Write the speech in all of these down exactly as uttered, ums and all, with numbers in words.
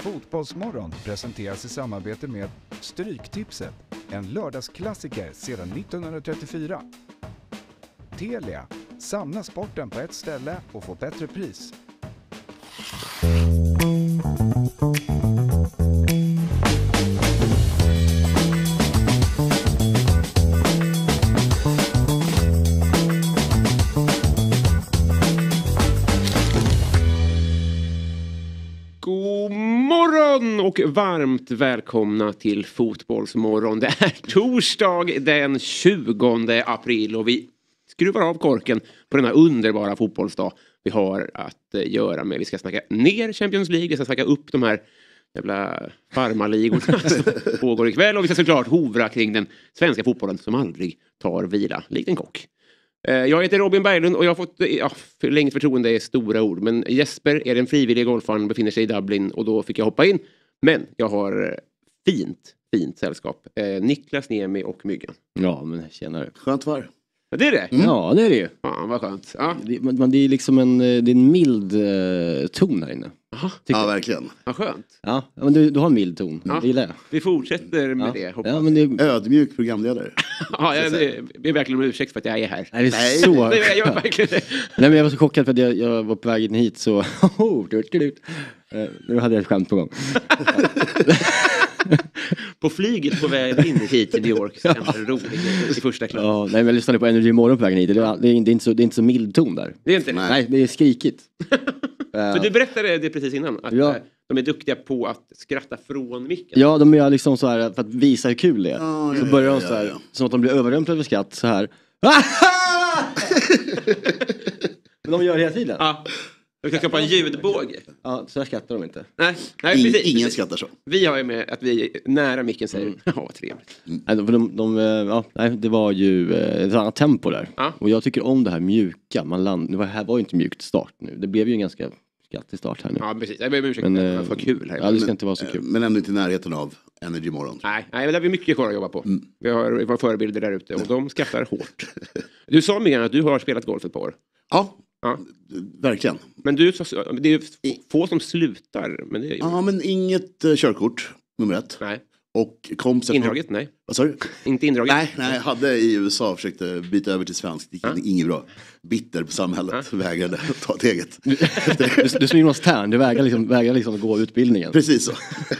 Fotbollsmorgon presenteras i samarbete med Stryktipset, en lördagsklassiker sedan nittonhundratrettiofyra. Telia, samla sporten på ett ställe och få bättre pris. Och varmt välkomna till Fotbollsmorgon. Det är torsdag den tjugonde april och vi skruvar av korken på denna underbara fotbollsdag vi har att göra med. Vi ska snacka ner Champions League, vi ska snacka upp de här jävla farmarligorna som pågår ikväll och vi ska såklart hovra kring den svenska fotbollen som aldrig tar vila, likt en kock. Jag heter Robin Berglund och jag har fått, ja, förlängt förtroende är stora ord, men Jesper är den frivilliga golfaren, befinner sig i Dublin och då fick jag hoppa in. Men jag har fint, fint sällskap. Eh, Niklas, Niemi och Myggen. Ja, men tjänare. Skönt var. Ja, det är det? Mm. Ja, det är det ju. Fan, vad skönt. Ja. Det, man, det är liksom en, det är en mild eh, ton här inne. Aha. Ja, verkligen. Vad skönt. Ja, men du, du har en mild ton. Ja. Det gillar jag. Vi fortsätter med ja. det, hoppas. Ja, men det... Ödmjuk programledare. Ja, jag ber verkligen om ursäkt för att jag är här. Nej, det är Nej. så... Nej, jag gör verkligen det. Nej, men jag var så chockad för att jag, jag var på väg in hit så... uh, nu hade jag ett skämt på gång. På flyget på väg in hit till New York så hände det roligt i första klass. Ja, nej, men jag lyssnade på Energy Morgon på vägen hit. Det är, det, är, det, är inte så, det är inte så mild ton där. Det är inte det? Nej, nej det är skrikigt. För du berättade det precis innan, att ja. de är duktiga på att skratta från micken. Ja, de är liksom så här för att visa hur kul det är. Ja, så ja, börjar ja, de så här, ja, ja. som att de blir överrumplade av skratt så här. Men de gör det hela tiden. Ja. Du kan skapa en ljudbåge. Ja, så här skrattar de inte. Nej, nej Ingen, precis. ingen skrattar så. Vi har ju med att vi nära micken säger, mm. ja vad trevligt. Mm. Nej, de, de, de, ja, nej, det var ju ett annat tempo där. Ja. Och jag tycker om det här mjuka. Man land, det var, här var ju inte mjukt start nu. Det blev ju en ganska skrattig start här nu. Ja, precis. Jag ber om ursäkt, men, det var kul här. Ja, det ska men, inte vara så kul. Men ändå inte i närheten av Energy Morgon. Nej, nej, men det har vi mycket kvar att jobba på. Mm. Vi har våra förebilder där ute och de skrattar hårt. Du sa Miguel att du har spelat golf ett par år. Ja, ja. Verkligen. Men du, det är få som slutar. Men det är ju... Ja, men inget uh, körkort, nummer ett. Nej. Och kompisar... Indraget, nej. Vad sa du? Inte indraget. Nej, nej, jag hade i U S A försökte byta över till svensk. Det gick ja. inget bra. Bitter på samhället. Ja. Vägrade ta ett eget. Du, du som Jonas Tern, du vägrar liksom, vägrar liksom gå utbildningen. Precis så.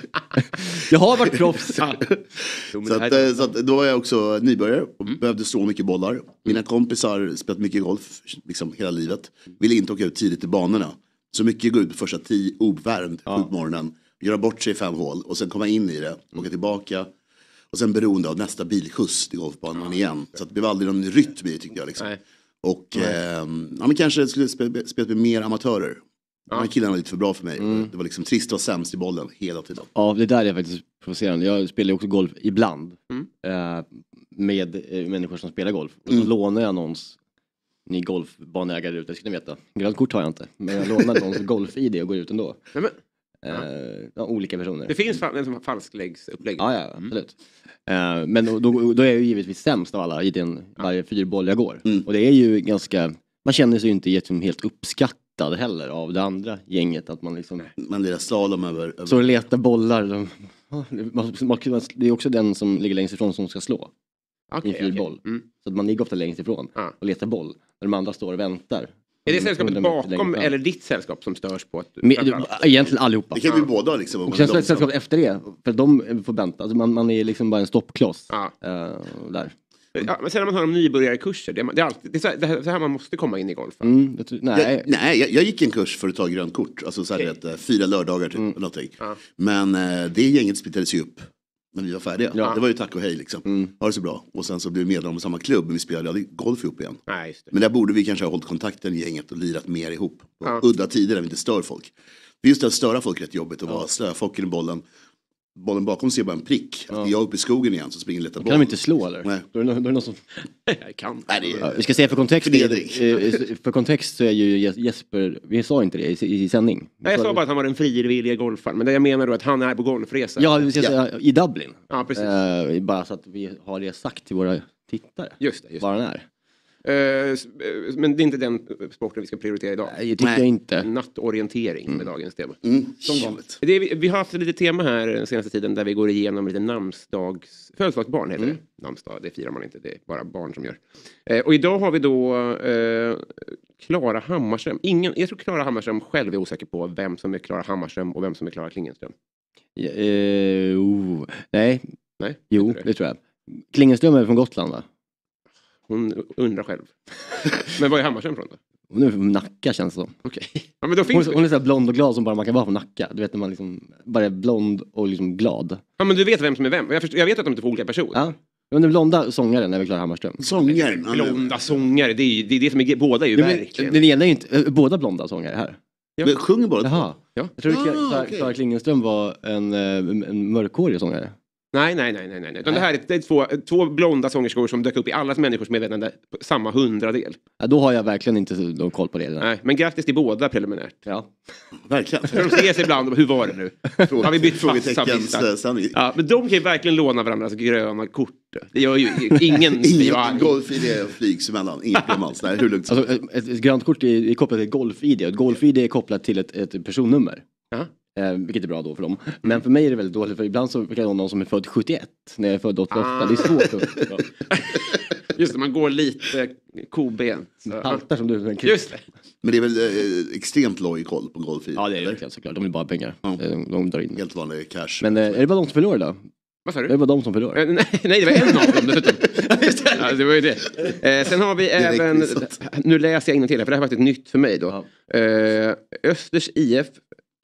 Jag har varit proffs. Ja. Så, att, så att, då var jag också nybörjare och mm. behövde slå mycket bollar. Mina kompisar spelat mycket golf liksom hela livet. Ville inte åka ut tidigt i banorna. Så mycket gå ut på första tio, uppvärmd ja. på morgonen. Göra bort sig i fem hål och sen komma in i det, åka mm. tillbaka. Och sen beroende av nästa bilskjuts till golfbanan ja. igen. Så att det blev aldrig någon rytm i tyckte jag liksom. Nej. Och eh, ja, men kanske skulle spela spela med mer amatörer. Ja. Men killarna var lite för bra för mig. Mm. Det var liksom trist att vara sämst i bollen hela tiden. Ja, det där är faktiskt provocerande. Jag spelar också golf ibland. Mm. Eh, med eh, människor som spelar golf. Och så mm. lånar jag någons, ni golfbaneägare ute, ska ni veta. Grönt kort har jag inte. Men jag lånar någons golf-I D och går ut ändå. Nej, men... Ja. Ja, olika personer. Det finns fa- en falskläggsupplägg. Ja, ja, absolut. Mm. Uh, men då, då, då är jag ju givetvis sämst av alla i den varje fyrboll jag går. Mm. Och det är ju ganska, man känner sig ju inte jätte, helt uppskattad heller av det andra gänget. Att man liksom... Man lirar slalom över... över... Så letar bollar. De, det är också den som ligger längst ifrån som ska slå. Okay, i en fyrboll. Okay. Mm. Så att man ligger ofta längst ifrån ah. och letar boll. När de andra står och väntar. Är det sällskapet bakom eller ditt sällskap som störs på att... Men, egentligen allihopa. Det kan vi ja. båda liksom. Och sen sällskapet efter det. För de får vänta. Alltså man, man är liksom bara en stoppkloss. Ja. Uh, där. Ja, men sen när man hör om nybörjarkurser. Det är, det är, alltid, det är, så, det är så här man måste komma in i golf. Mm, det, nej, jag, nej jag, jag gick en kurs för att ta grönt kort. Alltså så här okay. ett, fyra lördagar typ. Mm. Någonting. Ja. Men uh, det gänget splittrades ju upp. Men vi var färdiga. Ja. Det var ju tack och hej liksom. Mm. Ha det så bra. Och sen så blev vi medlemmar i samma klubb. Men vi spelade aldrig golf ihop igen. Nej, just det. Men där borde vi kanske ha hållit kontakten i gänget och lirat mer ihop. Ja. Udda tider där vi inte stör folk. För just att störa folk rätt jobbigt och ja. vara slöfocken i bollen. Bollen bakom ser bara en prick. Ja. Jag är uppe i skogen igen så springer lite boll. Kan de inte slå eller? Nej. Då är det, då är det någon som... Jag kan. Nej, det är... ja, vi ska säga för kontext. För kontext så är ju Jesper, vi sa inte det i, i sändning. Nej, jag sa bara att han var en frivillig golfaren. Men det jag menar då att han är på golfresa. Ja, vi ska ja. säga i Dublin. Ja, precis. Uh, bara så att vi har det sagt till våra tittare. Just det. Just var han är. Men det är inte den sporten vi ska prioritera idag. Nej, det tycker jag inte. Nattorientering med dagens tema. Mm. Som vanligt. Det är, vi, vi har haft lite tema här den senaste tiden där vi går igenom lite namnsdags... Födelsedagsbarn heter mm. det. Namnsdag, det firar man inte. Det är bara barn som gör. Eh, och idag har vi då Klara eh, Hammarström. Ingen, jag tror Klara Hammarström själv är osäker på vem som är Klara Hammarström och vem som är Klara Klingenström. Ja, eh, oh, nej. Nej. Jo, det. det tror jag. Klingenström är från Gotland, va? Hon undrar själv. Men vad är Hammarström från då? Hon är från Nacka, känns det som. Okej. Ja, men då finns hon, det... hon är så här blond och glad som bara man kan vara från Nacka. Du vet när man liksom bara är blond och liksom glad. Ja, men du vet vem som är vem. Jag, förstår, jag vet att de inte får olika personer. Ja. Men den blonda sångaren är väl Klara Hammarström. Sångaren. Blonda sångare, det är, det är det som är, båda är ju ja, verkligen. Den ena är ju inte, äh, båda blonda sångare här. Ja. Men sjunger båda. Jaha. Ja. Jag tror att Klara, Ah, okay. Klara Klingenström var en, en, en mörkhårig sångare. Nej, nej, nej, nej, nej. nej. Det här är, det är två, två blonda sångerskor som dök upp i allas människors medvetande på samma hundradel. Ja, då har jag verkligen inte någon koll på det. Där. Nej, men grattis till båda preliminärt. Ja. Verkligen. För de ses ibland och hur var det nu? Har vi bytt fasta Frågetecken. Ja, men de kan ju verkligen låna varandras gröna kort. Det gör ju ingen. Ingen golf-I D och flygs emellan. Inget problem alls. Nej, hur lugnt. Alltså, ett, ett grönt kort är, är kopplat till golf-I D. Ett golf-I D är kopplat till ett, ett personnummer. Ja. Eh, vilket är bra då för dem. Men för mig är det väldigt dåligt. För ibland så kan det vara någon som är född sjuttioett. När jag är född åttioåtta. Ah. Det är svårt. Att, just det, man går lite koben. Haltar som du. Just det. Men det är väl eh, extremt låg koll på golf-I D? Ja, det är det såklart. De vill bara pengar. Ja. De, de drar in. Helt vanlig cash. Men eh, är det bara de som förlorar då? Vad sa du? Det var de som förlorar. Eh, nej, nej, det var en av dem dessutom. Ja, det var ju det. Eh, sen har vi även, nu läser jag innantill här för det här är faktiskt nytt för mig då. Ja. Eh, Östers I F,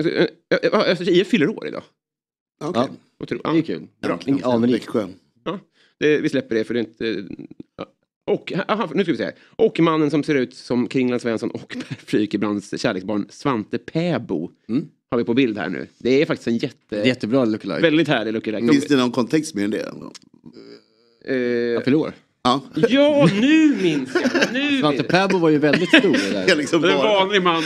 äh, Östers I F fyller år idag. Okej. Okay. Ja, det är kul. Bra. Ja, men Växjö. Ja, det, vi släpper det för det är inte... Ja. Och, aha, nu ska vi se. Och mannen som ser ut som Kringland Svensson och Per Frykebrands kärleksbarn Svante Pääbo. Mm. Har vi på bild här nu. Det är faktiskt en jätte... Jättebra lookalike. Väldigt härlig lookalike. Finns det någon kontext med det? Uh, jag förlorar. Ja. Ja, nu minns jag. Nu Svante Pääbo var ju väldigt stor. Där. liksom det är en vanlig man.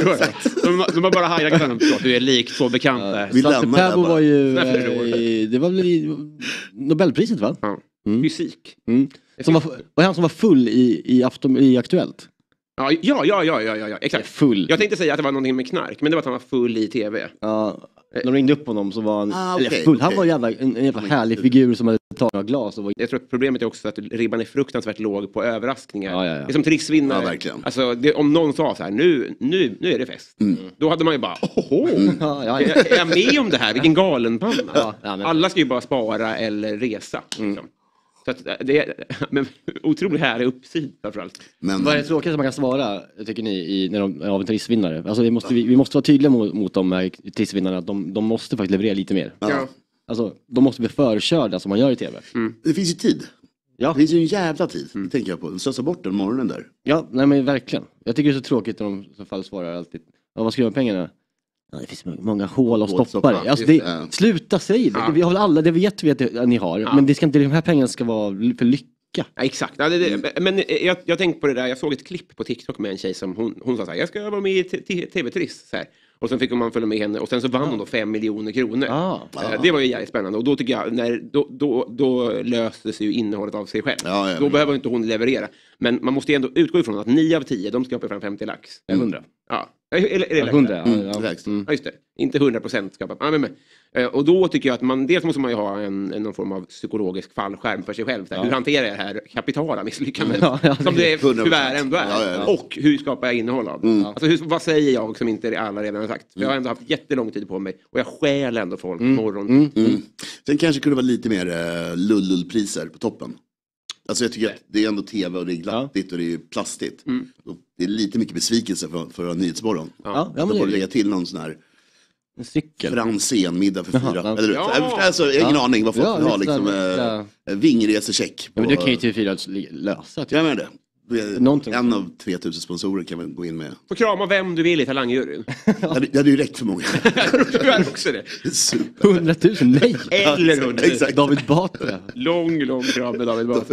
de, de har bara hajat honom. Du är lik två bekanta. Ja. Svante Pääbo var ju... Eh, det var väl i Nobelpriset, va? Ja. Mm. Fysik. Mm. Som var, var han som var full i, i, afton, i Aktuellt? Ja, ja, ja, ja, ja, ja, exakt. Full. Jag tänkte säga att det var någonting med knark, men det var att han var full i tv. Ja, de ringde upp honom så var han, ah, okay, eller full. okay. Han var jävla, en, en jävla härlig figur som hade tagit några glas. Och var... Jag tror att problemet är också att ribban är fruktansvärt låg på överraskningar. Ja, ja, ja. Det är som trissvinnare. Ja, verkligen. Alltså, det, om någon sa så här, nu, nu, nu är det fest. Mm. Då hade man ju bara, åh, mm. ja, ja, ja. Är jag med om det här? Vilken galenpanna. Ja, ja, men... Alla ska ju bara spara eller resa. Mm. Liksom. Så att det är men, otroligt härlig uppsid framförallt. Men vad är det tråkigaste man kan svara, tycker ni, i, när de är av en trissvinnare? Alltså det måste, vi, vi måste vara tydliga mot, mot de här trissvinnarna att de, de måste faktiskt leverera lite mer. Ja. Alltså de måste bli förkörda som man gör i tv. Mm. Det finns ju tid. Ja. Det finns ju en jävla tid, mm. tänker jag på. De slösar bort den morgonen där. Ja, nej men verkligen. Jag tycker det är så tråkigt när de i så fall svarar alltid. Ja, vad ska jag med pengarna? Ja, det finns många hål och stoppar det. Alltså, det, det. Sluta säga det. Ja. Vi har alla, det vet vi att ni har. Ja. Men det ska inte, de här pengarna ska vara för lycka. Ja, exakt. Ja, det, det, men jag, jag tänkte på det där. Jag såg ett klipp på TikTok med en tjej som hon, hon sa så här, jag ska vara med i T V-triss. Så här. Och sen fick man följa med henne och sen så vann hon då fem miljoner kronor. Ah, ah. Det var ju jävligt spännande. Och då tycker jag, när, då, då, då löstes ju innehållet av sig själv. Ja, ja, då ja. behöver inte hon leverera. Men man måste ju ändå utgå ifrån att nio av tio, de ska upp fram femtio lax. Mm. hundra. Ja. Eller, eller ja, hundra. Mm. Ja, ja. Mm. Ja, just det. Inte hundra procent skapa. Ja, men, men. Och då tycker jag att man, dels måste man ju ha en, en någon form av psykologisk fallskärm för sig själv. Ja. Hur hanterar jag det här kapitala misslyckandet? Ja, ja, som det tyvärr ändå är. Ja, ja, ja. Och hur skapar jag innehåll av det? Mm. Alltså, hur, vad säger jag som inte alla redan har sagt? För jag har ändå haft jättelång tid på mig. Och jag stjäl ändå folk mm. morgon. Mm. Mm. Sen kanske kunde vara lite mer uh, lull-lull-priser på toppen. Alltså jag tycker att det är ändå tv och det är glattigt ja. och det är plastigt. Mm. Det är lite mycket besvikelse för, för Nyhetsmorgon. Ja. Ja, men det lägga till någon sån här en cykel. Franzén-middag för fyra. Jaha, Eller, ja. alltså, jag har ingen ja. aning vad folk ja, har. Liksom, ja. äh, vingresecheck. Ja, men det kan ju T V fyra lösa. Jag menar det. Någonting. En av tre tusen sponsorer kan man gå in med. Få krama vem du vill i talangjuryn. ja, det hade ju räckt för många. Du är också det. Hundratusen, nej. Eller hundratusen. David Batra. Lång, lång kram med David Batra.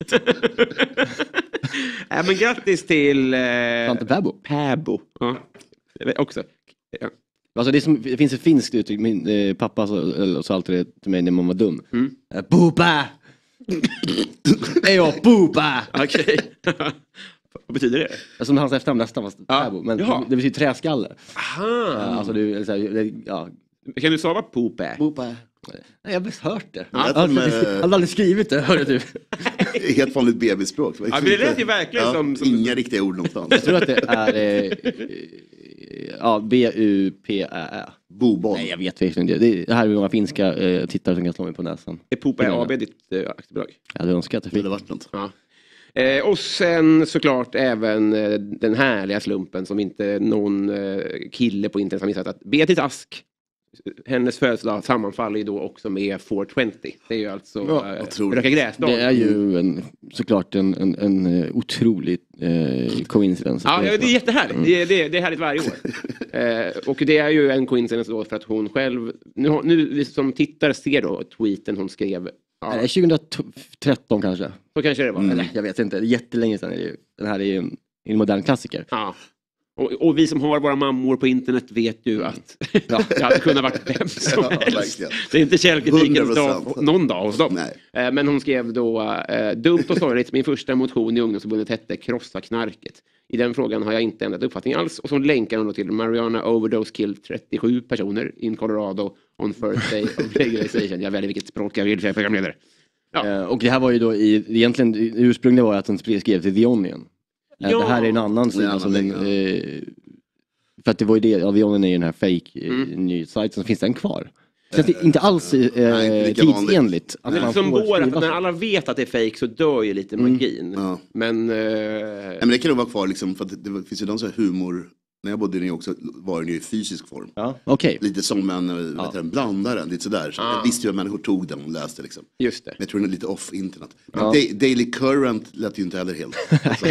äh, men grattis till... Eh, Svante Pääbo. Pääbo. Ja. Också. Ja. Alltså det, som, det finns ett finskt uttryck. Min eh, pappa sa, sa alltid det till mig när man var dum. Mm. Boba! Nej, jag Pupa! Okej. Vad betyder det? Som hans efternamn nästan, fast Ja. Täbo. Men Jaha. det betyder träskalle. Aha. Ja, alltså, det, så här, det, ja. Kan du stava Pupa? Pupa. Nej, jag har mest hört det. Ja, Jag hade som, aldrig, eh, hade aldrig skrivit det, hörde du. Helt vanligt bebisspråk. Ja, men det lät ju verkligen ja, som, som... Inga riktiga ord någonstans. Jag tror att det är eh, ja, B U P Ä Ä. Boboll. Nej, jag vet inte. Det, det här är många finska eh, tittare som kan slå mig på näsan. Är Pupa A B ditt eh, aktiebolag? Jag hade önskat att det Det hade fick. varit något. Ja. Eh, och sen såklart även eh, den härliga slumpen som inte någon eh, kille på internet har missat, att Beatrice Ask, hennes födelsedag sammanfaller ju då också med four twenty. Det är ju alltså Ja, eh, otroligt. Röka gräsdag. Det är ju en, såklart en, en, en eh, otrolig eh, coincidence. Ja, ja, det är jättehärligt. Mm. Det, är- det, är- det är härligt varje år. eh, och det är ju en coincidence då för att hon själv, nu, har- nu vi som tittare ser då tweeten hon skrev. Ja, Är det tjugohundratretton kanske? så kanske det var. Eller, Eller? jag vet inte, det är jättelänge sedan är det ju. Den här är ju en, en modern klassiker. Ja. Och, och vi som har våra mammor på internet vet ju att ja, det hade kunnat varit vem som Ja, helst. verkligen. Det är inte källkritikens hundra dag procent. någon dag hos dem. Nej. Eh, Men hon skrev då, eh, dumt och sorgligt, min första motion i ungdomsförbundet hette Krossa knarket. I den frågan har jag inte ändrat uppfattning alls. Och så länkar hon då till Marijuana overdose killed trettiosju personer in Colorado on first day of legalization. Jag väljer vilket språk jag vill för jag är programledare. Ja. Eh, och det här var ju då i, egentligen, det ursprungliga var att den skrev till The Onion. Eh, Ja. Det här är en annan sida annan som den, länge, eh, för att det var ju det, ja, The Onion är ju den här fake eh, Mm. nyhetssajten, så finns den kvar. Så det är inte alls eh, Nej, inte lika tidsenligt. Att Men man som får går, skriva att när så. alla vet att det är fake så dör ju lite magin. Ja. Men... Eh, Nej, men det kan nog vara kvar liksom, för att det, det finns ju någon sån här humor. När jag bodde i New York så var den ju i fysisk form. Ja, okej. Lite som en ja. vet du, en blandare, lite sådär. Så Ah. jag visste ju att människor tog den och läste liksom. just det. Men jag tror den är lite off internet. Men Ja. Da- Daily Current lät ju inte heller helt. Alltså,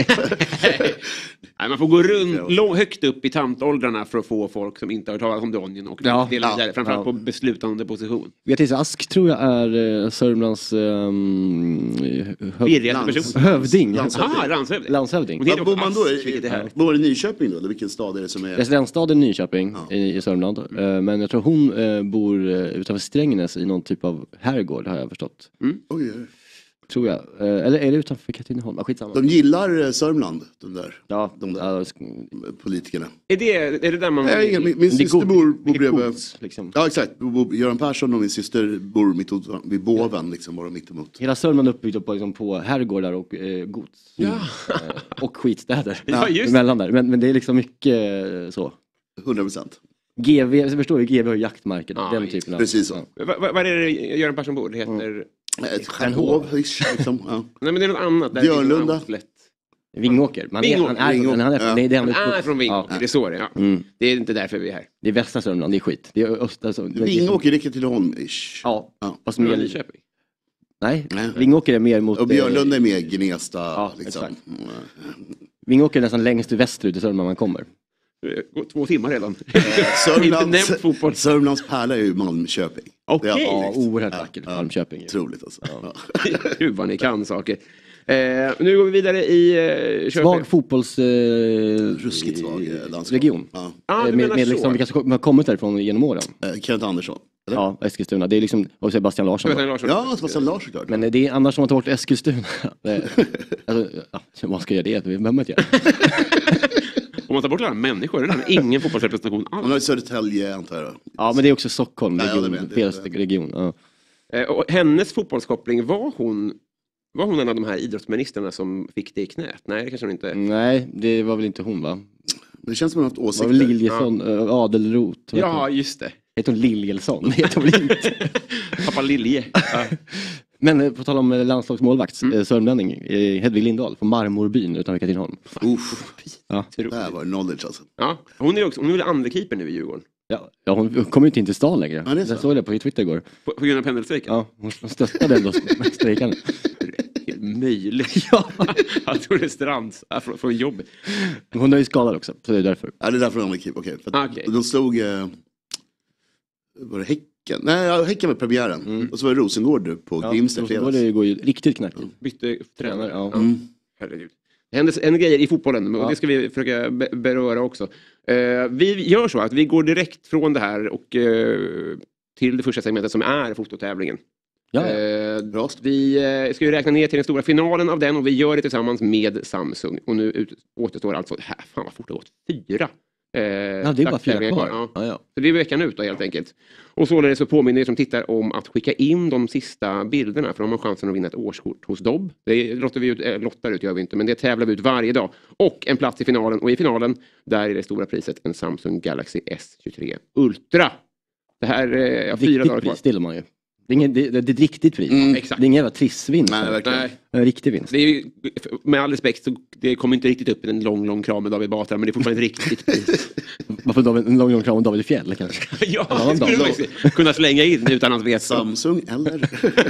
Nej, man får gå runt, lång, högt upp i tantåldrarna för att få folk som inte har hört talas om The Onion och Ja. dela Ja. vidare, framförallt Ja. på beslutande position. Beatrice Ask tror jag är eh, Sörmlands um, höv, Virrigaste Lands- person. hövding. Landshövding. Aha, landshövding. Landshövding. Hon heter Var bor också man då? Ask, vilket är I, härligt. bor i Nyköping då? Eller vilken stad är det som är? Residensstaden Nyköping Ja. i, i Sörmland. Eh, Men jag tror hon eh, bor eh, utanför Strängnäs i någon typ av herrgård, har jag förstått. Oj, oj. Tror jag. Eh, Eller är det utanför Katrineholm? Ah, skitsamma. De gillar eh, Sörmland, de där Ja, de där. ja, sk- Är politikerna. det, är det där man... Nej, min, min det är syster god- bor, bor mycket bredvid. gods, liksom. Ja exakt, Bo- Bo- Göran Persson och min syster bor mitt emot, vid Båven liksom, bara mitt emot. Hela Sörmland är uppbyggt på, liksom, på herrgårdar och eh, gods. Ja. Eh, och skitstäder. Ja, just det. Emellan där. Men, men det är liksom mycket eh, så. hundra procent. G V, jag förstår ju, G V har jaktmarker. Ja, den just- typen av. precis så. Ja. Vad vad- vad är det Göran Persson bor? Det heter... Ett Stjärnhov, liksom. Ja. Nej men det är något annat. Där Björnlunda. är det outlet. Vingåker. Man är, Vingåker, han är, Vingåker. han är, Ja. nej, det är, han Han är från Vingåker, Ja. det är så det är. Ja. Mm. Det är inte därför vi är här. Det är västra Sörmland, det är skit. Det är östra alltså, det är- Vingåker, Ricketileholm-ish. Ja, Ja. fast mer... Nyköping. Nej, Nej. Vingåker är mer mot... Och Björnlunda är eh, mer Gnesta. Ja, liksom. exakt. Vingåker är nästan längst västerut i Sörmland man kommer. Det går två timmar redan. Sörmlands, Inte nämnt fotboll. Sörmlands pärla är ju Malmköping. Okej. Det är Ja, alltid liksom. oerhört Ja, vackert. ja. Malmköping. Otroligt alltså. Ja. Gud vad ni kan saker. Eh, nu går vi vidare i eh, Köping. Svag fotbolls... Eh, Ruskigt svag eh, landskap. region. Ja. Ah, du med menar med så. liksom, vilka som har kommit därifrån genom åren. Eh, Kenneth Andersson. Eller? Ja, Eskilstuna. Det är liksom, och Sebastian Larsson. Sebastian då. Larsson. Ja, Sebastian Larsson såklart. Men det är annars som man tar bort Eskilstuna. Det- alltså, ja, man ska göra det, det behöver man inte göra. Om man tar bort alla människor, det är det ingen fotbollsrepresentation Han alls. har i Södertälje antar jag. Ja, men det är också Stockholm, Ja, jag region, vet, det- felaste region. Ja. Eh, och hennes fotbollskoppling, var hon, var hon en av de här idrottsministrarna som fick det i knät? Nej, det kanske hon inte. Nej, det var väl inte hon, va? Men det känns som att hon har haft Det var väl åsikter. Liljesson, ja. Adelroth. vad heter Ja, hon? just det. Heter hon Liljelsson? Det heter hon väl inte. Pappa Lilje. Ja. Men eh, på tal om eh, landslagsmålvakt, Mm. mm. Sörmlänning, eh, Hedvig Lindahl från Marmorbyn utanför Katrineholm. Uff, Ja. där var det knowledge alltså. Ja, hon är också, hon är väl andrekeeper nu i Djurgården. Ja, ja, hon kommer ju inte in till stan längre. Ja, det är så. Jag såg det på Twitter igår. På, på grund av pendelstrejken. Ja, hon stöttade ändå strejkarna. Helt möjligt. Ja. Jag tror det är Strands äh, från, från jobbet. Hon är ju skadad också, så det är därför. Ja, det är därför de gick. Okej. För att Okej. De slog... Eh, var det Häcken? Nej, ja, Häcken var premiären. Mm. Och så var det Rosengård på Ja, Grimsta i då fredags. det går ju riktigt knackigt. Bytte tränare. Ja. Ja. Mm. Herregud. Det händer en grejer i fotbollen och Ja. det ska vi försöka be- beröra också. Eh, vi gör så att vi går direkt från det här och eh, till det första segmentet som är fototävlingen. Ja, ja. Eh, vi eh, ska ju räkna ner till den stora finalen av den och vi gör det tillsammans med Samsung. Och nu ut, återstår alltså, här, fan vad fort det har gått, fyra. Eh, ja, det är bara fyra kvar. Ja. Ja, ja. Så det är veckan ut då helt enkelt. Och således så påminner er som tittar om att skicka in de sista bilderna för de har chansen att vinna ett årskort hos Dobb. Det lottar vi ut, äh, lottar ut gör vi inte, men det tävlar vi ut varje dag. Och en plats i finalen. Och i finalen, där är det stora priset en Samsung Galaxy S tjugotre Ultra. Det här är ja, fyra dagar kvar. Pris till man ju. Det är, ingen, det, det är ett riktigt pris. Mm, exakt. Det är ingen jävla trissvinst. Nej, verkligen. Nej. En riktig vinst. Det är ju, med all respekt så det kommer inte riktigt upp i en lång, lång kram med David Batra, men det är fortfarande ett riktigt pris. Varför David, en lång, lång kram med David Fjäll kanske? Ja, det skulle man ju kunna slänga in utan att veta. Samsung eller?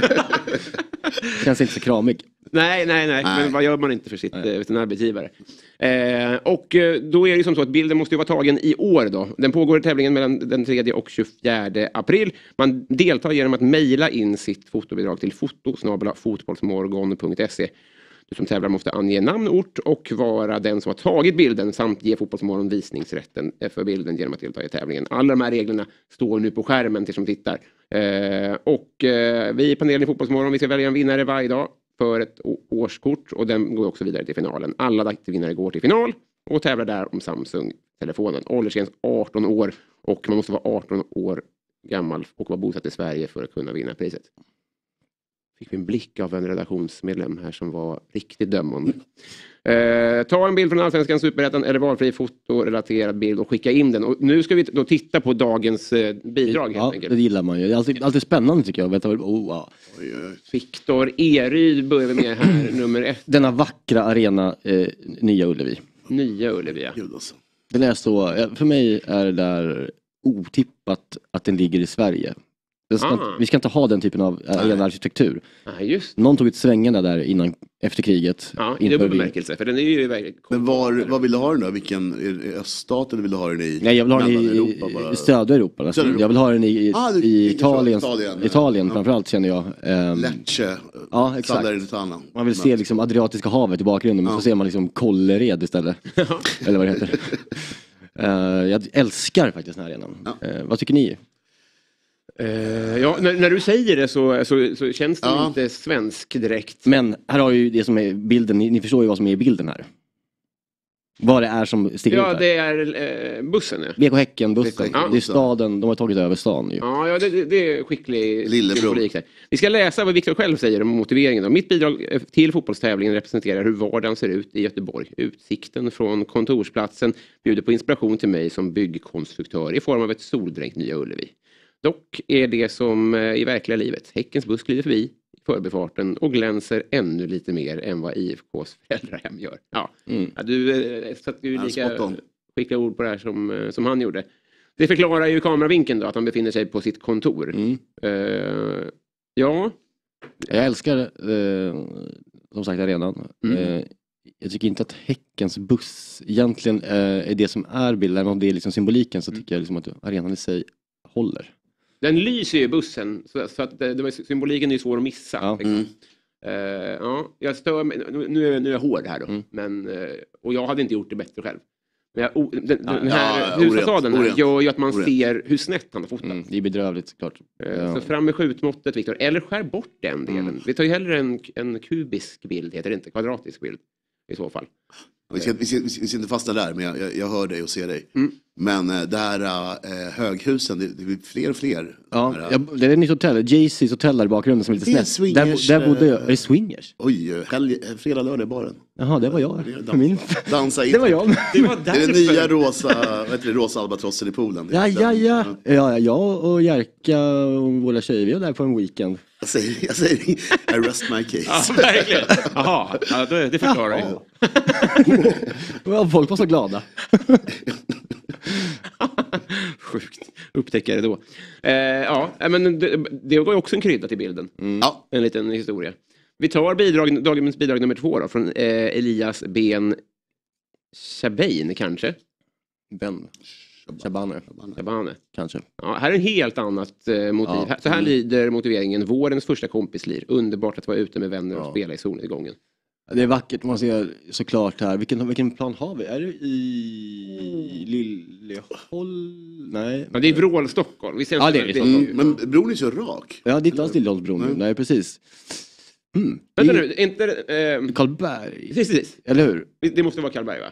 Känns inte så kramig. Nej, nej, nej, nej. Men vad gör man inte för sitt, för sin arbetsgivare? Eh, och då är det ju som så att bilden måste ju vara tagen i år då. Den pågår i tävlingen mellan den tredje och tjugofjärde april. Man deltar genom att mejla in sitt fotobidrag till foto snabel-a fotbollsmorgon punkt se. Du som tävlar måste ange namn, ort och vara den som har tagit bilden samt ge Fotbollsmorgon visningsrätten för bilden genom att delta i tävlingen. Alla de här reglerna står nu på skärmen till som tittar. Eh, och eh, vi i panelen i Fotbollsmorgon, vi ska välja en vinnare varje dag för ett årskort och den går också vidare till finalen. Alla vinnare går till final och tävlar där om Samsung-telefonen. Åldersgräns arton år och man måste vara arton år gammal och vara bosatt i Sverige för att kunna vinna priset. Fick vi en blick av en redaktionsmedlem här som var riktigt dömande. Eh, ta en bild från Allsvenskan, Superettan eller valfri fotorelaterad bild och skicka in den. Och nu ska vi då titta på dagens eh, bidrag helt ja, enkelt. Det gillar man ju. Det är alltid, alltid spännande tycker jag. Vet du, oh, wow. Viktor Eryd börjar vi med här, nummer ett. Denna vackra arena, eh, Nya Ullevi. Nya Ullevi, ja. Den är så, för mig är det där otippat att den ligger i Sverige. Ska ah. inte, vi ska inte ha den typen av arenaarkitektur. Ah, just. Någon tog ett svängarna där innan, efter kriget. Ja, i dubbel bemärkelse, för den är ju väldigt... Men var, vad vill du ha den då? Vilken, är öststat eller vill du ha den i... Nej, jag vill ha den i, Europa, bara... i södra Europa. Alltså. Europa. Jag vill ha den i, ah, du, i Italien, Italien, Italien ja. framförallt känner jag. Um, Lecce, ja, exakt. Man vill se liksom Adriatiska havet i bakgrunden, men ja. Så ser man liksom Kållered istället. Eller vad det heter. uh, jag älskar faktiskt den här arenan. Ja. Uh, vad tycker ni? Uh, ja, när, när du säger det så, så, så känns det ja. inte svensk direkt. Men här har ju det som är bilden, ni, ni förstår ju vad som är i bilden här. Vad det är som sticker ja, ut här. Det är eh, bussen. Ja. B K Häcken-bussen. Ja. Det är staden, de har tagit över stan ju. Ja, ja det, det är skicklig symbolik. Vi ska läsa vad Viktor själv säger om motiveringen. Då. Mitt bidrag till fotbollstävlingen representerar hur vardagen ser ut i Göteborg. Utsikten från kontorsplatsen bjuder på inspiration till mig som byggkonstruktör i form av ett soldränkt Nya Ullevi. Dock är det som i verkliga livet. Häckens buss glider förbi förbifarten och glänser ännu lite mer än vad I F K:s föräldrahem gör. Ja, mm. ja du satte ju lika skickliga ord på det här som, som han gjorde. Det förklarar ju kameravinkeln då, att han befinner sig på sitt kontor. Mm. Uh, ja. Jag älskar uh, som sagt arenan. Mm. Uh, jag tycker inte att Häckens buss egentligen uh, är det som är bilden. Om det är liksom symboliken så tycker jag liksom att arenan i sig håller. Den lyser ju bussen så, så att det, det var, symboliken är ju svår att missa. Ja, mm. uh, ja jag stör mig, nu är, nu är jag hård här då. Mm. Men, uh, och jag hade inte gjort det bättre själv. Men jag, den, den, ja, den här ja, husfasaden här gör ju att man orent. ser hur snett han har fotat. Mm, det är bedrövligt såklart. Uh, ja. Så fram med skjutmåttet, Viktor. Eller skär bort den delen. Mm. Vi tar ju hellre en, en kubisk bild, heter det inte, kvadratisk bild i så fall. Vi ska, vi, ska, vi ska inte fastna där, men jag, jag, jag hör dig och ser dig. Mm. Men äh, det här äh, höghusen, det, det blir fler och fler. Ja, här, jag, det är ett nytt hotell, Jaycees hotell där i bakgrunden som är lite snett. Swingers, där, där bodde jag, är det swingers? Oj, helg, fredag, lördag baren. Jaha, det var jag. Dansa, Min... dansa in. Det var jag. Det var det är den nya rosa, vad heter det, rosa albatrossen i poolen. Ja, ja, ja. Ja, jag och Jerka och våra tjejer, vi var där på en weekend. Jag säger, jag säger I rest my case. Ja, verkligen. Jaha, ja, det, det förklarar ju. Ja, folk var så glada. Sjukt. Upptäcker det då. Eh, ja, men det, det var ju också en krydda till bilden. Mm. Ja. En liten historia. Vi tar bidrag, dagens bidrag nummer två då, från eh, Elias Ben Chabain kanske. Ben Chabane. Chabane. Kanske. Ja, här är en helt annat eh, motiv. Ja. Så här lyder motiveringen: vårens första kompislir. Underbart att vara ute med vänner och ja. spela i solnedgången. Det är vackert, man ser såklart här. Vilken, vilken plan har vi? Är det i Lilleholm? Nej. Ja, det är Vrål, Stockholm. Vi ser ja, det är det. Mm, men bron är så rak. Ja, det är inte alls Lilleholmsbron. Nej. Nej, precis. Mm. Vänta nu, inte... Eh... Karlberg. Precis, precis. Eller hur? Det måste vara Karlberg, va?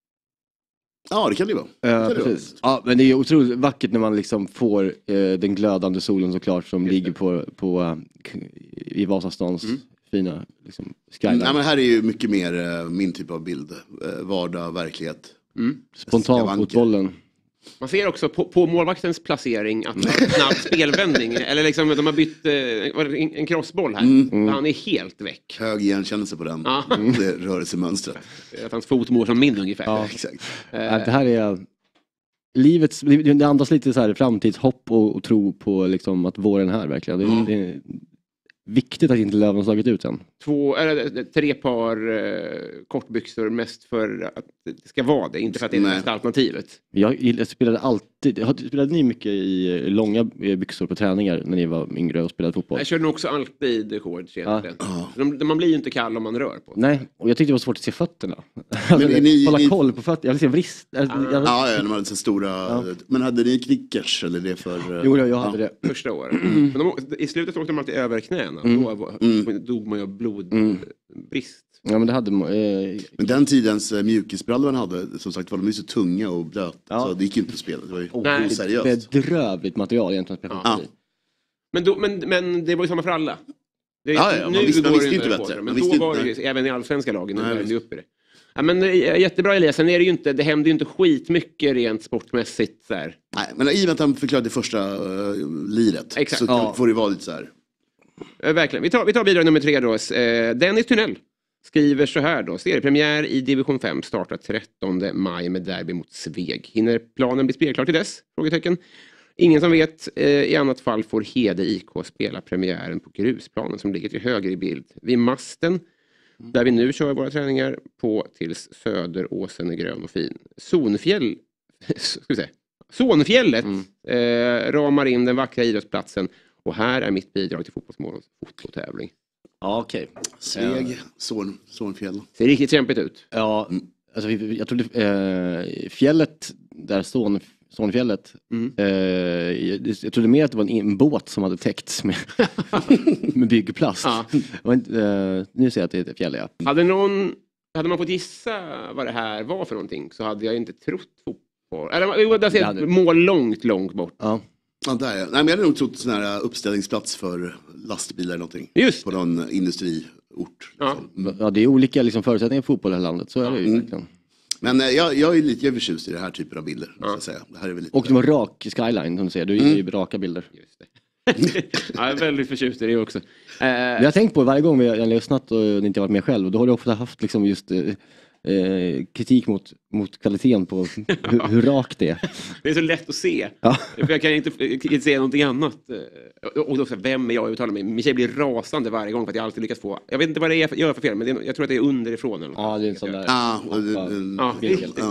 Ja, det kan det vara. Ja, det precis. Ja, men det är otroligt vackert när man liksom får eh, den glödande solen såklart som Just ligger det. på, på uh, i Vasastans mm. fina liksom, skyline. Nej, men här är ju mycket mer uh, min typ av bild. Uh, vardag, verklighet. Mm. Spontanfotbollen. Man ser också på, på målvaktens placering att det är en snabb spelvändning. Eller liksom de har bytt eh, en crossboll här. Mm. Mm. Han är helt väck. Hög igenkännelse på den. Ah. Det rörelsemönstret. Att hans fot mår som min ungefär. Ja, exakt. Eh. Det här är livets, det andas lite så här framtidshopp och, och tro på liksom att våren här verkligen. Det, mm. det är viktigt att inte Löven har slagit ut än. Två, eller tre par eh, kortbyxor mest för att det ska vara det. Inte för att det är det bästa alternativet. Jag, jag spelade alltid, spelade ni mycket i långa byxor på träningar när ni var yngre och spelade fotboll? Jag körde nog också alltid shorts egentligen. Ja. De, man blir ju inte kall om man rör på. Nej, och jag tyckte det var svårt att se fötterna. Men är ni, hålla ni... koll på fötterna. Jag vill se vrist. Ah. Jag, jag... Ja, ja, de hade så stora... Ja. Men hade ni knickers eller det för... Jo, jag hade ja. det. Första året. Mm. Men de, i slutet åkte de alltid över knäna. Mm. Då mm. dog man ju av blodbrist. Mm. Ja, men det hade man... Eh... Men den tidens eh, mjukisbrallor man hade, som sagt var de ju så tunga och blöta. Ja. Så det gick inte att spela. Det var ju oh, oseriöst. Bedrövligt material egentligen. Ja. Men, då, men, men det var ju samma för alla. Det, ja, ja, nu visste, går det inte bättre. Det, men då var det ju, även i allsvenska lagen, nu var det upp i det. Ja, men jättebra Elias, sen är det ju inte, det händer ju inte skitmycket rent sportmässigt där. Nej, men i och med att han förklarade det första uh, liret. Exakt. Så ja. får det vara lite så här. Uh, verkligen, vi tar, vi tar bidrag nummer tre då. Uh, Dennis Tunnell skriver så här då. Seriepremiär i division fem startar trettonde maj med derby mot Sveg. Hinner planen bli spelklar till dess? Frågetecken. Ingen som vet. Eh, I annat fall får Hede I K spela premiären på grusplanen som ligger till höger i bild. Vid masten, där vi nu kör våra träningar på tills Söderåsen är grön och fin. Sonfjäll, ska vi säga. Sonfjället mm. eh, ramar in den vackra idrottsplatsen. Och här är mitt bidrag till Fotbollsmorgons fototävling. Ja, okej. Okay. Sveg, uh, son, Sonfjäll. Ser riktigt kämpigt ut. Ja, alltså jag trodde eh, fjället där son, Sonfjället. Mm. Eh, jag, jag trodde mer att det var en, en båt som hade täckts med, med byggplast. Ja. eh, nu ser jag att det är ett fjäll, ja. Hade någon, hade man fått gissa vad det här var för någonting så hade jag inte trott fotboll. Eller där ser jag ett mål långt, långt bort. Ja. Ja, där är jag. Nej, men jag hade nog trott sån här uppställningsplats för lastbilar eller någonting. Just. På någon industriort. Ja, mm. ja det är olika liksom, förutsättningar i fotboll i det här landet. Så är det ju mm. verkligen. Men eh, jag, jag är lite jag är förtjust i det här typen av bilder. Ja. Så säga. Det här är väl lite och det var rak skyline som du säger. Du gillar mm. ju raka bilder. Just det. Ja, jag är väldigt förtjust i det också. Uh, jag har tänkt på varje gång vi har lyssnat och inte varit med själv. Och då har du ofta haft liksom just... Uh, Eh, kritik mot, mot kvaliteten på hur, hur rakt det är. Det är så lätt att se. Ja. För jag kan inte, inte se någonting annat. Och då, vem är jag uttalar mig? Min tjej blir rasande varje gång för att jag alltid lyckas få. Jag vet inte vad det är jag gör för fel, men det är, jag tror att det är underifrån. Eller ja, det är en sån där. Ah, ja, ja, ja,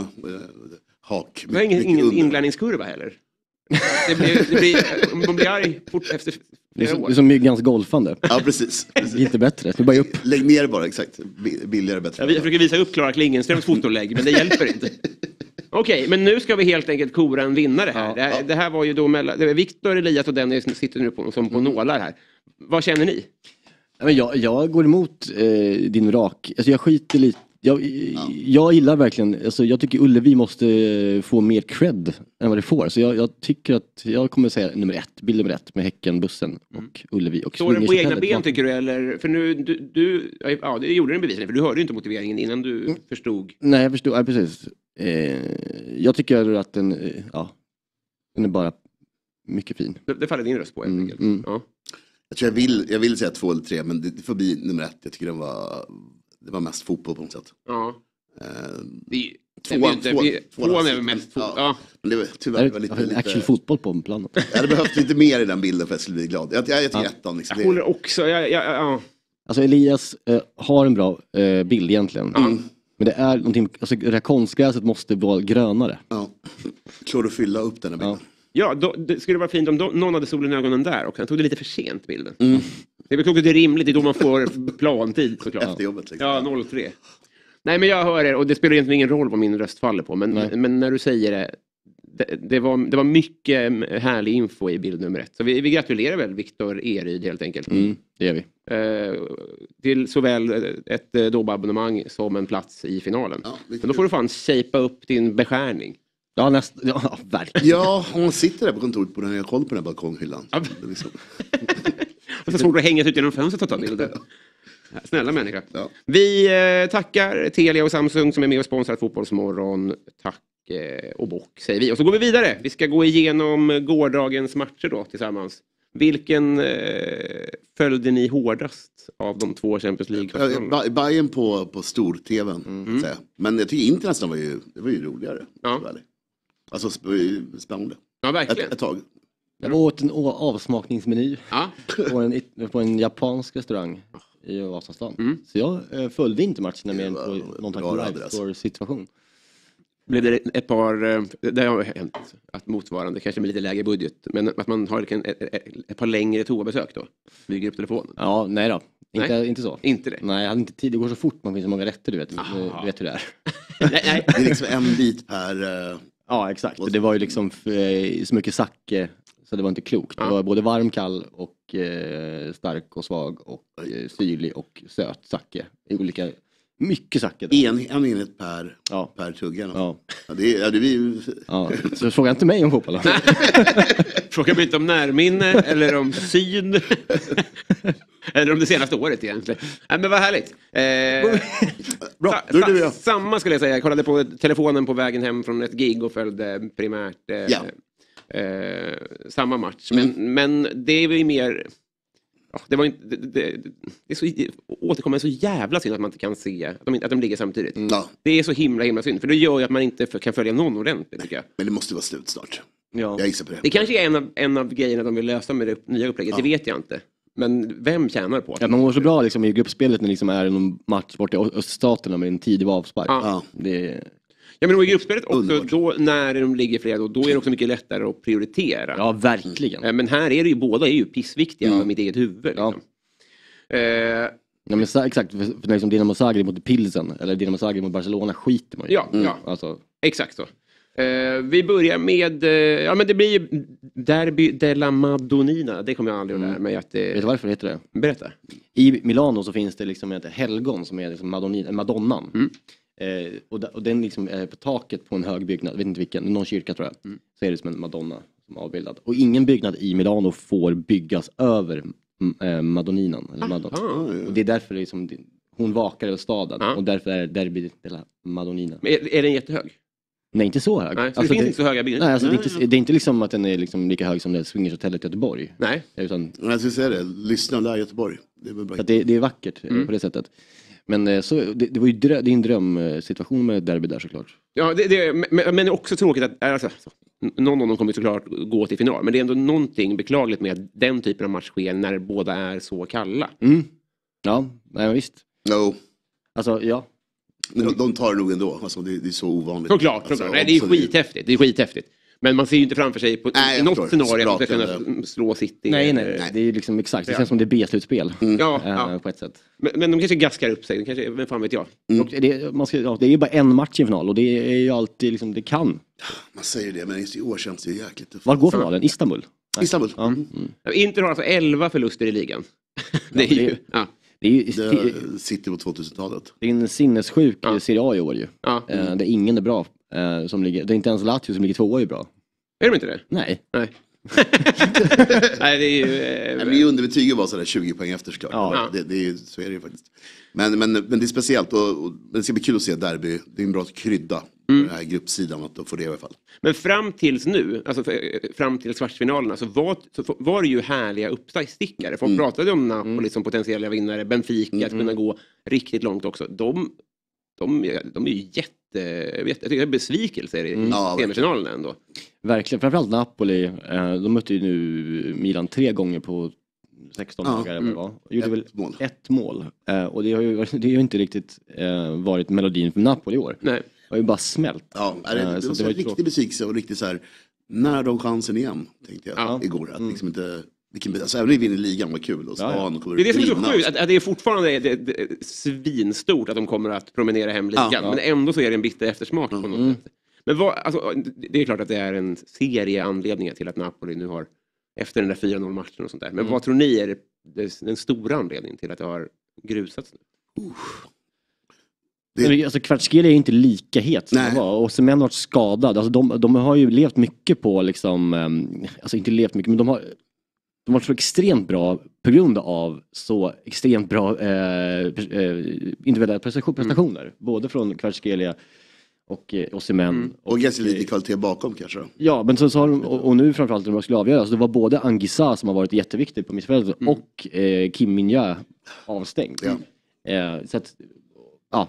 hak. Det har ingen, ingen inlärningskurva heller. Det blir, det blir, man blir arg fort efter det är, så, det är som myggans golfande. Ja, precis. Det är inte bättre. Det bara upp. Lägg ner bara, exakt. Billigare, bättre. Ja, jag försöker visa upp Klara Klingenströms fotolägg, men det hjälper inte. Okej, okay, men nu ska vi helt enkelt kora en vinnare här. Ja, det, här ja. det här var ju då mellan... Det var Viktor, Elias och Dennis sitter nu på, som på mm. nålar här. Vad känner ni? Jag, jag går emot eh, din rak. Alltså jag skiter lite. Jag, ja. jag gillar verkligen, alltså jag tycker Ullevi måste få mer cred än vad det får. Så jag, jag tycker att jag kommer säga nummer ett, bild nummer ett med Häcken, bussen och mm. Ullevi. Och står den på egna ben tycker du? Eller, för nu, du, du, ja det gjorde den bevisningen, för du hörde ju inte motiveringen innan du mm. förstod. Nej, jag förstod, ja, precis. Eh, jag tycker att den, ja, den är bara mycket fin. Det, det faller din röst på helt enkelt. Mm. Ja. Jag tror jag vill, jag vill säga två eller tre, men det får bli nummer ett. Jag tycker den var... Det var mest fotboll på något sätt. Ja. Uh, vi, tvåan, tvåan, tvåan, tvåan är väl mest fotboll. Ja. Ja. Men det var tyvärr det var lite... lite actual fotboll på planen. Jag hade behövt lite mer i den bilden för att jag skulle bli glad. Jag, jag, jag tycker ja. ettan. Liksom. Jag håller också. Jag, jag, ja. Alltså Elias eh, har en bra eh, bild egentligen. Mm. Men det är någonting... Alltså det här konstgräset måste vara grönare. Ja. Klor att fylla upp den här bilden. Ja. Ja, då, det skulle vara fint om då, någon hade solen i ögonen där och han tog det lite för sent bilden. Mm. Det är väl klart att det är rimligt, det är då man får plantid såklart. Efter jobbet liksom. Ja, noll tre. Nej, men jag hör er och det spelar egentligen ingen roll vad min röst faller på. Men, men när du säger det, det, det, var, det var mycket härlig info i bild nummer ett. Så vi, vi gratulerar väl Viktor Eryd helt enkelt. Mm, det gör vi. Eh, till såväl ett eh, Dobbe-abonnemang som en plats i finalen. Ja, men då får du fan shapea upp din beskärning. Ja, näst, ja, verkligen. Ja, om man sitter där på kontoret på den här koll på den här balkonghyllan. Ja. Det är liksom... Och så svårt att hänga ut genom fönstret och ta bilder. Snälla människa. Ja. Vi eh, tackar Telia och Samsung som är med och sponsrar Fotbollsmorgon. Tack eh, och bock säger vi. Och så går vi vidare. Vi ska gå igenom gårdagens matcher då tillsammans. Vilken eh, följde ni hårdast av de två Champions League-kvartalerna? Ja, Bayern på, på stor-tvn. Mm. Men jag tycker inte nästan var ju, det var ju roligare. Ja. Alltså spännande. Ja, verkligen. Ett, ett tag. Jag var åt en avsmakningsmeny ja. på, en, på en japansk restaurang i Vasastan. Mm. Så jag eh, följde inte matcherna mer än på någon slags live-situation. Blev det ett par, det har hänt att motsvarande, kanske med lite lägre budget, men att man har ett, ett, ett par längre toabesök då? Bygger upp telefonen? Ja, nej då. Inte, nej. inte så. Inte det? Nej, jag hade inte tid. Det går så fort, man finns så många rätter, du vet. Aha. Du vet hur det är. nej, nej. Det är liksom en bit per... Uh... Ja, exakt. Det var ju liksom för, så mycket sake, så det var inte klokt. Det var både varm, kall och eh, stark och svag och eh, syrlig och söt sake. I olika... Mycket sake. En, en enhet per, ja. per tugga. Ja. Ja, det är, ja, det är... ja. Så fråga inte mig om fotboll. Fråga mig inte om närminne eller om syn. Eller om det senaste året egentligen. Nej, men vad härligt. Eh, Bra, sa, då är det sa, samma skulle jag säga. Jag kollade på telefonen på vägen hem från ett gig och följde primärt eh, ja. eh, samma match. Men, mm. men det är ju mer... Det var inte, det, det, det är så återkommer så jävla synd att man inte kan se att de, att de ligger samtidigt. Mm. Ja. Det är så himla himla synd. För det gör ju att man inte för, kan följa någon ordentligt, tycker jag. Men det måste vara slut snart. Ja. Jag gissar på det. Det kanske är en av, en av grejerna de vill lösa med det nya upplägget. Ja. Det vet jag inte. Men vem tjänar på det? Ja, man mår så bra liksom, i gruppspelet när det liksom är någon match bort i öststaterna med en tidig avspark. Ja. Det... Ja, men i gruppspelet också, Underbart. då, när de ligger flera, då, då är det också mycket lättare att prioritera. Ja, verkligen. Mm. Men här är det ju, båda är ju pissviktiga ja. för mitt eget huvud. Liksom. Ja. Eh, ja, men exakt, för, för liksom Dinamo Zagreb mot Pilsen eller Dinamo Zagreb mot Barcelona skiter man ju. Ja, mm. ja. Alltså. Exakt så. Eh, vi börjar med, eh, ja men det blir ju Derby della Madonnina. Det kommer jag aldrig att lära mig att det... Vet du varför det heter det? Berätta. I Milano så finns det liksom ett helgon som är liksom Madonnina, Madonnan. Mm. Eh, och, da, och den liksom är på taket på en hög byggnad, jag vet inte vilken, någon kyrka tror jag. Mm. Så är det som en Madonna som är avbildad. Och ingen byggnad i Milano får byggas över eh, Madonninan. Eller Madonna. Och det är därför det är liksom, hon vakar över staden. Ah. Och därför är det Derby della Madonnina. Men är, är den jättehög? Nej, inte så hög. Nej, så alltså, det finns det, inte så höga byggnader? Nej, alltså, nej, det, är inte, det är inte liksom att den är liksom lika hög som det Swingershotellet i Göteborg. Nej. Utan, jag ska säga det, lyssna där i Göteborg. Det är, väl bra. Det, det är vackert mm. på det sättet. Men så, det, det var ju drö, det är en drömsituation med derby där såklart. Ja, det, det, men, men det är också tråkigt att alltså, någon av dem kommer såklart gå till final. Men det är ändå någonting beklagligt med att den typen av match sker när båda är så kalla. Mm. Ja, nej, visst. No. Alltså, ja. Men de, de tar det nog ändå. Alltså, det, det är så ovanligt. Såklart, alltså, såklart. Nej, det är skithäftigt. Det är skithäftigt. Men man ser ju inte framför sig på nej, något förstår. scenario att det ska kunna slå City. Nej, nej, nej. Det är ju liksom exakt. Det ja. känns som det är B-slutspel. Mm. Ja, äh, ja. På ett sätt. Men, men de kanske gaskar upp sig. Kanske, vem fan vet jag. Mm. Och det, man ska, ja, det är ju bara en match i final. Och det är ju alltid liksom, det kan. Man säger det, men i år känns det ju jäkligt tufft. Var går finalen? Istanbul? Nej. Istanbul. Ja. Mm. Inter har alltså elva förluster i ligan. det är ju... Ja. Det är ju det sitter på tvåtusentalet. Det är en sinnessjuk ja. Serie A i år ju. Ja. Mm. Där ingen är bra. Som ligger, det är inte ens Lazio som ligger tvåa är bra. Är de inte det? Nej. Nej. Nej, det är ju... Eh, Nej, men underbetyg var sådär tjugo poäng efter såklart. Ja. Det, det är, så är det ju faktiskt. Men, men, men det är speciellt och, och det ska bli kul att se derby. Det är en bra krydda på mm. den här gruppsidan att få det i alla fall. Men fram tills nu, alltså fram till kvartsfinalerna så var, så var det ju härliga uppstickare. Folk mm. pratade om Napoli mm. som potentiella vinnare, Benfica mm. att kunna gå riktigt långt också. De, de, de är ju jätte... Jag vet, jag tycker det är besvikelser i mm. semifinalen ändå. Verkligen, framförallt Napoli. De mötte ju nu Milan tre gånger på sexton ja. dagar. Mm. Gjorde ett väl mål. ett mål. Och det har ju, det har ju inte riktigt varit melodin för Napoli i år. Nej. Det har ju bara smält. Ja, det, det, det var så en riktig besvikelse och riktigt så här, när de chansen igen, tänkte jag ja. igår. Att liksom inte, vilken, alltså, även om vi vinner ligan var kul. Och så, Ja, ja. han kommer Det är det som är så brinna, sjukt, alltså. att, att det är fortfarande det, det, svinstort att de kommer att promenera hem ligan. Ja, ja. Men ändå så är det en bitter eftersmak på något Mm. sätt. Men vad, alltså, det är klart att det är en serie anledningar till att Napoli nu har, efter den där fyra noll matchen och sånt där. Men Mm. vad tror ni är det, det, den stora anledningen till att det har grusats nu? Det- Men alltså Kvaratskhelia är inte lika het som Nej. han var. Och Semen har varit skadad. Alltså de, de har ju levt mycket på liksom, um, alltså inte levt mycket, men de har, de har varit så extremt bra på grund av så extremt bra eh, pres- eh, individuella prestation, prestationer. Både från Kvaratskhelia och eh, Osimhen. Mm. Och ganska eh, lite kvalitet bakom kanske då. Ja, men så, så har de, och, och nu framförallt när de skulle avgöra, så det var både Anguissa som har varit jätteviktig på mittfältet Mm. och eh, Kim Min-jae avstängd. Ja. Eh, så att, ja,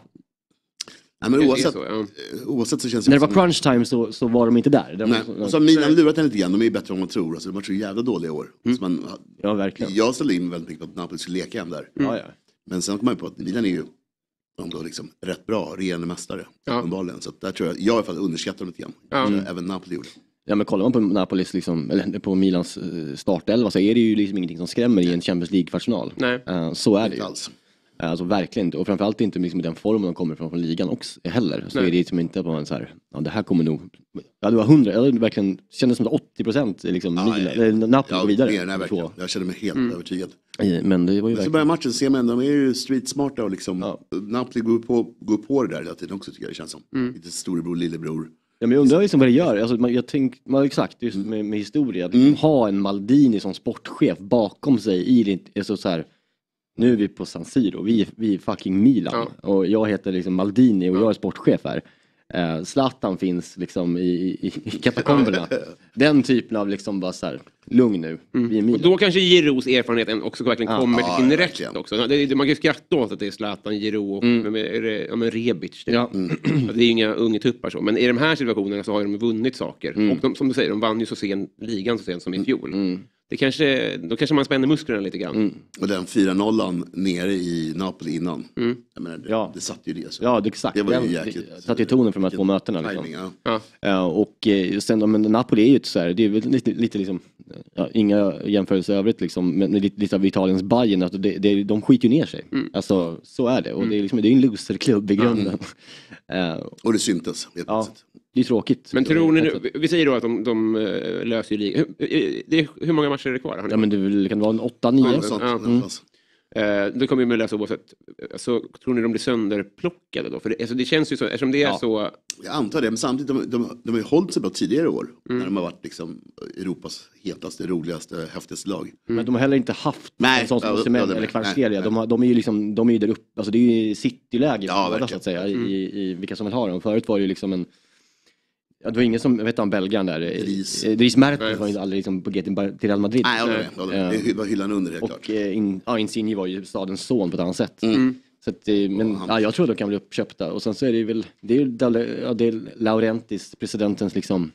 Nej, men Det är oavsett, så, ja. eh, oavsett så känns det när det var som- crunch time så, så var de inte där. De, Nej. Och så har Milan lurat henne lite grann, de är ju bättre än man tror. Alltså, de har varit så jävla dåliga i år. Så man, Ja, verkligen. jag ställde in väldigt mycket på att Napoli skulle leka hem där. Ja, ja. Men sen kom man ju på att Milan är ju ändå liksom rätt bra, regerande mästare. Ja. Uppenbarligen. Så att där tror jag, jag i alla fall underskattar dem lite grann. Ja. Så även Napoli gjorde. Ja, men kollar man på Napolis liksom, eller på Milans eh, startelva, så är det ju liksom ingenting som skrämmer i en Champions League-kvartsfinal. Nej. Eh, så är det ju. Inte alls. Eh, Alltså verkligen inte. Och framförallt inte liksom i den formen de kommer från, från ligan också heller. Så Nej. är det liksom inte bara en så här, ja det här kommer nog, ja det var hundra, ja, det verkligen kändes som att åttio procent liksom Ja, Milan, ja, ja. eller Napoli Ja, går vidare. mer, nej, verkligen. Så. Jag känner mig helt Mm. övertygad. Eh, Men det var ju Men så verkligen... börjar matchen, ser man, de är ju streetsmarta och liksom, Ja. Napoli går på, går på det där hela tiden också tycker jag det känns som. Mm. Lite storebror, lillebror. Ja, men jag undrar liksom vad det gör. Alltså, man, jag tänk, man, exakt, just med, med historia. Att liksom ha en Maldini som sportchef bakom sig i det, alltså, så här, nu är vi på San Siro, vi, vi är fucking Milan. Och jag heter liksom Maldini och jag är sportchef här. Eh, Zlatan finns liksom i, i, i katakomberna. Den typen av liksom bara så här, lugn nu, vi är Och Milan. då kanske Giroux erfarenhet också verkligen Ja. kommer Ja, till sin ja, rätt verkligen. också. Det, det, man kan ju skratta åt att det är Zlatan, Giroux och Mm. men, är det, ja, men Rebic. Det, Ja. Ja, det är ju inga unga tuppar så. Men i de här situationerna så har de vunnit saker. Mm. Och de, som du säger, de vann ju så sen ligan så sent som i fjol. Mm. Det kanske, då kanske man spänner musklerna lite grann. Mm. Och den fyra nollan nere i Napoli innan. Mm. Jag menar, det, Ja. det satt ju det. Så. Ja, det, exakt. Det var ju Den- jäkligt- det satte ju tonen för de här två mötena. Liksom. Timing, ja. Ja. Ja, och eh, sen, men Napoli är ju ett så här, det är väl lite, lite liksom, ja, inga jämförelser övrigt liksom, men lite, lite av Italiens Bayern, att det, det, de skiter ju ner sig. Mm. Alltså, så är det. Och det är liksom, det är en loserklubb i grunden. Eh, Och det syntes helt ja, plötsligt. det är tråkigt. Men Så, tror ni på nu, ett sätt. vi säger då att de, de eh, löser ju ligan. Hur, eh, det är- hur många matcher är det kvar? Har ni Ja, men det är väl- kan det vara en åtta, nio? Ja, Ja, sånt, ja. mm. alltså. Eh, det kommer ju med lösa oavsett. Så tror ni de blir sönderplockade då? För det, alltså det känns ju så, eftersom det är Ja. så... Jag antar det, men samtidigt, de, de, de har ju hållit sig bra tidigare år. Mm. När de har varit liksom Europas hetaste, roligaste, häftigaste lag. Men de har heller inte haft Nej, en sån som ja, Osimhen ja, det- eller nej, Kvaratskhelia. nej. De, har- de är ju liksom, de är ju där uppe, alltså det är ju cityläge Ja, båda, verkligen. så att säga, Mm. i, i vilka som vill ha dem. Förut var det ju liksom en, ja, det var ingen som, jag vet han belgaren där, Dries. Eh, Dries Mertens Nej. var ju aldrig liksom på G till Real Madrid. Nej, jag håller med, jag håller med. Eh, Det var hyllan under helt klart. Och eh, in, ja, Insigne var ju stadens son på ett annat sätt. Mm. Så att, eh, men Och han- ja, jag tror att de kan bli uppköpta. Och sen så är det ju väl, det är ju Dalle- ja, det är Laurentis, presidentens liksom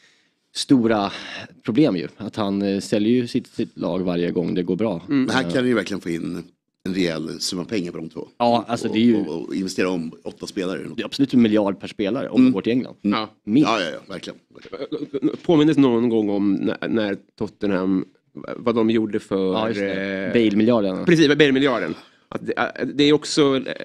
stora problem ju. Att han eh, säljer ju sitt, sitt lag varje gång det går bra. Men här kan du ju verkligen få in en rejäl summa pengar på de två. Ja, alltså det är ju Och, och, och investera om åtta spelare. eller något. det är absolut en miljard per spelare om man går till England. Ja. Minst. Ja, ja, ja, verkligen. Påminnes någon gång om när, när Tottenham, vad de gjorde för... Ja, just det. eh, Bale-miljarden. Precis, Bale-miljarden. Att det, äh, det är också eh,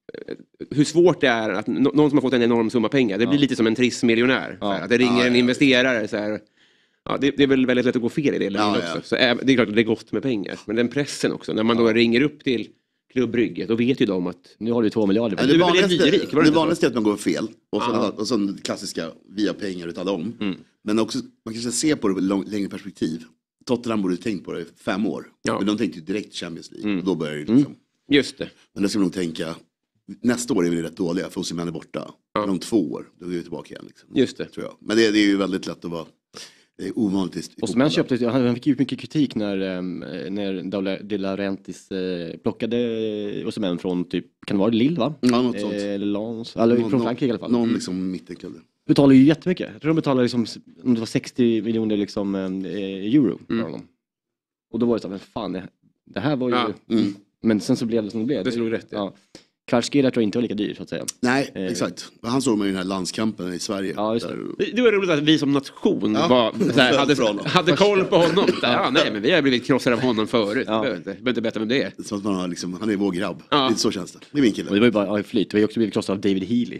hur svårt det är att nå- någon som har fått en enorm summa pengar, det blir lite som en trissmiljonär. Ja. Så här, att det ringer Ja, en ja, investerare så här. Ja, det, det är väl väldigt lätt att gå fel i det läget Ja, också. ja. Så äh, det är klart att det är gott med pengar. Men den pressen också, när man då ringer upp till klubbrygget, då vet ju de att... Nu har du två miljarder. Ja, du det är väl vanligaste, nyrik, var det det inte så? vanligaste är att man går fel. Och så, Ja. och så den klassiska via pengar utan om. Mm. Men också, man kanske ser på det i lång, längre perspektiv. Tottenham borde tänkt på det i fem år. Ja. Men de tänkte ju direkt Champions League. Mm. Och då börjar det liksom. Just det. Men det ska vi nog tänka. Nästa år är vi rätt dåliga för Osimhen är borta. Ja. Men om två år, då är vi tillbaka igen. Liksom, Just det. tror jag. Men det, det är ju väldigt lätt att vara. Det är ovanligt. i- i Och som han fotbollen. köpte, han fick ju mycket kritik när, ehm, när Daule- De Laurentiis eh, plockade Osimhen från typ, kan det vara Lille va? Ja, något sånt. Eh, Eller Lens, eller Någon- från Frankrike i alla fall. Mm. Någon liksom mittenklubb. Betalar ju jättemycket. Jag tror de betalar liksom, om det var sextio miljoner liksom, eh, euro för Mm. honom. Och då var det så här, men fan, det, det här var ju... Ja. Mm. Men sen så blev det som det blev. Det slog rätt, ja. Ja. Kvaratskhelia tror jag inte var lika dyr så att säga. Nej, eh. exakt. Han såg man ju den här landskampen i Sverige. Ja, just det. Där... Det var roligt att vi som nation ja. var, såhär, hade, hade koll på honom. Ja, nej, men vi har blivit krossade av honom förut. Ja. Jag behöver inte berätta vem det är. Som att man har liksom, han är vår grabb. Ja. Lite så känns det. Det är min kille. Och det var ju bara ja, flyt. Vi har ju också blivit krossade av David Healy.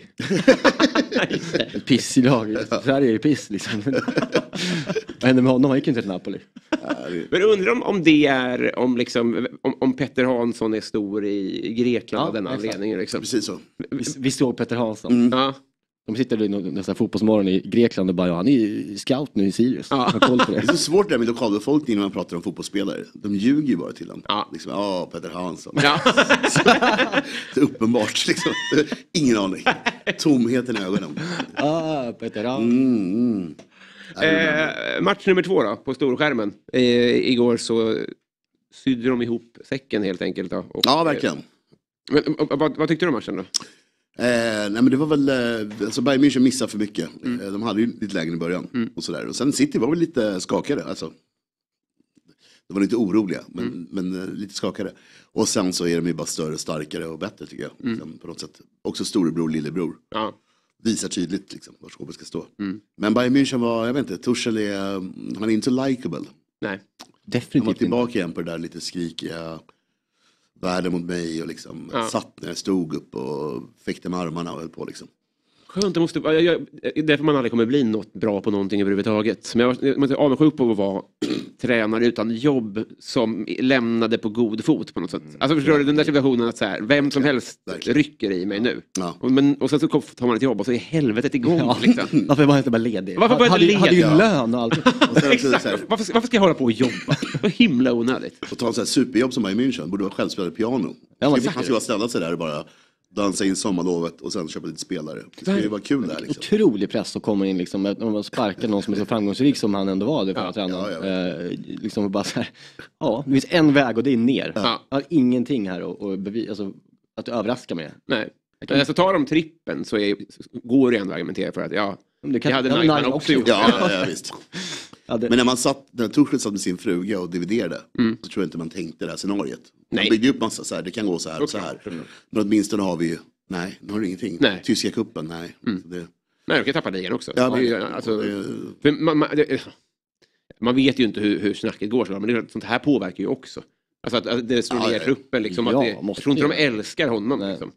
Ett piss i lag. Sverige är ju piss liksom. Vad hände med honom? Han gick inte till Napoli. Men undrar om, om det är om, liksom, om, om Petter Hansson är stor i Grekland av ja, den anledningen. Liksom. Precis så. Vi, vi såg Petter Hansson. Mm. Ja. De sitter i nästan fotbollsmorgon i Grekland och bara ja, han är scout nu i Sirius. Ja. Koll på det. Det är så svårt det med lokalbefolkningen när man pratar om fotbollsspelare. De ljuger ju bara till dem. Ja, liksom, ja Petter Hansson. Ja. Det är uppenbart liksom. Ingen aning. Tomheten i ögonen. Ah, Petter Hansson. Mm, mm. Eh, match nummer två då, på storskärmen. Eh, igår så sydde de ihop säcken helt enkelt. Då, och, Ja, verkligen. Men, och, vad, vad tyckte du om matchen då? Eh, nej men det var väl, eh, alltså Bayern München missade för mycket. Mm. Eh, de hade ju lite lägen i början mm. och sådär. Och sen City var väl lite skakade, alltså. De var lite oroliga, men, mm. men eh, lite skakade. Och sen så är de ju bara större, starkare och bättre tycker jag. Mm. Liksom, på något sätt. Också storebror, lillebror. Ja. Visar tydligt liksom var skåpet ska stå. Mm. Men Bayern München var, jag vet inte, Tuchel är, han är inte så likable. Nej. Definitivt. Han var tillbaka igen på det där lite skrikiga världen mot mig och liksom ja. Satt när jag stod upp och fäckte med armarna och höll på liksom. Skönt, det måste, jag, jag, därför man aldrig kommer bli något bra på någonting överhuvudtaget. Men jag, jag måste avundsjuk på att vara tränare utan jobb som lämnade på god fot på något sätt. Alltså förstår du den där situationen att så här, vem som helst verkligen rycker i mig nu. Ja. Och, men, och sen så tar man ett jobb och så är helvetet igång. Ja. Liksom. Varför var jag inte bara ledig? Varför var jag inte ledig? Hade ju lön och allt. Exakt. Varför, varför ska jag hålla på och jobba? Vad himla onödigt. Och ta en sån här superjobb som Bayern München, borde vara självspelande piano. Ja, man han ska bara ställa sig där och bara dansa in sommarlovet och sen köpa lite spelare. Det ska ju vara kul där liksom. Otrolig press att komma in liksom, när man sparkar någon som är så framgångsrik som han ändå var det för ja, tränaren. Ja, eh, liksom bara så här, ja, det finns en väg och det är ner. Ja. Jag har ingenting här och, och bevis, alltså, att överraska med. Nej. Men alltså tar de trippen så, är, så går det ändå att argumentera för att ja, det, kan, det hade Nagman också, också gjort. Ja, ja, ja visst. Ja, det... Men när man satt, när Tuchel satt med sin fruga och dividerade mm. så tror jag inte man tänkte det här scenariet. Man byggde upp massa så här, det kan gå så här och okay. så här. Mm. Men åtminstone har vi ju, nej, nu har du ingenting. Nej. Tyska kuppen, nej. Mm. Det... Nej, du kan tappa ligan också. Ja, det är, alltså, det... man, man, det, man vet ju inte hur, hur snacket går, så, men det, sånt här påverkar ju också. Alltså att, att det slår ner ja, truppen, liksom, ja, att det, jag tror inte de älskar honom. Liksom.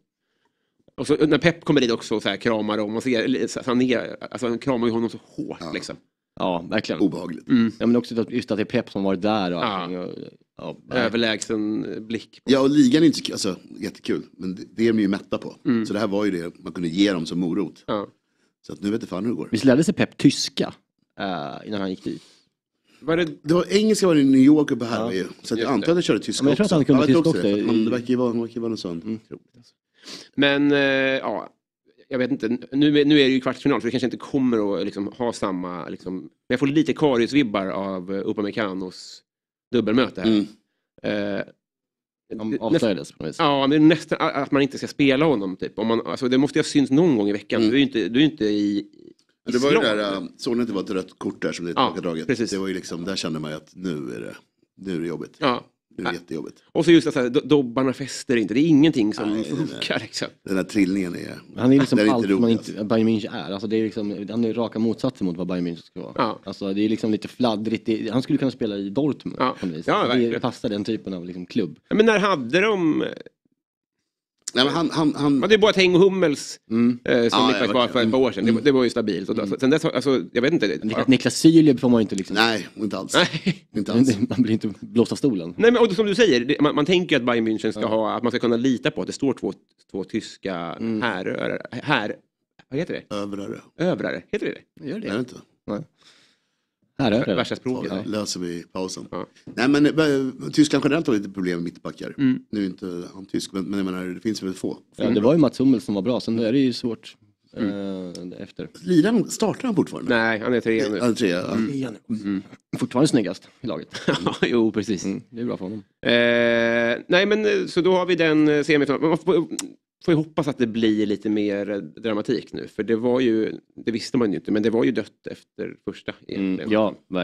Och så när Pep kommer dit också och så här, kramar dem och ser, så, han, är, alltså, han kramar ju honom så hårt. Ja. Liksom. Ja, verkligen. Obehagligt. Mm. Ja, men också just att det är Pep som varit där och allting. Ja. Och, ja, överlägsen blick. På. Ja, och ligan är inte alltså, jättekul. Men det, det är de ju mätta på. Mm. Så det här var ju det man kunde ge dem som morot. Ja. Så att nu vet jag fan hur det går. Visst lärde sig Pep tyska uh, innan han gick dit? Var det... det var engelska var det i New York och på här. Ja. Så att jag antar att jag körde tyska ja, men jag tror att han kunde tyska också. också. Han, det verkar ju vara, vara någon sån. Mm. Men uh, ja... Jag vet inte, nu, nu är det ju kvartsfinal så det kanske inte kommer att liksom, ha samma... Liksom, men jag får lite Karius-vibbar av Upameccanos dubbelmöte här. Mm. Uh, avslöjades på något vis. Ja, men nästan att man inte ska spela honom. Typ. Om man, alltså, det måste ju ha synts någon gång i veckan. Mm. Du är ju inte, du är inte i, i det var ju där, uh, såg ni inte var ett rött kort där som det är ja, tillbakadraget? Precis. Det var ju liksom, där kände man ju att nu är det, nu är det jobbigt. Ja. Det är jättejobbigt. Och så just att do- dobbarna fäster inte. Det är ingenting som nej, funkar. Liksom. Den här trillningen är... Han är liksom är allt inte man inte, Bayern München är. Alltså det är liksom, han är raka motsatsen mot vad Bayern München ska vara. Ja. Alltså det är liksom lite fladdrigt. Det, han skulle kunna spela i Dortmund. Ja. Ja, det passar den typen av liksom klubb. Ja, men när hade de... Nej, men han, han, han... Ja, det är bara Teng och Hummels mm. eh, som ja, Niklas var för ett par år sedan. Mm. Det, det var ju stabilt. Och då, mm. sen dess, alltså, jag vet inte. Niklas, Niklas Syleb får man inte liksom... Nej, inte alls. Nej. Inte alls. Man blir inte blåst av stolen. Nej, men och som du säger, det, man, man tänker att Bayern München ska ja. ha, att man ska kunna lita på att det står två, två tyska mm. här, här, vad heter det? Övrare. Övrare, heter det det? Gör det? Nej, inte. Nej. Här är det. Värsta språket. Ja, löser vi i pausen. Ja. Nej, men äh, Tyskland generellt har lite problem med mittbackar. Mm. Nu är inte han tysk, men, men jag menar, det finns väl få. Ja, det var ju Mats Hummels som var bra, sen är det ju svårt mm. äh, efter. Liran, startar han fortfarande? Nej, han är tre nu. Han är tre, ja. Mm. Mm. Fortfarande snyggast i laget. Jo, precis. Mm. Det är bra för honom. Eh, nej, men så då har vi den semifinalen. Får jag hoppas att det blir lite mer dramatik nu. För det var ju, det visste man ju inte, men det var ju dött efter första. Mm, ja, verkligen.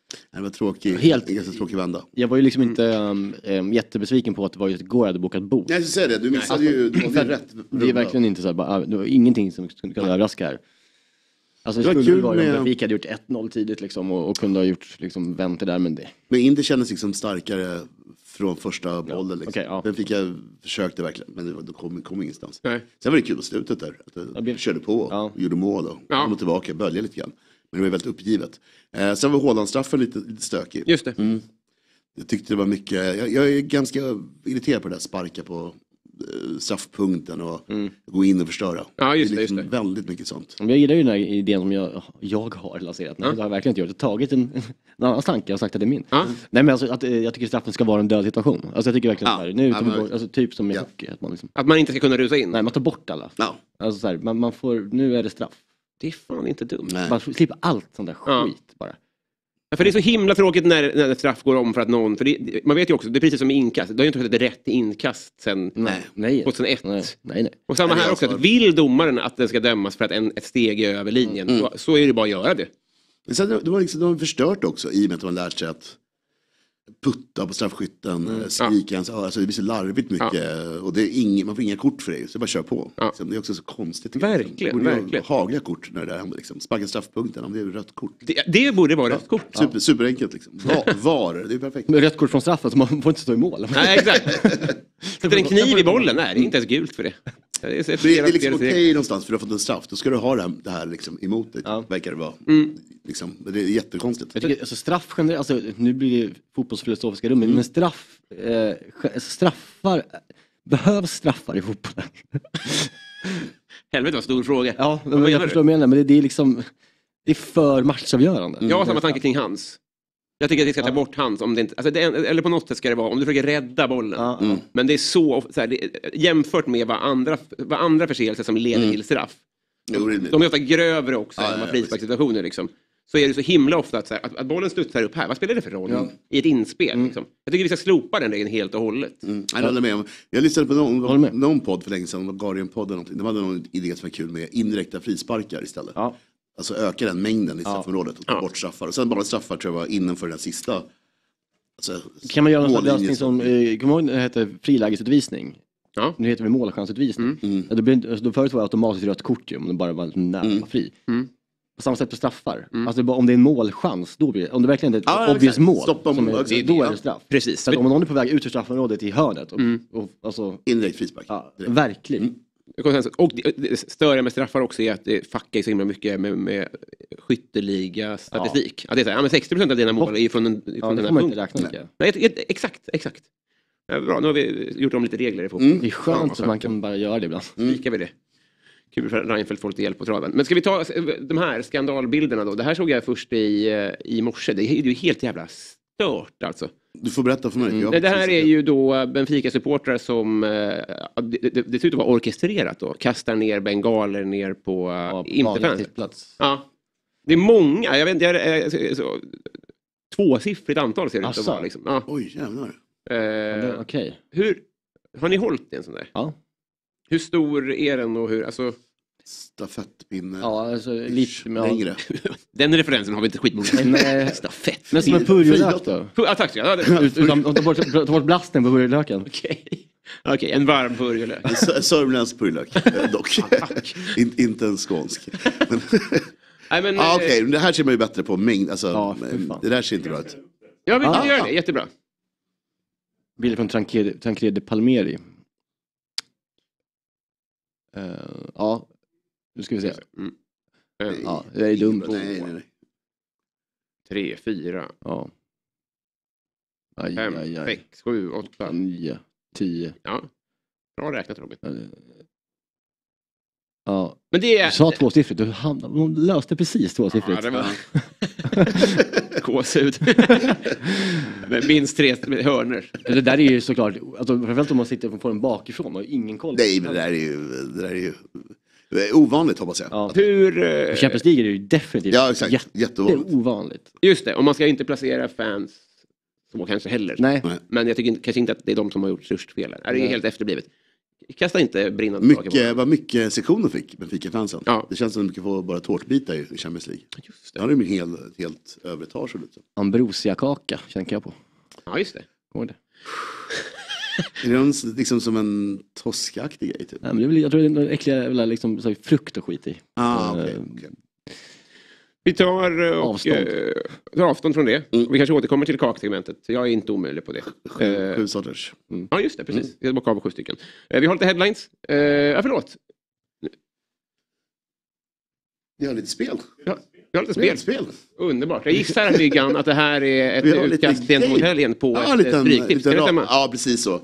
Det var tråkig, Helt ganska tråkig vända. Jag var ju liksom inte um, um, jättebesviken på att det var just igår jag hade bokat bok. Nej, jag säger det. Du missade ju, du var rätt. Det är verkligen inte så här, bara, det var ingenting som kunde överraska här. Alltså det, Det var skulle kul vara med- om Benfica hade gjort ett noll tidigt liksom och, och kunde ha gjort liksom vänt det där, men det. Men Inter kändes liksom starkare från första bollen. Liksom. okej, ja. Benfica försökte verkligen, men det, var- det kom, kom ingenstans. Nej. Sen var det kul på slutet där. Att det, Ja, det- körde på, ja. gjorde mål och Ja. kom tillbaka, böljade lite grann. Men det var väldigt uppgivet. Eh, sen var Haaland-straffen lite, lite stökig. Just det. Mm. Jag tyckte det var mycket, jag, jag är ganska irriterad på det där, sparka på eh, straffpunkten och Mm. gå in och förstöra. Ja, just är det, just liksom det. väldigt mycket sånt. Men jag gillar ju den här idén som jag, jag har lanserat. Nej, det har jag verkligen inte gjort. Jag har tagit en, en annan tanke och sagt att det är min. Ja. Nej, men alltså, att, eh, jag tycker straffen ska vara en död situation. Alltså jag tycker verkligen Ja. så här, nu Ja, tar man men- bort, alltså, typ som i Ja. hockey. Att man, liksom, Att man inte ska kunna rusa in. nej, man tar bort alla. Ja. Alltså så här, man, man får, nu är det straff. Det är fan inte dumt. Nej. Man slipper allt sånt där Ja. skit bara. Ja, för det är så himla tråkigt när, när ett straff går om för att någon... För det, man vet ju också, det är precis som med inkast. Det har ju inte skett rätt inkast sen Nej, nej. tjugohundraett. Nej, nej, nej. Och samma Nej, det är här också, alltså- att vill domaren att den ska dömas för att en, ett steg är över linjen, Mm. så, så är det bara att göra det. Men sen, de, har liksom, de har förstört också i och med att de har lärt sig att putta på straffskytten, mm. skrika hans öra. Alltså det blir så larvigt mycket. Och det är ing, man får inga kort för det, så det är bara att köra på. Ja. Liksom, det är också så konstigt. tycker jag, Verkligen, liksom. Det borde verkligen. vara hagliga kort när det där händer. Liksom. Sparka straffpunkten, om det är rött kort. Det, det borde vara rött kort. Super, superenkelt liksom. Va, var, det är perfekt. Men rätt kort från straffet så man får inte stå i mål. Nej, exakt. Sätter en kniv i bollen, nej, det är inte ens gult för det. Det är, Det är, det är liksom okej någonstans för du har fått en straff. Då ska du ha det här, det här liksom emot dig, Ja. verkar det vara. Mm. Liksom, det är jättekonstigt. Jag tycker, alltså straff generellt, alltså, nu blir det fotbollsfilosofiska rummet, men straff, eh, alltså, straffar, behövs straffar i fotbollen? Helvete vad stor fråga. Ja, Vad men menar jag du? förstår vad du menar, men det, det är liksom, det är för matchavgörande. Jag har samma tanke kring hans. Jag tycker att vi ska ta bort hans, om det inte, alltså det, är- eller på något sätt ska det vara, om du försöker rädda bollen. Ja, Mm. Men det är så, så här, det, jämfört med vad andra, vad andra förseelser som leder till straff. Jo, det- De är ofta grövre också Ja, än ja, de ja, här frisparkssituationer liksom. Så är det så himla ofta att, så här, att, att bollen studsar upp här, vad spelar det för roll i ett inspel? Liksom? Jag tycker vi ska slopa den regeln helt och hållet. Mm, jag håller med. om- Jag lyssnade på Håller någon, med. någon podd för länge sedan, Guardian-podden, någonting. De hade någon idé som var kul med indirekta frisparkar istället. Ja. Alltså öka den mängden i straffområdet och ta Ja. bort straffar. Och sen bara straffar tror jag var innanför den sista. Alltså, Kan man göra någon sån här mållinjen lösning som, eh, kommer du ihåg när det hette frilägesutvisning? Ja. Nu heter det målchansutvisning. Mm. Ja, det blir, inte- alltså, då förut var det automatiskt rött kort ju, om det bara var nära Mm. fri. Mm. På samma sätt på straffar. Alltså det är bara, om det är en målchans, då blir det, om det verkligen är ett Ja, obvious exakt. mål, Stoppa som mål, är, exakt. då är Ja. det straff. Precis. Så att om någon är på väg ut ur straffområdet i hörnet, och, Mm. och, alltså, Indirekt frispark. ja, Direkt. verkligen. Mm. Och det, det större med straffar också är att det fuckar så himla mycket med, med skytteliga statistik. Ja. Att det är så här, ja, men sextio procent av dina mål är ju från, en, från Ja, den det här får man inte punkten. räkna lika. Nej, ett- ett- exakt, exakt. Ja, bra, nu har vi gjort om lite regler i fotboll. Mm. Det är skönt Ja, att man kan bara göra det ibland. Spikar vi det. Kul för att Reinfeldt får lite hjälp på traven. Men ska vi ta de här skandalbilderna då? Det här såg jag först i, eh, i morse. Det är ju helt jävla stört alltså. Du får berätta för mig. Jag har Nej, det här precis är sett ju då Benfica-supportrar som, eh, det, det, det ser ut att vara orkestrerat då. Kastar ner bengaler ner på Ja, uh, på vanlig Interfans. sittplats. Ja. Det är många, jag vet inte, jag, är- så, så, tvåsiffrigt antal ser det ut att Asså. vara. Liksom. Ja. Oj, jävlar. Ja, Eh, det- Okej. hur, har ni hållit i en sån där? Ja. Hur stor är den och hur, alltså, Stafettpinne. Ja, alltså lite med... Längre. den referensen har vi inte skitmånga. Men, Stafett. men som en purjolök då? Ja, tack så mycket. Ja, det- Ut- Utan, ta, bort, ta bort blasten på purjolöken. Okej, Okej, en varm purjolök. Sö- Sörmländsk purjolök, eh, dock. In, inte en skånsk. Men, Nej, men, ah, eh, okej, men det här ser man ju bättre på mängd. Alltså, Ja, fy fan. det där ser inte bra ut. Ja, vi Ah. gör det. Jättebra. Bilder från Tancredi, Tancredi Palmeri. Uh, ja, nu ska vi se. Mm. En, Ja, det är dumt. Nej, nej, nej. tre, fyra, Ja. Aj, fem, aj, aj. sex, sju, åtta. Nio, tio. Ja, bra räknat Robin. eh, Ja, Men det är... du sa tvåsiffrigt. Du hamnade, hon löste precis Ja, tvåsiffrigt. det var... Gåshud. Men minst tre hörnor. Det där är ju såklart, alltså, framförallt om man sitter och får den bakifrån och inte koll. Nej, men det där är ju, det där är ju det är ovanligt hoppas jag. Ja. Hur... eh, På Champions League är det ju definitivt Ja, exakt. jätte- Jätteovanligt. ovanligt. Just det, och man ska inte placera fans så kanske heller. Nej. Nej. Men jag tycker inte, kanske inte att det är de som har gjort störst fel här. Det är Nej. helt efterblivet. Kasta inte brinnande mycket, vad mycket sektioner fick Benfica-fansen. Ja. Det känns som att de kan få bara tårtbitar i Champions League. Just det. Ja, det är helt, helt övertage. Ambrosia-kaka tänker jag på. Ja, just det. Kommer det? Är det en, liksom som en toskaktig grej typ? Nej, men det är väl, jag tror det är äckliga liksom, så frukt och skit i. Ah, Så, okay, eh, okay. Vi tar, och, avstånd. Eh, tar avstånd från det. Mm. Vi kanske återkommer till kaksegmentet. Jag är inte omöjlig på det. Sju, eh, sju sorters. Mm. Ja, just det. Precis. Mm. Jag bockar av sju stycken. Eh, vi har lite headlines. Eh, ja, förlåt. Vi har lite spel. Ja, vi har lite spel. spel. Underbart. Jag gissar Myggan att det här är ett utkast gentemot helgen på ja, ett liten, stryktips. liten ja, precis så.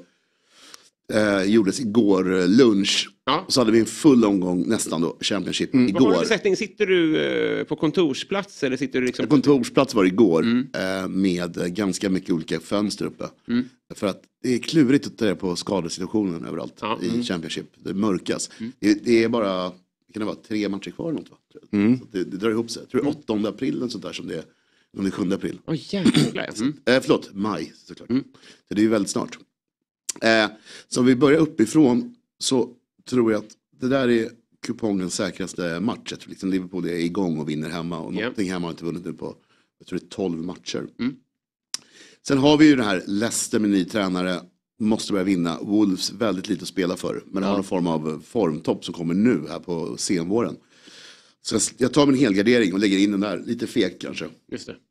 Eh, gjordes igår eh, lunch. Ja. Så hade vi en full omgång nästan då, Championship, mm. igår. Vad har du för sättning? Sitter du eh, på kontorsplats eller sitter du liksom... Kontorsplats var det igår mm. eh, med eh, ganska mycket olika fönster uppe. Mm. För att det är klurigt att ta på skadesituationen överallt ja. i mm. Championship. Det mörkas. Mm. Det, det är bara, kan det vara tre matcher kvar eller något va? Mm. Så det, det drar ihop sig. Jag tror det är åttonde april eller sånt där som det är. Om det är sjunde april. Åh oh, jävlar. Mm. Eh, förlåt, maj såklart. Mm. Så det är ju väldigt snart. Eh, så om vi börjar uppifrån så tror jag att det där är kupongens säkraste match. Jag tror liksom Liverpool är igång och vinner hemma. Och yeah. någonting hemma har inte vunnit nu på, jag tror det är tolv matcher. Mm. Sen har vi ju det här Leicester med ny tränare. Måste börja vinna. Wolves väldigt lite att spela för. Men ja. har någon form av formtopp som kommer nu här på senvåren. Så jag tar min helgardering och lägger in den där. Lite fek kanske. Just det.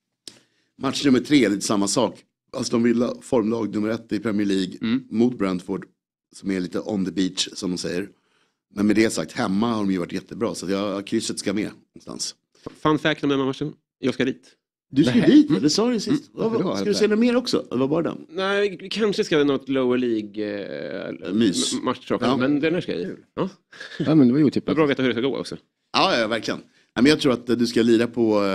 Match nummer tre, lite samma sak. Aston Villa, formlag nummer ett i Premier League. Mm. Mot Brentford. Som är lite on the beach som de säger. Men med det sagt, hemma har de ju varit jättebra. Så jag, krysset ska med någonstans. Fun fact om den här matchen. Jag ska dit. Du ska Nej. dit, mm. det sa du sist. Mm. Vad, ska du säga något mer också? Eller vad var den? Nej, vi kanske ska ha något lower League eh, Mys. match. Ja. Men den här ska jag i. Ja. Ja, men det var ju typ det är bra att veta hur det ska gå också. Ja, ja verkligen. Men jag tror att du ska lira på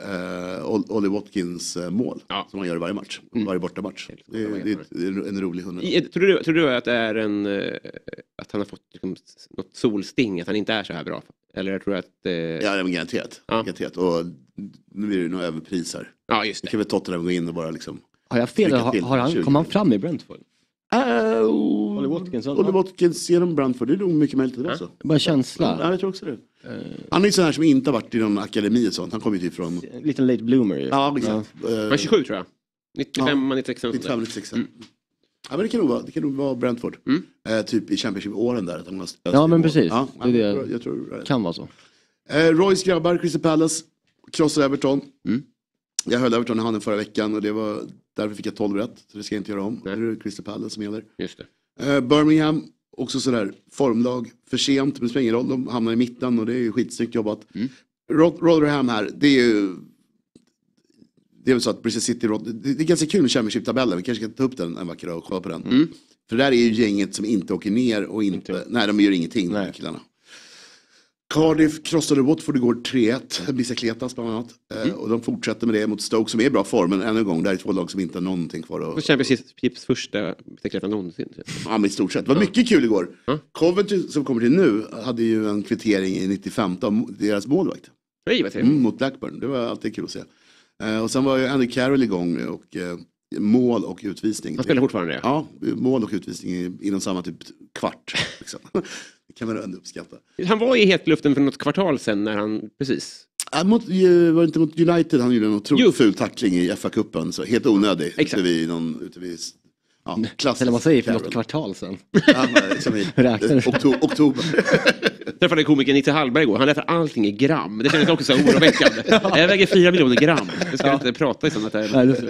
uh, Ollie Watkins uh, mål. Ja. Som han gör i varje match. Mm. Varje bortamatch. Det, det, det, det är en rolig hund. Tror du, tror du att det är en... Uh, att han har fått liksom, något solsting? Att han inte är så här bra? Eller tror du att... Uh... Ja, det är garanterat. Ja. garanterat. Och nu är det nog överpris här. Ja, just det. Det kan väl Tottenham gå in och bara liksom... Har jag fel? Har, har han, kom han fram i Brentford? Uh, Ollie Watkins. Ollie Watkins genom Brentford. Det är nog mycket möjligt det också. Bara känsla. Ja, jag tror också det. Uh, han är ju sån här som inte har varit i någon akademi och sånt. Han kommer ju typ från... Liten late bloomer ju. Ja, exakt. Ja. Uh, var tjugosju tror jag. nittiofem, ja, nittiosex. nittiofem, nittiosex. Mm. Ja, men det kan nog vara, det kan nog vara Brentford. Mm. Uh, typ i Championship-åren där. Att han har ja, men precis. Ja, det är det. Jag, jag tror det kan vara så. Uh, Royce grabbar, Crystal Palace. Krossar Everton. Mm. Jag höll Everton i handen förra veckan och det var, därför fick jag tolv rätt. Så det ska jag inte göra om. Nej. Det är Crystal Palace som gäller. Just det. Uh, Birmingham, också sådär formlag. För sent, men det spelar ingen roll. De hamnar i mitten och det är ju skitsnyggt jobbat. Mm. Rot- Rotherham här, det är ju... Det är väl så att Bristol City... Det är ganska kul med Championship-tabellen. Vi kanske kan ta upp den en vacker dag och kolla på den. Mm. För där är ju gänget som inte åker ner och inte... inte. Nej, de gör ingenting, de killarna. Cardiff krossade Watford igår tre ett. Bicicletas bland annat. Mm. Eh, och de fortsätter med det mot Stoke som är i bra form. Men ännu en gång, där är två lag som inte har någonting kvar. Och, och Champions första bicicletan någonsin. Ja, men i stort sett. Det var ja. mycket kul igår. Mm. Coventry som kommer till nu hade ju en kvittering i nittiofem av deras målvakt. Nej, vad mm, mot Blackburn. Det var alltid kul att se. Eh, och sen var ju Andy Carroll igång och eh, mål och utvisning. Han spelar fortfarande det? Ja, mål och utvisning inom samma typ kvart. Liksom. Det kan man ändå uppskatta. Han var i hetluften för något kvartal sen när han, precis. Ja, mot, var det inte mot United han gjorde en otroligt ful tackling i F A-cupen. Så helt onödig. Exakt. Ute vid någon, ute vid, ja, klassisk. Eller vad säger för något kvartal sen. Ja, liksom i oktober. oktober. Jag träffade komikern Nisse Hallberg igår. Han läser allting i gram. Det känns också så oroväckande. Ja. Jag väger fyra miljoner gram. Jag ska ja. inte prata i sådana här. Nej,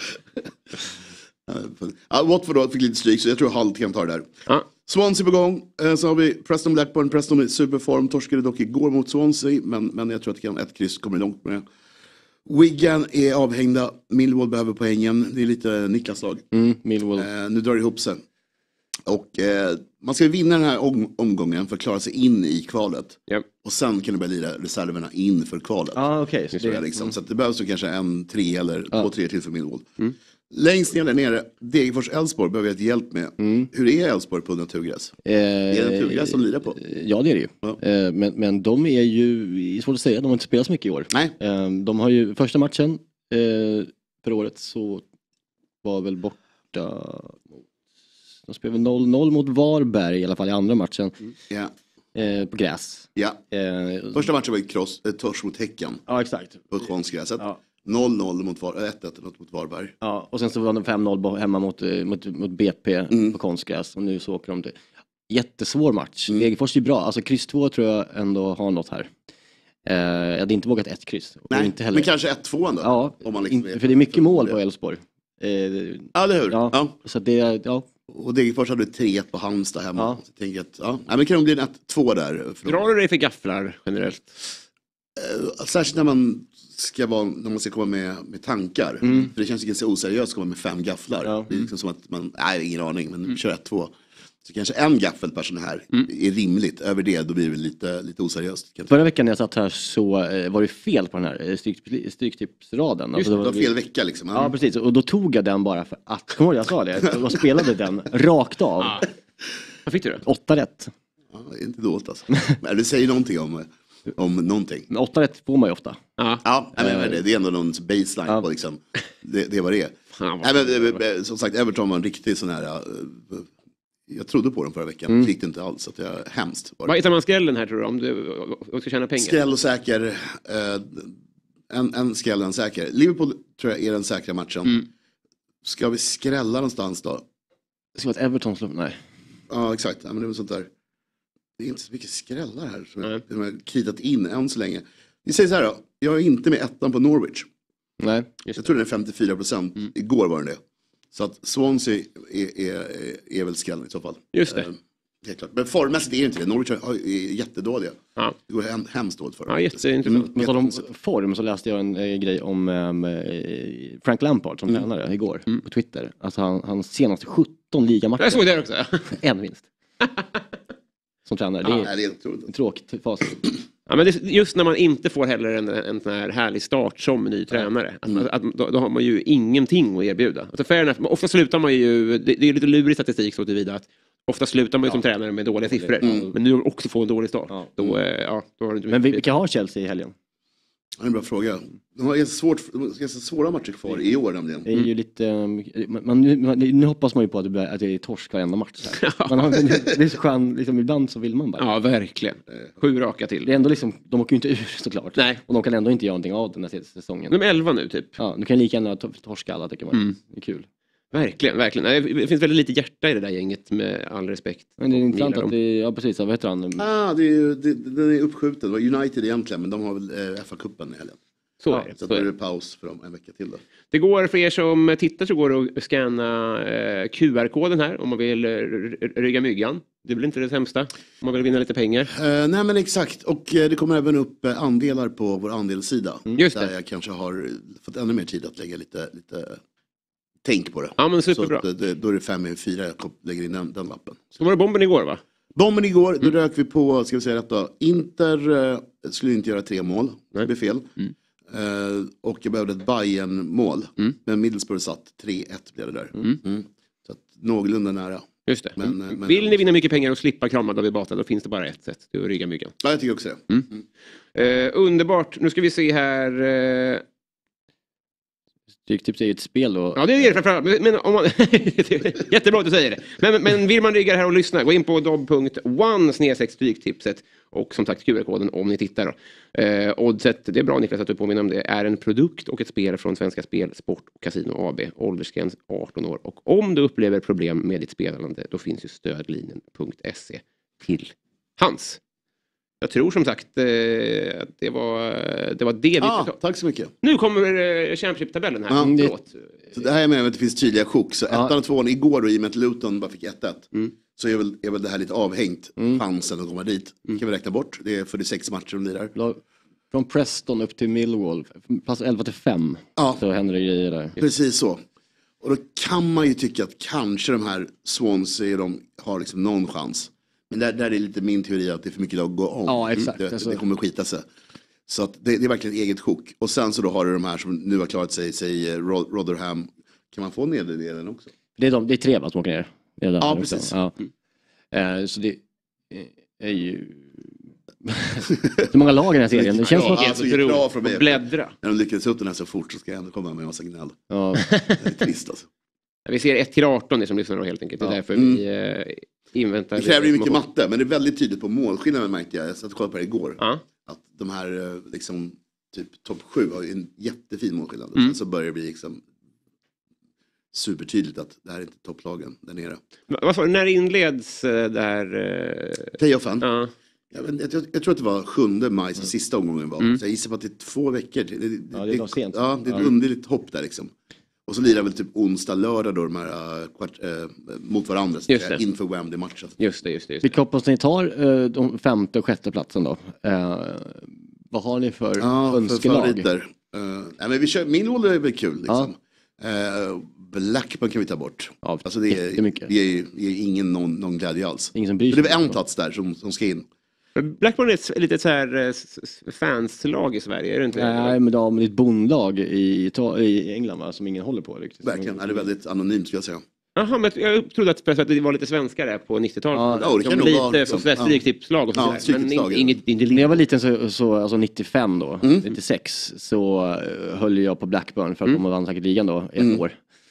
ja, Watford då fick lite stryk så jag tror Hull kan ta det där. Ja. Swansea på gång. Så har vi Preston Blackburn. Preston i superform. Torskade dock igår mot Swansea. Men, men jag tror att det kan, ett kryss kommer långt med det. Wigan är avhängda. Millwall behöver poängen. Det är lite Niklas lag. Mm, Millwall. Eh, nu drar det ihop sig. Och eh, man ska vinna den här om- omgången för att klara sig in i kvalet. Yep. Och sen kan du börja lira reserverna in för kvalet. Ah, okay. Så, det, liksom. mm. så att det behövs ju kanske en tre eller ah. två, tre till för Millwall. Mm. Längst ner där nere, Degerfors Elfsborg behöver jag ett hjälp med. Mm. Hur är Elfsborg på naturgräs? Eh, är det naturgräs som lirar på? Ja, det är det ju. Ja. Eh, men, men de är ju, svårt att säga, de har inte spelat så mycket i år. Nej. Eh, de har ju, första matchen eh, för året så var väl borta mot De spelade noll noll mot Varberg i alla fall i andra matchen. Mm. Yeah. Eh, på gräs. Ja. Eh, Första matchen var ett kross, ett torsk mot Häcken. Ja, exakt. På konstgräset. Ja. noll noll mot Var- ett ett mot Varberg. Ja, och sen så var de fem noll hemma mot, mot, mot B P Mm. på konstgräs. Och nu så åker de till... Jättesvår match. Mm. Degerfors är bra. Alltså kryss två tror jag ändå har något här. Eh, jag hade inte vågat ett kryss. Och Nej, inte heller... men kanske ett två ändå. Ja, om man liksom in, vet. för det är mycket mål på Elfsborg. Eh, Ja, det hur. ja, Ja. Så det, ja. Och Degerfors hade tre ett på Halmstad hemma. Ja. Så jag tänker att, ja. Nej, men kan det bli en ett två där? För Drar du dig för gafflar generellt? Uh, särskilt när man ska vara, när man ska komma med, med tankar. Mm. För det känns ju ganska oseriöst att komma med fem gafflar. Ja. Det är liksom som att man, nej ingen aning, men mm. kör ett två. Så kanske en gaffel per sån här Mm. är rimligt. Över det då blir det väl lite, lite oseriöst. Kan jag Förra veckan när jag satt här så eh, var det fel på den här eh, stryk, stryktipsraden. Just Alltså, det, då det var var fel vecka liksom. Ja, precis. Och då tog jag den bara för att, kommer du ihåg jag sa det? Jag spelade den rakt av. Ah. Vad fick du då? Åtta rätt. Ja, det är inte dåligt alltså. Men det säger någonting om, om någonting. Men åtta rätt får man ju ofta. Ja. Ja, nej, men det, det är ändå någon baseline Ja. på liksom, det, det är vad det är. Fan, vad Nej, men, eh, som sagt, Everton var en riktig sån här, uh, jag trodde på dem förra veckan, Mm. fick det inte alls, så att jag, hemskt var det. Vad hittar man skrällen här tror du? Om du om du ska tjäna pengar? Skräll och säker, eh, en, en skräll och en säker. Liverpool tror jag är den säkra matchen. Mm. Ska vi skrälla någonstans då? Det ska vara ett Everton slår, nej. Ja, exakt, ja, men det är väl sånt där. Det är inte så mycket skrällar här som jag, Nej. som jag har kritat in än så länge. Vi säger så här då, jag är inte med ettan på Norwich. Nej. Just Jag tror den är femtiofyra procent. Mm. Igår var den det. Så att Swansea är, är, är, är väl skrällen i så fall. Just det. Eh, helt klart. Men formmässigt är det inte det. Norwich har- är jättedåliga. Ja. Det går hem, hemskt dåligt för dem. Ja, jätteintressant. Men tal om form så läste jag en eh, grej om eh, Frank Lampard som Mm. tränare igår på Twitter. Alltså han, hans senaste sjutton ligamatcher. Jag såg det också. En vinst. Som tränare. Det är Nej, det är otroligt. en tråkig fas. Ja, men det, just när man inte får heller en, en sån här härlig start som ny tränare. Att, Mm. att, då, då har man ju ingenting att erbjuda. Alltså fair enough, men ofta slutar man ju, det, det är lite lurig statistik så tillvida att ofta slutar man ju som tränare med dåliga siffror. Mm. Men nu har man också får en dålig start. Ja. Då, eh, ja, då har du inte Men mycket. vilka har Chelsea i helgen? Det är en bra fråga. De har ganska, svårt, de har ganska svåra matcher kvar i år nämligen. Det är ju lite, um, man, man, nu, man, nu hoppas man ju på att det, blir, att det är torsk varenda match. Så här. Man har, det är så skön, liksom, ibland så vill man bara. Ja, verkligen. Sju raka till. Det är ändå liksom, de åker ju inte ur såklart. Nej. Och de kan ändå inte göra någonting av den här säsongen. De är elva nu typ. Ja, nu kan lika gärna tor- torska alla tycker man. Mm. Det är kul. Verkligen, verkligen. Nej, det finns väldigt lite hjärta i det där gänget med all respekt. Men det är intressant Gillar att dem. det, ja precis, vad heter han? Ah, det är, ju- det, den är uppskjuten. Det var United egentligen, men de har väl eh, F A-cupen i helgen. Så Ja, är det. Så Så då är är det. det paus för dem en vecka till då. Det går för er som tittar så går det att scanna eh, Q R-koden här om man vill eh, r- r- rygga myggan. Det är väl inte det sämsta om man vill vinna lite pengar. Eh, nej men exakt, och eh, det kommer även upp eh, andelar på vår andelssida. Just där det. jag kanske har fått ännu mer tid att lägga lite, lite tänk på det. Ja, men Så superbra. att, eh, det, då är det fem i fyra jag kop- lägger in den, den lappen. Så var det bomben igår va? Bomben igår, Mm. då rök vi på, ska vi säga detta, Inter eh, skulle inte göra tre mål, det blev fel. Mm. Eh, och jag behövde ett Bayern-mål, Mm. men Middlesbrough satt, tre ett blev det där. Mm. Mm. Så att någorlunda nära. Just det. Men, eh, men, Vill ni vinna mycket pengar och slippa krama David Batra då finns det bara ett sätt. Det är att rygga myggan. Ja, jag tycker också det. Eh, underbart. Nu ska vi se här. Eh, Stryktipset är ju ett spel och... Ja, det är det framförallt. Men, men om man... Jättebra att du säger det. Men, men vill man rygga det här och lyssna, gå in på dobb punkt one snedstreck stryktipset och som sagt Q R-koden om ni tittar. Då. Eh, oddset, det är bra Niklas att du påminner om det, är en produkt och ett spel från Svenska Spel, Sport och Casino A B. Åldersgräns arton år. Och om du upplever problem med ditt spelande, då finns ju stödlinjen punkt se till hands. Jag tror som sagt eh, att det var det, var det vi... Ah, tack så mycket. Nu kommer eh, Championship-tabellen här. Ja, Mm, det- Förlåt. Så det här är med att det finns tydliga sjok. Så Ja. ettan och tvåan igår då, i och med att Luton bara fick ett ett. Mm. Så är väl, är väl det här lite avhängt, Mm. chansen att komma dit. Det kan vi räkna bort. Det är fyrtiosex matcher de lirar. lag- Från Preston upp till Millwall, plats elva till fem. Ja. Så händer det grejer där. Precis så. Och då kan man ju tycka att kanske de här Swansea, de har liksom någon chans. Men där, där är lite min teori att det är för mycket lag att gå om. Ja, exakt. Det, Alltså- det kommer skita sig. Så att det, det är verkligen ett eget sjok. Och sen så då har du de här som nu har klarat sig, säg eh, Rod- Rotherham. Kan man få nederdelen också? Det är, de, det är tre va, som åker ner? Det är där Ja, också. precis. Ja. Eh, så det är ju... det är många lag i den här serien. Det känns som Ja, att... Helt alltså, vilket krav otroligt. från mig. Och bläddra. När de lyckades upp den här så fort så ska jag ändå komma med en massa gnäll. Ja. Det är trist alltså. Vi ser ett till arton det som lyssnar då helt enkelt. Det är Ja. därför Mm. vi eh, inväntar. Det kräver ju mycket matte, men det är väldigt tydligt på målskillnaden märkte jag. Jag satt och kollade på det igår. Ja. Att de här eh, liksom, typ topp sju har ju en jättefin målskillnad. Och Mm. sen så börjar det bli liksom supertydligt att det här är inte topplagen där nere. Va- Vad sa du, när inleds eh, där? Eh, Playoffen. ja. Jag, vet, jag, jag tror att det var sjunde maj som sista omgången var. Mm. Så jag gissar på att det är två veckor. Det, det, Ja, det är nog sent. Ja, det är ett Ja. underligt hopp där liksom. Och så lirar väl typ onsdag, lördag då de här uh, kvart, uh, mot varandra. Så Just det. inför Wembley-matchen. Just det, just det. Just Vi det. hoppas ni tar uh, de femte och sjätte platsen då. Uh, vad har ni för Ja, för önskelag? favoriter. Uh, nej, men vi kör, min ålder är väl kul liksom. Uh, Blackburn kan vi ta bort. Ja, Alltså det är, jättemycket. det är, det är ingen någon, någon glädje alls. Ingen som bryr För sig. det är väl en plats där som, som ska in. Blackburn är ett litet så här eh, s- s- fanslag i Sverige, är det inte? Nej, men de är ett bondlag i, Ita- i England va, som ingen håller på riktigt. Verkligen, är det väldigt anonymt skulle jag säga. Jaha, men jag trodde att att det var lite svenskare på nittiotalet. Ja, ja, det kan de nog lite vara, som liksom. stryktipslag och Ja, sådär. Men stryktipslag, in- inget, inte När jag var liten så, så alltså nittiofem då, Mm. nittiosex, så uh, höll jag på Blackburn för att Mm. de vann säkert ligan då, ett Mm. år.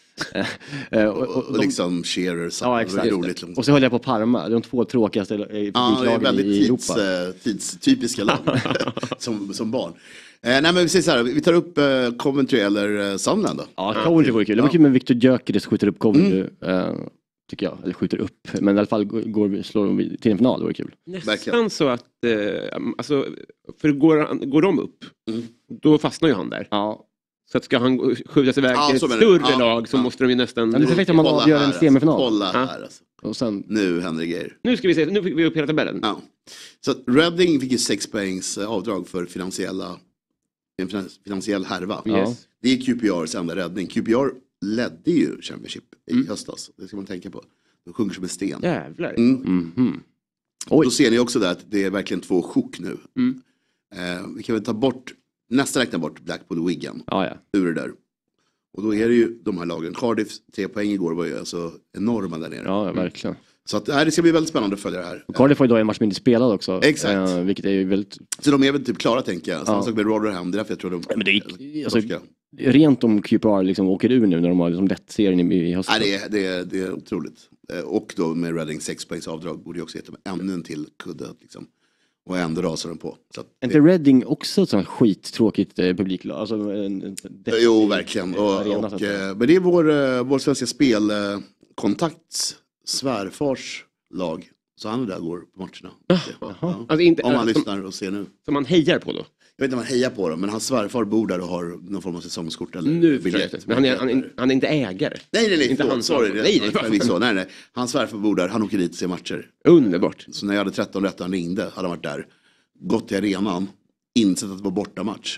Eh, och, Och, och, och de, liksom Shearer, ja, ja, exakt. roligt. Liksom. Och så höll jag på Parma, de två tråkigaste eh, Ja, det är publiklagen väldigt i tids, Europa. eh, tidstypiska lag som, som barn. Eh, nej men vi säger så här, vi tar upp eh, Coventry eller eh, Sunderland då. Ja, Coventry var ju kul. Det var Ja. kul med Victor Gyökeres skjuter upp Coventry, Mm. eh, tycker jag. Eller skjuter upp, men i alla fall går, slår de till en final, det var kul. nästan Verkligen. så att, eh, alltså, för går, han- går de upp, Mm. då fastnar ju han där. Ja. Så att ska han gå- skjutas iväg Ja, till så ett menar du. större Ja, lag så ja. måste de ju nästan... Ja, det är perfekt om man Kolla avgör här, en alltså. semifinal. Kolla Ja. här alltså. Och sen, Nu händer det grejer. Nu ska vi se, nu fick vi upp hela tabellen. Ja. Så att Reading fick ju sex poängs eh, avdrag för finansiella, en finan- finansiell härva. Yes. Det är Q P R:s enda räddning. Q P R ledde ju Championship i Mm. höstas. Det ska man tänka på. De sjunker som en sten. Jävlar. Mm. mhm. Då ser ni också där att det är verkligen två sjok nu. Mm. Eh, vi kan väl ta bort, nästan räkna bort Blackpool Wigan Ja, ja. ur det där. Och då är det ju de här lagen. Cardiff, tre poäng igår var ju alltså enorma där nere. Ja, verkligen. Så att, äh, det ska bli väldigt spännande att följa det här. Och Cardiff har ju då en match mindre spelad också. Exakt. Eh, vilket är ju väldigt... Så de är väl typ klara tänker jag. Samma Ja. sak med Rotherham, det är därför jag tror de... Men det gick, alltså, torska. rent om Q P R liksom åker ur nu när de har liksom lett serien i, i höst. Nej, det, är, det, är, det är otroligt. Eh, Och då med Reading sex poängs avdrag borde ju också gett dem ännu en till kudde. Liksom. Och ändå rasar de på. Så att Är inte det, Reading också ett sånt skittråkigt eh, publiklag? Alltså, en, en, jo, verkligen. Och, arena, så och, att säga. eh, men det är vår, eh, vår svenska spelkontakts svärfars lag. Så han är där och går på matcherna. Ja. Alltså inte, Om han som, lyssnar och ser nu. som man hejar på då. Jag vet inte om han hejar på dem, men hans svärfar bor där och har någon form av säsongskort eller Nu förstår jag. biljett. Men han är, han, är, han är inte ägare. Nej, nej, nej, Inte förlåt, han sorry. som- det- nej, nej, det- förvisso. nej, nej. Hans svärfar bor där, han åker dit och ser matcher. Underbart. Så när jag hade tretton rätt och han ringde, hade han varit där, gått till arenan, insett att det var bortamatch.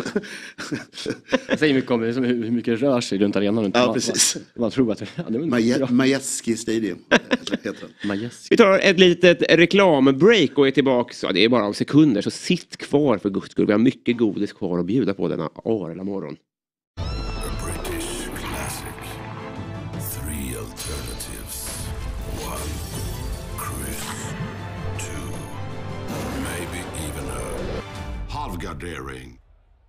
Det säger mycket om liksom, hur hur mycket det rör sig runt arenan. Runt Ja, man, precis. Man, man tror att ja, det är Maje- bra. Majewski Stadium heter den. Majewski. Vi tar ett litet reklambreak och är tillbaka. Ja, det är bara om sekunder, så sitt kvar för guds skull. Vi har mycket godis kvar att bjuda på denna Arla morgon. British classic. Three alternatives. One crisp. Two. Maybe even a halvgardering.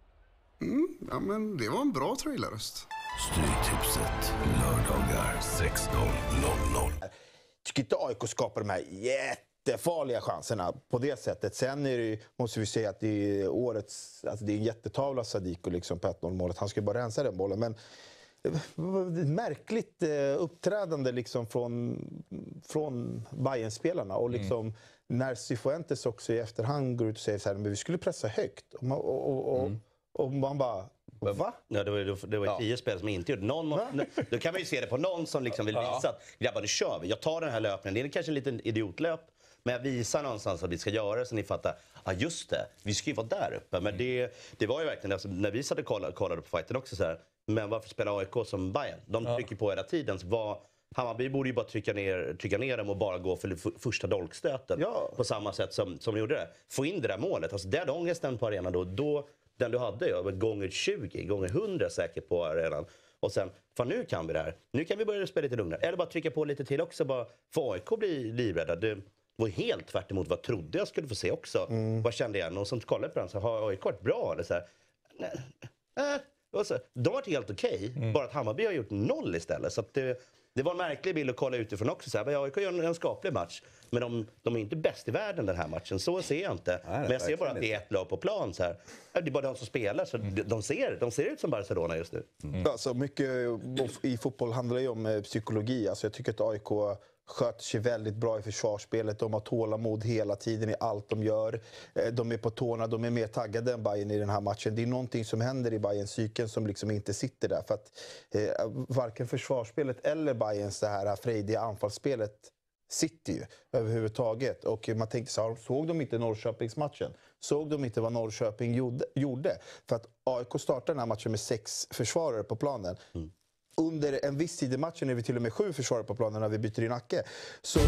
Ja, men det var en bra trailerröst. Stryktipset. Lördagar sexton noll noll. Tycker inte A I K skapar de här jättefarliga chanserna på det sättet. Sen är det, ju- måste vi säga att det är årets, alltså det är en jättetavla Sadiko liksom på ett noll målet. Han ska ju bara rensa den bollen, men det var ett märkligt eh, uppträdande liksom från, från Bayern-spelarna och liksom när Cifuentes också i efterhand går ut och säger så här, men vi skulle pressa högt och man, och, och, och, och man bara, va? Ja, det var, det var tio spelare som inte gjorde någon. Må- då kan man ju se det på någon som liksom vill visa att grabbar, nu kör vi. Jag tar den här löpningen. Det är kanske en liten idiotlöp. Men jag visar någonstans att vi ska göra det så ni fattar. Ja, just det. Vi ska ju vara där uppe. Men det, det var ju verkligen, alltså, när vi satt och kollade, kollade på fighten också så här. Men varför spelar A I K som Bayern? De trycker på hela tiden. Så vad, Hammarby borde ju bara trycka ner, trycka ner dem och bara gå för f- första dolkstöten. Ja. På samma sätt som, som de gjorde det. Få in det där målet. Alltså den ångesten på arenan då. då den du hade, ja, gånger tjugo, gånger hundra säkert på arenan. Och sen, fan nu kan vi det här. Nu kan vi börja spela lite lugnare. Eller bara trycka på lite till också. Bara, för A I K blir livrädda. Det var helt tvärt emot vad jag trodde jag skulle få se också. Vad kände jag? Och som kollade på den så har A I K varit bra. Eller så här. Nej, äh, Det var så, de har varit helt okej, okay, mm. bara att Hammarby har gjort noll istället. Så att det, det var en märklig bild att kolla utifrån också. Så här, jag kan göra en skaplig match, men de, de är inte bäst i världen den här matchen. Så ser jag inte. Nej, men jag ser bara att det är ett lag på plan. Så här. Det är bara de som spelar, så mm. de, ser, de ser ut som Barcelona just nu. Mm. Alltså, mycket i fotboll handlar ju om psykologi. Alltså, jag tycker att A I K sköter sig väldigt bra i försvarsspelet. De har tålamod hela tiden i allt de gör. De är på tårna, de är mer taggade än Bayern i den här matchen. Det är någonting som händer i Bayerns psyken som liksom inte sitter där. För att eh, varken försvarsspelet eller Bayerns det här frejdiga anfallsspelet sitter ju överhuvudtaget. Och man tänkte så här, såg de inte Norrköpingsmatchen? Såg de inte vad Norrköping gjorde? För att A I K startar den här matchen med sex försvarare på planen. Mm. Under en viss tid i matchen är vi till och med sju försvarare på planen när vi byter i nacke. Så...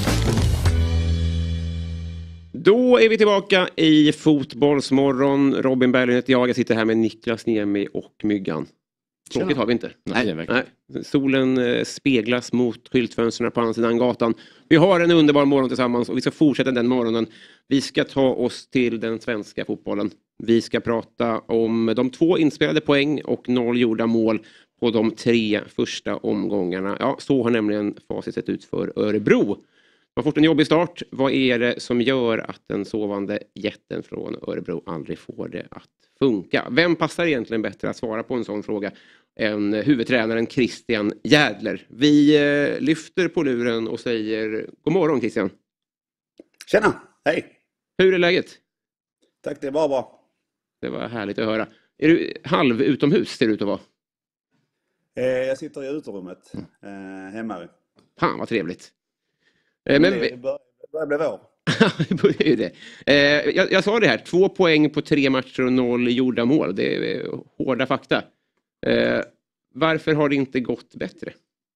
Då är vi tillbaka i Fotbollsmorgon. Robin Berglund heter jag. Jag sitter här med Niklas Niemi och Myggan. Tråkigt har vi inte. Nej, Nej. Solen eh, speglas mot skyltfönsterna på andra sidan gatan. Vi har en underbar morgon tillsammans och vi ska fortsätta den morgonen. Vi ska ta oss till den svenska fotbollen. Vi ska prata om de två inspelade poäng och noll gjorda mål på de tre första omgångarna. Ja, så har nämligen facit sett ut för Örebro. De har fått en jobbig start. Vad är det som gör att den sovande jätten från Örebro aldrig får det att funka? Vem passar egentligen bättre att svara på en sån fråga än huvudtränaren Christian Jädler? Vi eh, lyfter på luren och säger god morgon Christian. Tjena, hej. Hur är läget? Tack, det var bra. Det var härligt att höra. Är du halv utomhus ser du ut att vara? Eh, jag sitter i uterummet eh, hemma. Fan vad trevligt. Eh, men det börjar, börjar bli vår. Det börjar ju det. Eh, jag, jag sa det här, två poäng på tre matcher och noll gjorda mål. Det är hårda fakta. Eh, varför har det inte gått bättre?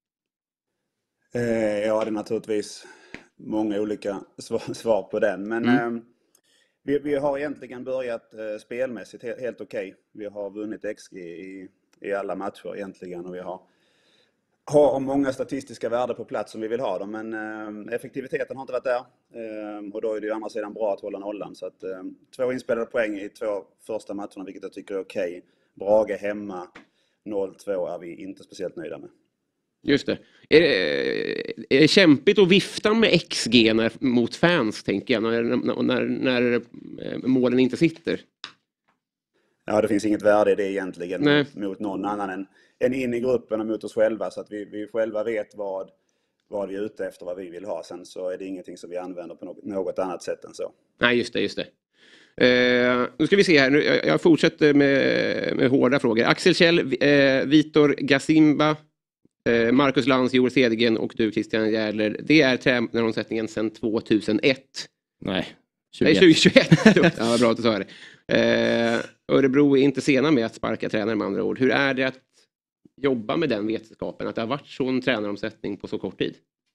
Eh, jag hade naturligtvis många olika svar, svar på den. Men mm. eh, vi, vi har egentligen börjat eh, spelmässigt helt, helt okej. Okay. Vi har vunnit X G i, i alla matcher egentligen. Och vi har, har många statistiska värden på plats som vi vill ha dem. Men eh, effektiviteten har inte varit där. Eh, och då är det ju andra sidan bra att hålla nollan. Så att, eh, två inspelade poäng i två första matcherna, vilket jag tycker är okej. Okay. Brage hemma, noll två är vi inte speciellt nöjda med. Just det. Är det, är det kämpigt att vifta med X G när, mot fans, tänker jag, när, när, när målen inte sitter? Ja, det finns inget värde i det egentligen. Nej. Mot någon annan än, än in i gruppen och mot oss själva. Så att vi, vi själva vet vad, vad vi är ute efter, vad vi vill ha. Sen så är det ingenting som vi använder på något, något annat sätt än så. Nej, just det, just det. Uh, nu ska vi se här, nu, jag, jag fortsätter med, med hårda frågor. Axel Kjell, uh, Vitor Gazimba, uh, Marcus Lantz, Joel Cedergren och du Christian Jädler. Det är tränaromsättningen sedan tvåtusenett. Nej, Nej tjugohundratjugoett. Ja, vad bra att du sa det. Uh, Örebro är inte sena med att sparka tränare med andra ord. Hur är det att jobba med den vetenskapen, att det har varit sån tränaromsättning på så kort tid?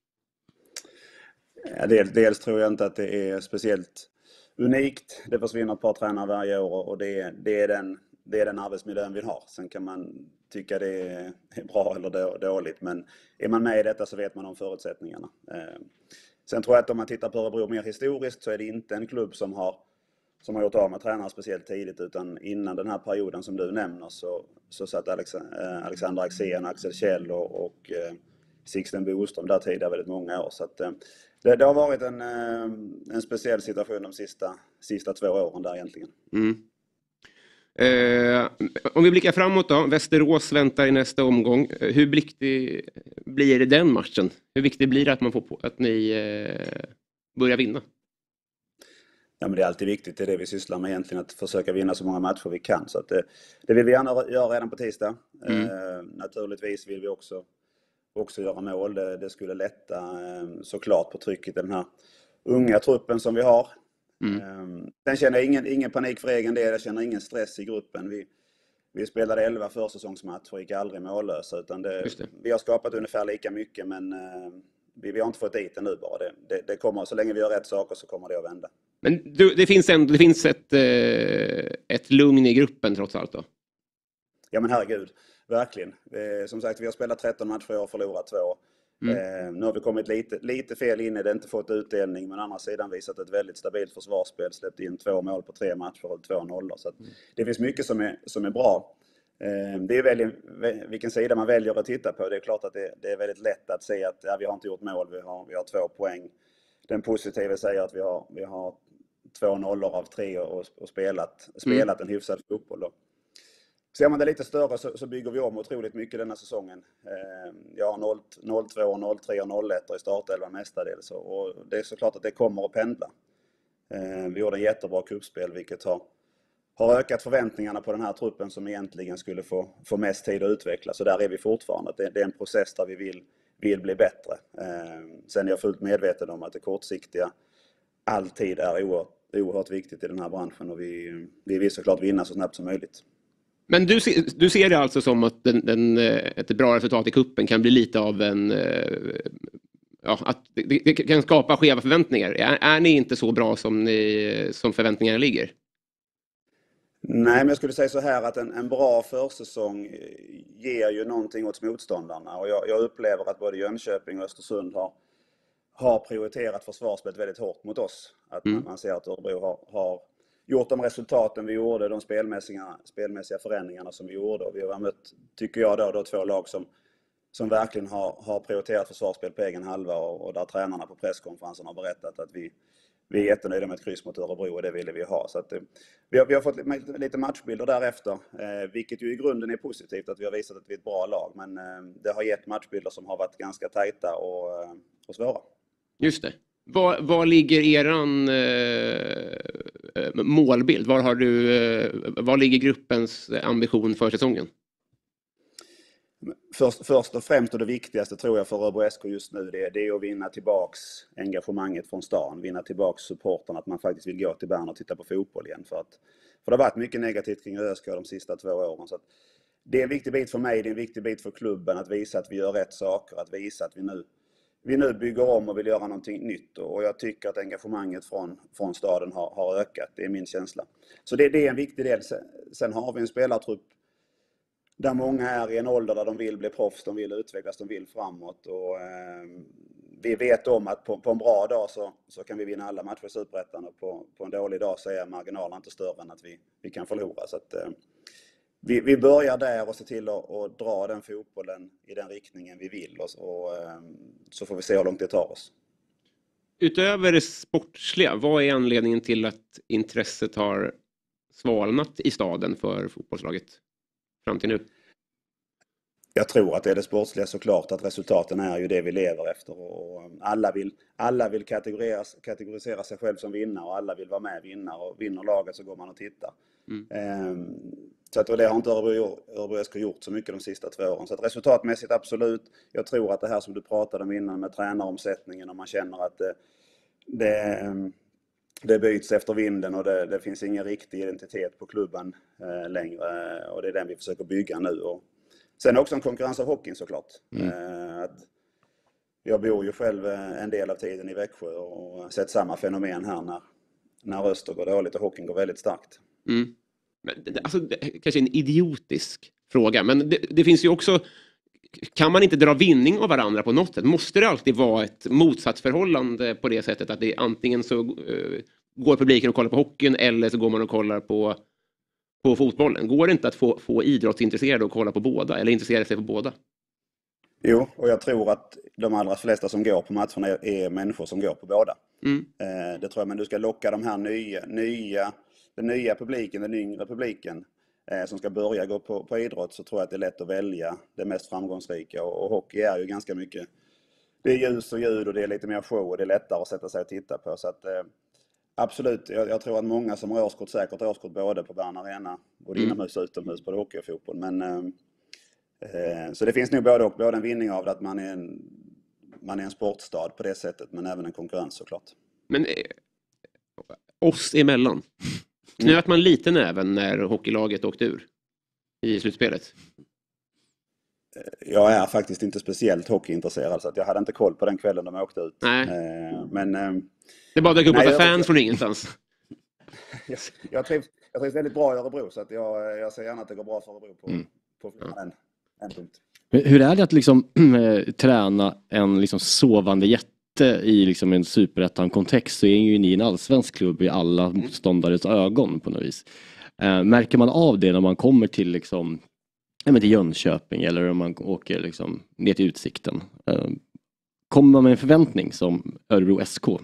Ja, dels, dels tror jag inte att det är speciellt unikt. Det försvinner ett par tränare varje år och det är, det är, den, det är den arbetsmiljön vi har. Sen kan man tycka det är bra eller dåligt, men är man med i detta så vet man om förutsättningarna. Sen tror jag att om man tittar på Örebro mer historiskt så är det inte en klubb som har, som har gjort av med tränare speciellt tidigt, utan innan den här perioden som du nämner så, så satt Alex, Alexander Axén, Axel Kjell och, och Sixten Boström där tidigare väldigt många år. Så att, det, det har varit en, en speciell situation de sista, sista två åren där egentligen. Mm. Eh, om vi blickar framåt då, Västerås väntar i nästa omgång. Hur viktig blir det den matchen? Hur viktigt blir det att, man får på, att ni eh, börjar vinna? Ja, men det är alltid viktigt, det är det vi sysslar med egentligen, att försöka vinna så många matcher vi kan. Så att det, det vill vi gärna göra redan på tisdag. Mm. Eh, naturligtvis vill vi också också göra mål. Det, det skulle lätta eh, såklart på trycket i den här unga truppen som vi har. Mm. Eh, sen känner jag ingen, ingen panik för egen del. Jag känner ingen stress i gruppen. Vi, vi spelade elva försäsongsmatcher och gick aldrig mållösa. Utan det, det. Vi har skapat ungefär lika mycket, men eh, vi, vi har inte fått dit det nu bara. Det, det, det kommer, så länge vi gör rätt saker så kommer det att vända. Men du, det finns, en, det finns ett, eh, ett lugn i gruppen trots allt då? Ja, men herregud. Verkligen. Eh, som sagt, vi har spelat tretton matcher och förlorat två. Mm. Eh, nu har vi kommit lite, lite fel in i det, inte fått utdelning, men å andra sidan visat ett väldigt stabilt försvarsspel. Släppt in två mål på tre matcher och två nollor. Så att mm. det finns mycket som är, som är bra. Det är väl vilken sida man väljer att titta på. Det är klart att det, det är väldigt lätt att se att ja, vi har inte gjort mål, vi har, vi har två poäng. Den positiva säger att vi har, vi har två nollor av tre och, och spelat, spelat mm. en hyfsad fotboll. Då. Ser man det lite större så, så bygger vi om otroligt mycket denna säsongen. Eh, jag har noll två, noll tre och noll ett i startelvan mestadels. Och det är såklart att det kommer att pendla. Eh, vi gjorde en jättebra kuppspel vilket har, har ökat förväntningarna på den här truppen som egentligen skulle få, få mest tid att utveckla. Så där är vi fortfarande. Det, det är en process där vi vill, vill bli bättre. Eh, sen är jag fullt medveten om att det kortsiktiga alltid är oerhört, oerhört viktigt i den här branschen. Och vi, vi vill såklart vinna så snabbt som möjligt. Men du, du ser det alltså som att den, den, ett bra resultat i kuppen kan bli lite av en... Ja, att det, det kan skapa skeva förväntningar. Är, är ni inte så bra som, ni, som förväntningarna ligger? Nej, men jag skulle säga så här att en, en bra försäsong ger ju någonting åt motståndarna. Och jag, jag upplever att både Jönköping och Östersund har, har prioriterat försvarsspelet väldigt hårt mot oss. Att mm. man, man ser att Örebro har... har gjort de resultaten vi gjorde, de spelmässiga, spelmässiga förändringarna som vi gjorde. Och vi har mött, tycker jag, då, då två lag som, som verkligen har, har prioriterat försvarsspel på egen halva och, och där tränarna på presskonferensen har berättat att vi, vi är jättenöjda med ett kryss mot Örebro och det ville vi ha. Så att, vi, har, vi har fått lite matchbilder därefter, eh, vilket ju i grunden är positivt att vi har visat att vi är ett bra lag. Men eh, det har gett matchbilder som har varit ganska tajta och, eh, och svåra. Just det. Var, var ligger eran eh, målbild? Var, har du, eh, var ligger gruppens ambition för säsongen? Först, först och främst och det viktigaste tror jag för Örebro S K just nu det, det är att vinna tillbaks engagemanget från stan. Vinna tillbaks supporten, att man faktiskt vill gå till Bern och titta på fotboll igen. För, att, för det har varit mycket negativt kring ÖSK de sista två åren. Så att det är en viktig bit för mig, det är en viktig bit för klubben att visa att vi gör rätt saker. Att visa att vi nu Vi nu bygger om och vill göra någonting nytt och jag tycker att engagemanget från, från staden har, har ökat. Det är min känsla. Så det, det är en viktig del. Sen har vi en spelartrupp där många är i en ålder där de vill bli proffs, de vill utvecklas, de vill framåt. Och, eh, vi vet om att på, på en bra dag så, så kan vi vinna alla matcher i Superettan och på, på en dålig dag så är marginalen inte större än att vi, vi kan förlora. Så att, eh, Vi, vi börjar där och se till att, att dra den fotbollen i den riktningen vi vill och, och så får vi se hur långt det tar oss. Utöver det sportsliga, vad är anledningen till att intresset har svalnat i staden för fotbollslaget fram till nu? Jag tror att det är det sportsliga såklart, att resultaten är ju det vi lever efter och alla vill, alla vill kategorisera, kategorisera sig själv som vinnare och alla vill vara med vinnare och vinner laget så går man och tittar. Mm. Um, så att, och det har inte Örebro S K gjort så mycket de sista två åren. Så att resultatmässigt absolut. Jag tror att det här som du pratade om innan med tränaromsättningen och man känner att det, det, det byts efter vinden och det, det finns ingen riktig identitet på klubben eh, längre. Och det är den vi försöker bygga nu. Och sen också en konkurrens av hockeyn såklart. Mm. Eh, att jag bor ju själv en del av tiden i Växjö och sett samma fenomen här när, när Öster går dåligt och hockeyn går väldigt starkt. Mm. Men, alltså, kanske en idiotisk fråga, men det, det finns ju också, kan man inte dra vinning av varandra på något sätt? Måste det alltid vara ett motsatsförhållande på det sättet att det antingen så uh, går publiken och kollar på hockeyn eller så går man och kollar på, på fotbollen? Går det inte att få, få idrottsintresserade att kolla på båda eller intressera sig för båda? Jo, och jag tror att de allra flesta som går på matcherna är, är människor som går på båda. Mm. Eh, det tror jag, men du ska locka de här nya, nya den nya publiken, den yngre publiken eh, som ska börja gå på, på idrott, så tror jag att det är lätt att välja det mest framgångsrika. Och, och hockey är ju ganska mycket, det är ljus och ljud och det är lite mer show och det är lättare att sätta sig och titta på. Så att, eh, absolut, jag, jag tror att många som har årskort säkert har årskort både på Bern Arena, både mm. inomhus och utomhus, både hockey och fotboll. Men, eh, eh, så det finns nog både och, både en vinning av det att man är en, man är en sportstad på det sättet, men även en konkurrens såklart. Men eh, oss emellan. Knöt man lite näven när hockeylaget åkte ur i slutspelet? Jag är faktiskt inte speciellt hockeyintresserad så att jag hade inte koll på den kvällen de åkte ut. Nej. Men, det bara dök upp massa fans jag... från ingenstans. jag, jag, trivs, jag trivs väldigt bra i Örebro så att jag, jag ser gärna att det går bra för Örebro på, mm. på, på ja. en, en punkt. Hur är det att liksom träna en liksom sovande jätte i liksom en superettan-kontext, så är ju ni en allsvensk klubb i alla motståndares ögon på något vis. Eh, märker man av det när man kommer till liksom ja, men till Jönköping eller om man åker liksom ner till Utsikten. Kommer man med en förväntning som Örebro S K?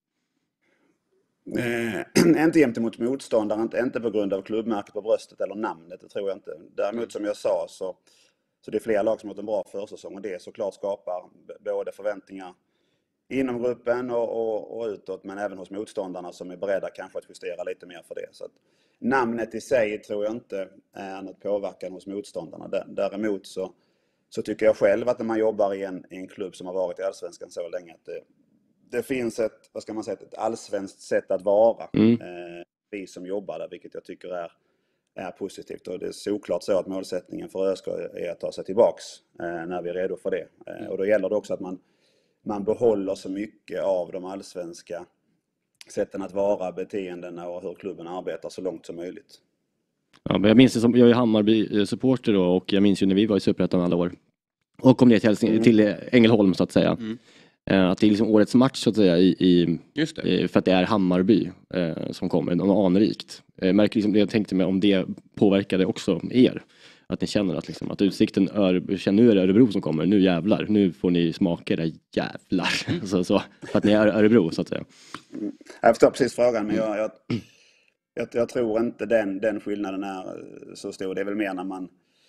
Eh, inte gentemot motståndaren, inte, inte på grund av klubbmärket på bröstet eller namnet, det tror jag inte. Däremot som jag sa så, så det är flera lag som har gjort en bra försäsong och det såklart skapar både förväntningar inom gruppen och, och, och utåt, men även hos motståndarna som är beredda kanske att justera lite mer för det. Så att namnet i sig tror jag inte är något påverkan hos motståndarna. Däremot så, så tycker jag själv att när man jobbar i en, i en klubb som har varit i Allsvenskan så länge att det, det finns ett, vad ska man säga, ett allsvenskt sätt att vara. Mm. Eh, vi som jobbar där, vilket jag tycker är, är positivt. Och det är såklart så att målsättningen för ÖSK är att ta sig tillbaks eh, när vi är redo för det. Eh, och då gäller det också att man man behåller så mycket av de allsvenska sätten att vara, beteendena och hur klubben arbetar så långt som möjligt. Ja, men jag minns det som, jag är Hammarby-supporter då, och jag minns ju när vi var i Superettan alla år. Och kom ner till, Helsing- mm. till Ängelholm så att säga. Mm. Att det är liksom årets match så att säga i, i, Just det. i för att det är Hammarby eh, som kommer, något anrikt. Jag märker liksom det, jag tänkte mig om det påverkade också er. Att ni känner att, liksom, att Utsikten, Örebro, känner nu är det Örebro som kommer, nu jävlar, nu får ni smaka det jävlar. Mm. så, så, för att ni är Örebro så att säga. Mm. Jag förstår precis frågan, men jag, jag, jag, jag tror inte den, den skillnaden är så stor. Det är väl mer när man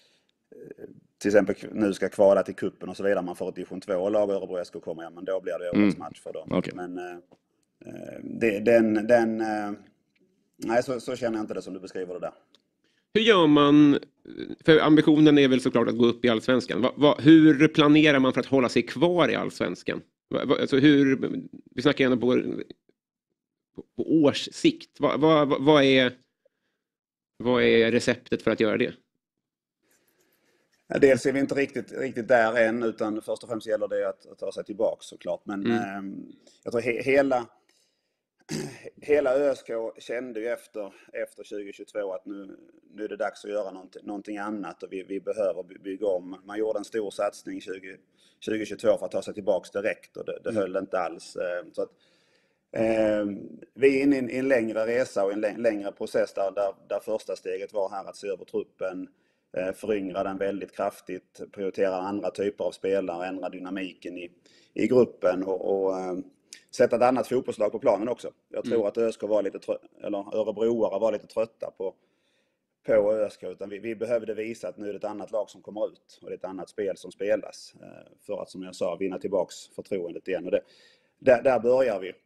till exempel nu ska kvala till kuppen och så vidare, man får ett division två-lag och Örebro S K kommer, ja, men då blir det årets mm. match för dem. Okay. Men eh, det, den, den eh, nej så, så känner jag inte det som du beskriver det där. Hur gör man, för ambitionen är väl såklart att gå upp i Allsvenskan. Va, va, hur planerar man för att hålla sig kvar i Allsvenskan? Va, va, alltså hur, vi snackar gärna på, på, på års sikt. Va, va, va, vad, är, vad är receptet för att göra det? Ja, dels är vi inte riktigt, riktigt där än, utan först och främst gäller det att, att ta sig tillbaka såklart. Men mm. eh, jag tror he, hela... Hela ÖSK kände ju efter, efter tjugo tjugotvå att nu, nu är det dags att göra någonting, någonting annat och vi, vi behöver bygga om. Man gjorde en stor satsning tjugo tjugotvå för att ta sig tillbaka direkt och det, det höll inte alls. Så att, eh, vi är inne i en, en längre resa och en längre process där, där, där första steget var här att se över truppen, eh, föryngra den väldigt kraftigt, prioritera andra typer av spelare, ändra dynamiken i, i gruppen och, och sätta ett annat fotbollslag på planen också. Jag tror mm. att ÖSK var lite trö- eller Örebroare var lite trötta på, på ÖSK. Utan vi, vi behövde visa att nu är det ett annat lag som kommer ut. Och det är ett annat spel som spelas. Eh, för att, som jag sa, vinna tillbaks förtroendet igen. Och det, där, där börjar vi.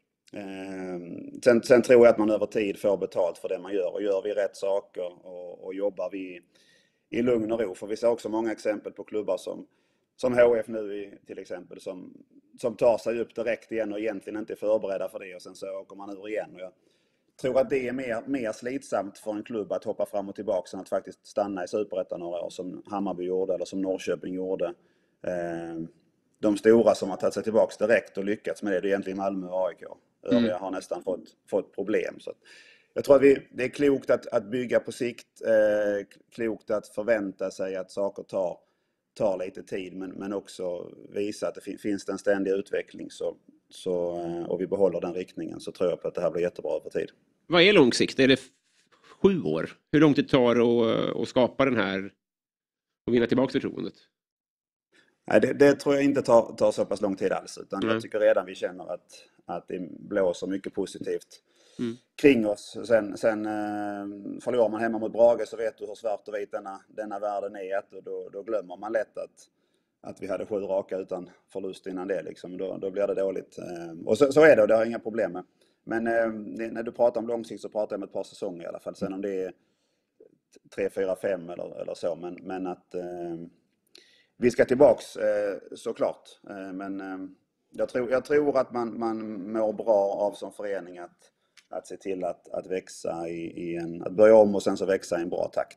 Eh, sen, sen tror jag att man över tid får betalt för det man gör. Och gör vi rätt saker och, och jobbar vi i lugn och ro. För vi ser också många exempel på klubbar som Som H F nu i, till exempel, som, som tar sig upp direkt igen och egentligen inte är förberedda för det och sen så åker man ur igen. Och jag tror att det är mer, mer slitsamt för en klubb att hoppa fram och tillbaka än att faktiskt stanna i Superettan några år som Hammarby gjorde eller som Norrköping gjorde. Eh, de stora som har tagit sig tillbaka direkt och lyckats med det, det är egentligen Malmö och A I K. Övriga mm. har nästan fått, fått problem. Så att jag tror att vi, det är klokt att, att bygga på sikt, eh, klokt att förvänta sig att saker tar tar lite tid men, men också visa att det fin- finns en ständig utveckling så, så, och vi behåller den riktningen så tror jag på att det här blir jättebra över tid. Vad är långsikt? Är det f- sju år? Hur långt det tar att, att skapa den här och vinna tillbaka förtroendet? Nej, det, det tror jag inte tar, tar så pass lång tid alls utan mm. jag tycker redan vi känner att, att det blåser mycket positivt mm. kring oss. Sen, sen eh, förlorar man hemma mot Brage så vet du hur svart och vit denna, denna världen är och då, då glömmer man lätt att, att vi hade sju raka utan förlust innan det. Liksom. Då, då blir det dåligt. Eh, och så, så är det och det har jag inga problem med. Men eh, när du pratar om långsikt så pratar jag om ett par säsonger i alla fall. Sen om det är tre, fyra, fem eller, eller så. Men, men att eh, vi ska tillbaks eh, såklart. Eh, men eh, jag, tror, jag tror att man, man mår bra av som förening att Att se till att, att växa i, i en... Att börja om och sen så växa i en bra takt.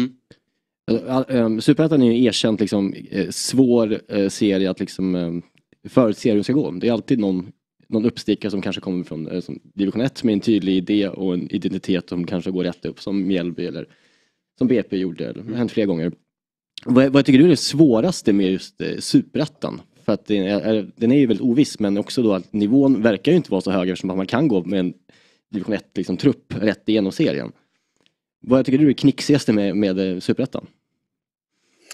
Mm. Superettan är ju erkänt liksom, svår serie att liksom, förutse hur det ska gå. Det är alltid någon, någon uppstickare som kanske kommer från som division ett med en tydlig idé och en identitet som kanske går rätt upp. Som Mjällby eller som B P gjorde. Det har hänt flera gånger. Vad, vad tycker du är det svåraste med just Superettan? För att den är, den är ju väldigt oviss men också då att nivån verkar ju inte vara så hög eftersom man kan gå med en division ett liksom, trupp rätt igenom serien. Vad tycker du är knixigaste med, med Superettan?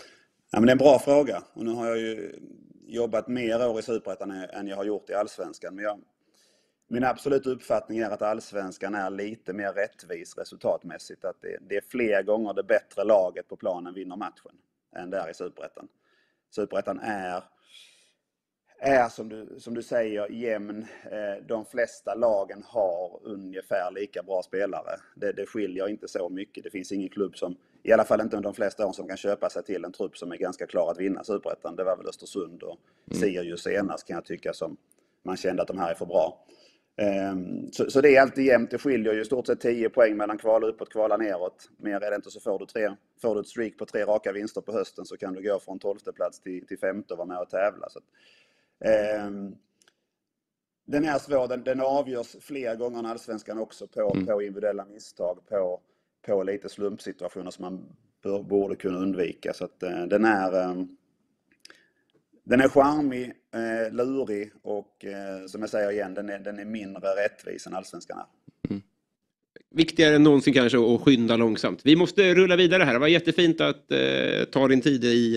Ja, men det är en bra fråga. Och nu har jag ju jobbat mer år i Superettan än jag har gjort i Allsvenskan. Men jag, min absoluta uppfattning är att Allsvenskan är lite mer rättvis resultatmässigt. Att det, det är fler gånger det bättre laget på planen vinner matchen än där i Superettan. Superettan är, är som, du, som du säger jämn. De flesta lagen har ungefär lika bra spelare. Det, det skiljer inte så mycket. Det finns ingen klubb som, i alla fall inte under de flesta år, som kan köpa sig till en trupp som är ganska klar att vinna Superettan. Det var väl Östersund och mm. Sirius senast, kan jag tycka, som man kände att de här är för bra. Um, så, så det är alltid jämnt. Det skiljer ju stort sett tio poäng mellan kvala uppåt, kvala neråt. Mer är det inte, så får du, tre, får du ett streak på tre raka vinster på hösten, så kan du gå från tolfte plats till, till femte och vara med och tävla. Så att, um, den är svår. Den, den avgörs fler gånger än Allsvenskan också på, mm. på individuella misstag, på, på lite slumpsituationer som man bör, borde kunna undvika. Så att uh, den är... Um, Den är charmig, eh, lurig och eh, som jag säger igen, den är, den är mindre rättvis än Allsvenskan är. Mm. Viktigare än någonsin kanske att skynda långsamt. Vi måste rulla vidare här. Det var jättefint att eh, ta din tid i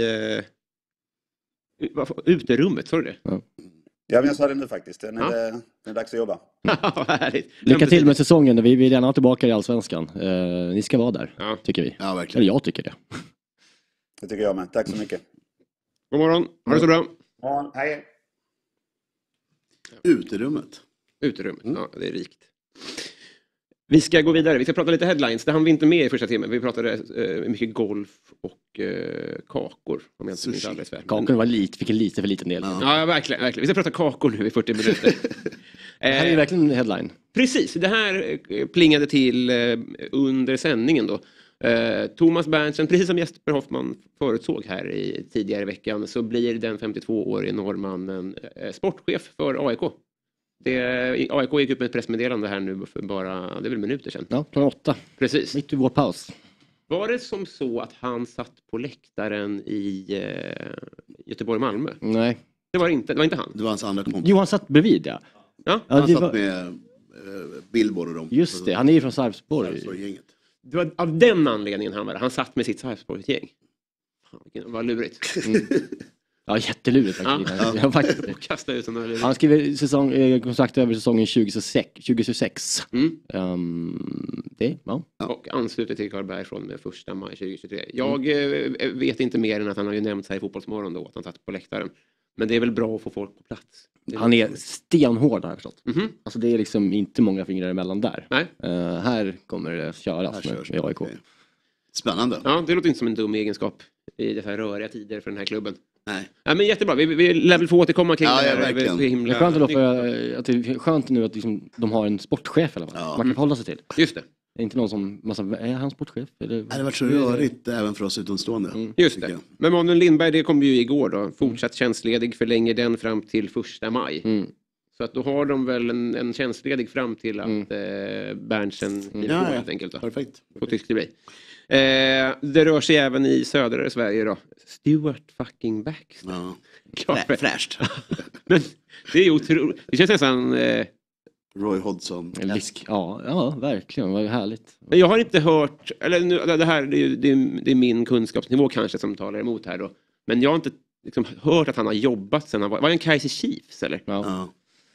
eh, uterummet, sa du det? Ja. Ja, men jag sa det nu faktiskt. Nu är det, det är dags att jobba. Lycka till med säsongen. Vi vill gärna ha tillbaka i Allsvenskan. Eh, ni ska vara där, ja. tycker vi. Ja, verkligen. Eller jag tycker det. Det tycker jag med. Tack så mycket. God morgon. Ha det så bra. Ja, hej. Uterummet. Uterummet, mm. ja, det är rikt. Vi ska gå vidare. Vi ska prata lite headlines. Det hann vi inte med i första timmen. Vi pratade eh, mycket golf och eh, kakor. Om jag inte minns alldeles väl. Kakor var lite, fick en lite för liten del. Ja, ja verkligen, verkligen. Vi ska prata kakor nu i fyrtio minuter. Det här är ju verkligen en headline. Precis, det här plingade till eh, under sändningen då. Eh, Thomas Berntsen, precis som Jesper Hoffman förutsåg här i tidigare i veckan, så blir den femtiotvåårige norrmannen eh, sportchef för A I K. Det, A I K gick upp med ett pressmeddelande här nu för bara, det är väl minuter sedan. Ja, klockan åtta. Precis. Mitt i vår paus. Var det som så att han satt på läktaren i eh, Göteborg-Malmö? Nej. Det var inte, det var inte han. Det var hans andra kompis. Jo, han satt bredvid, ja. Ja, han ja, satt var... med eh, Billboard och dem. Just det, han är ju från Sarpsborg. Sarpsborg-gänget. Det var av den anledningen han var där. Han satt med sitt Sarpsborg-gäng. Vad lurigt. Mm. Ja, jättelurigt faktiskt. Ja. Ja, faktiskt. Kasta ut sådana. Han skriver säsong, eh, kontrakt över säsongen tjugohundratjugosex. Mm. Um, det, ja. Och ansluter till Karlberg från med första maj tjugohundratjugotre. Jag eh, vet inte mer än att han har ju nämnt här i Fotbollsmorgon då, att han satt på läktaren. Men det är väl bra att få folk på plats. Är han är stenhård, har jag förstått. Mm-hmm. Alltså det är liksom inte många fingrar emellan där. Nej. Uh, här kommer det köras här med, med A I K. Okay. Spännande. Ja, det låter inte som en dum egenskap i dessa röriga tider för den här klubben. Nej. Ja, men jättebra. Vi, vi lär väl få återkomma kring ja, det här. Ja, verkligen. Det är himla... skönt, då för, att det är skönt nu att liksom, de har en sportchef eller vad. Ja. Man kan hålla sig till. Just det. Det är inte någon som, massa, är han sportchef? Eller? Det har varit så rörigt även för oss utomstående. Mm. Just det. Men Manuel Lindberg, det kom ju igår då. Fortsatt tjänstledig, förlänger den fram till första maj. Mm. Så att då har de väl en, en tjänstledig fram till att mm. eh, Berntsen kliver ja, på ja. helt enkelt. Då. Perfekt. På tysk tv. Eh, det rör sig även i södra Sverige då. Stuart fucking Baxter. Ja. Klart. Fräscht. Men det är ju otroligt. Det känns nästan... Eh, Roy Hodgson. Lisk. Ja, ja, verkligen. Vad härligt. Men jag har inte hört... Eller nu, det här det är, det, är, det är min kunskapsnivå kanske som talar emot här då. Men jag har inte liksom, hört att han har jobbat sen han var... Var det en Kaiser Chiefs eller? Ja. ja.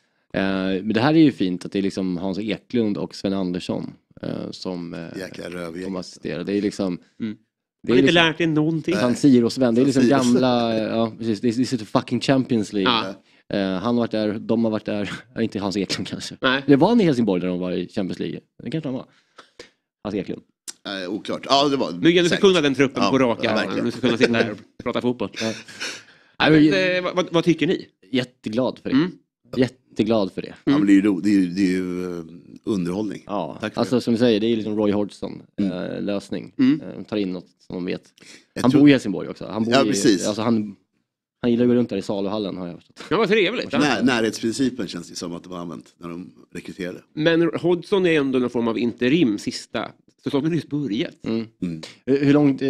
Uh, men det här är ju fint att det är liksom Hans Eklund och Sven Andersson uh, som uh, som assisterar. Det är liksom... Mm. Det har inte liksom, lärt dig någonting. Han Sir och Sven, det är liksom gamla... Ja, precis. Det är, det är fucking Champions League. Ah. Uh, han har varit där, de har varit där. Uh, inte Hans Eklund kanske. Nej. Det var han i Helsingborg när de var i Champions League. Det kanske han var. Hans Eklund. Uh, oklart. Ja, det var... Nu, du ska kunna den truppen ja, på raka. Ja, du ska kunna sitta här och prata fotboll. Ja. Nej, men, vad, vad, vad tycker ni? Jätteglad för det. Mm. Jätteglad för det. Mm. Ja, men det är ju, det är ju, det är ju underhållning. Ja, tack alltså det. Som du säger, det är liksom Roy Hodgson mm. äh, lösning. Mm. Äh, tar in något som de vet. Jag han tror... bor i Helsingborg också. Han bor ja, i, precis. Alltså han, han gillar att gå runt där i saluhallen, har jag förstått. Ja, vad trevligt. När, närhetsprincipen känns det som att de har använt när de rekryterade. Men Hodgson är ändå någon form av interim sista. Säsongen har just börjat. Mm. Mm. Hur långt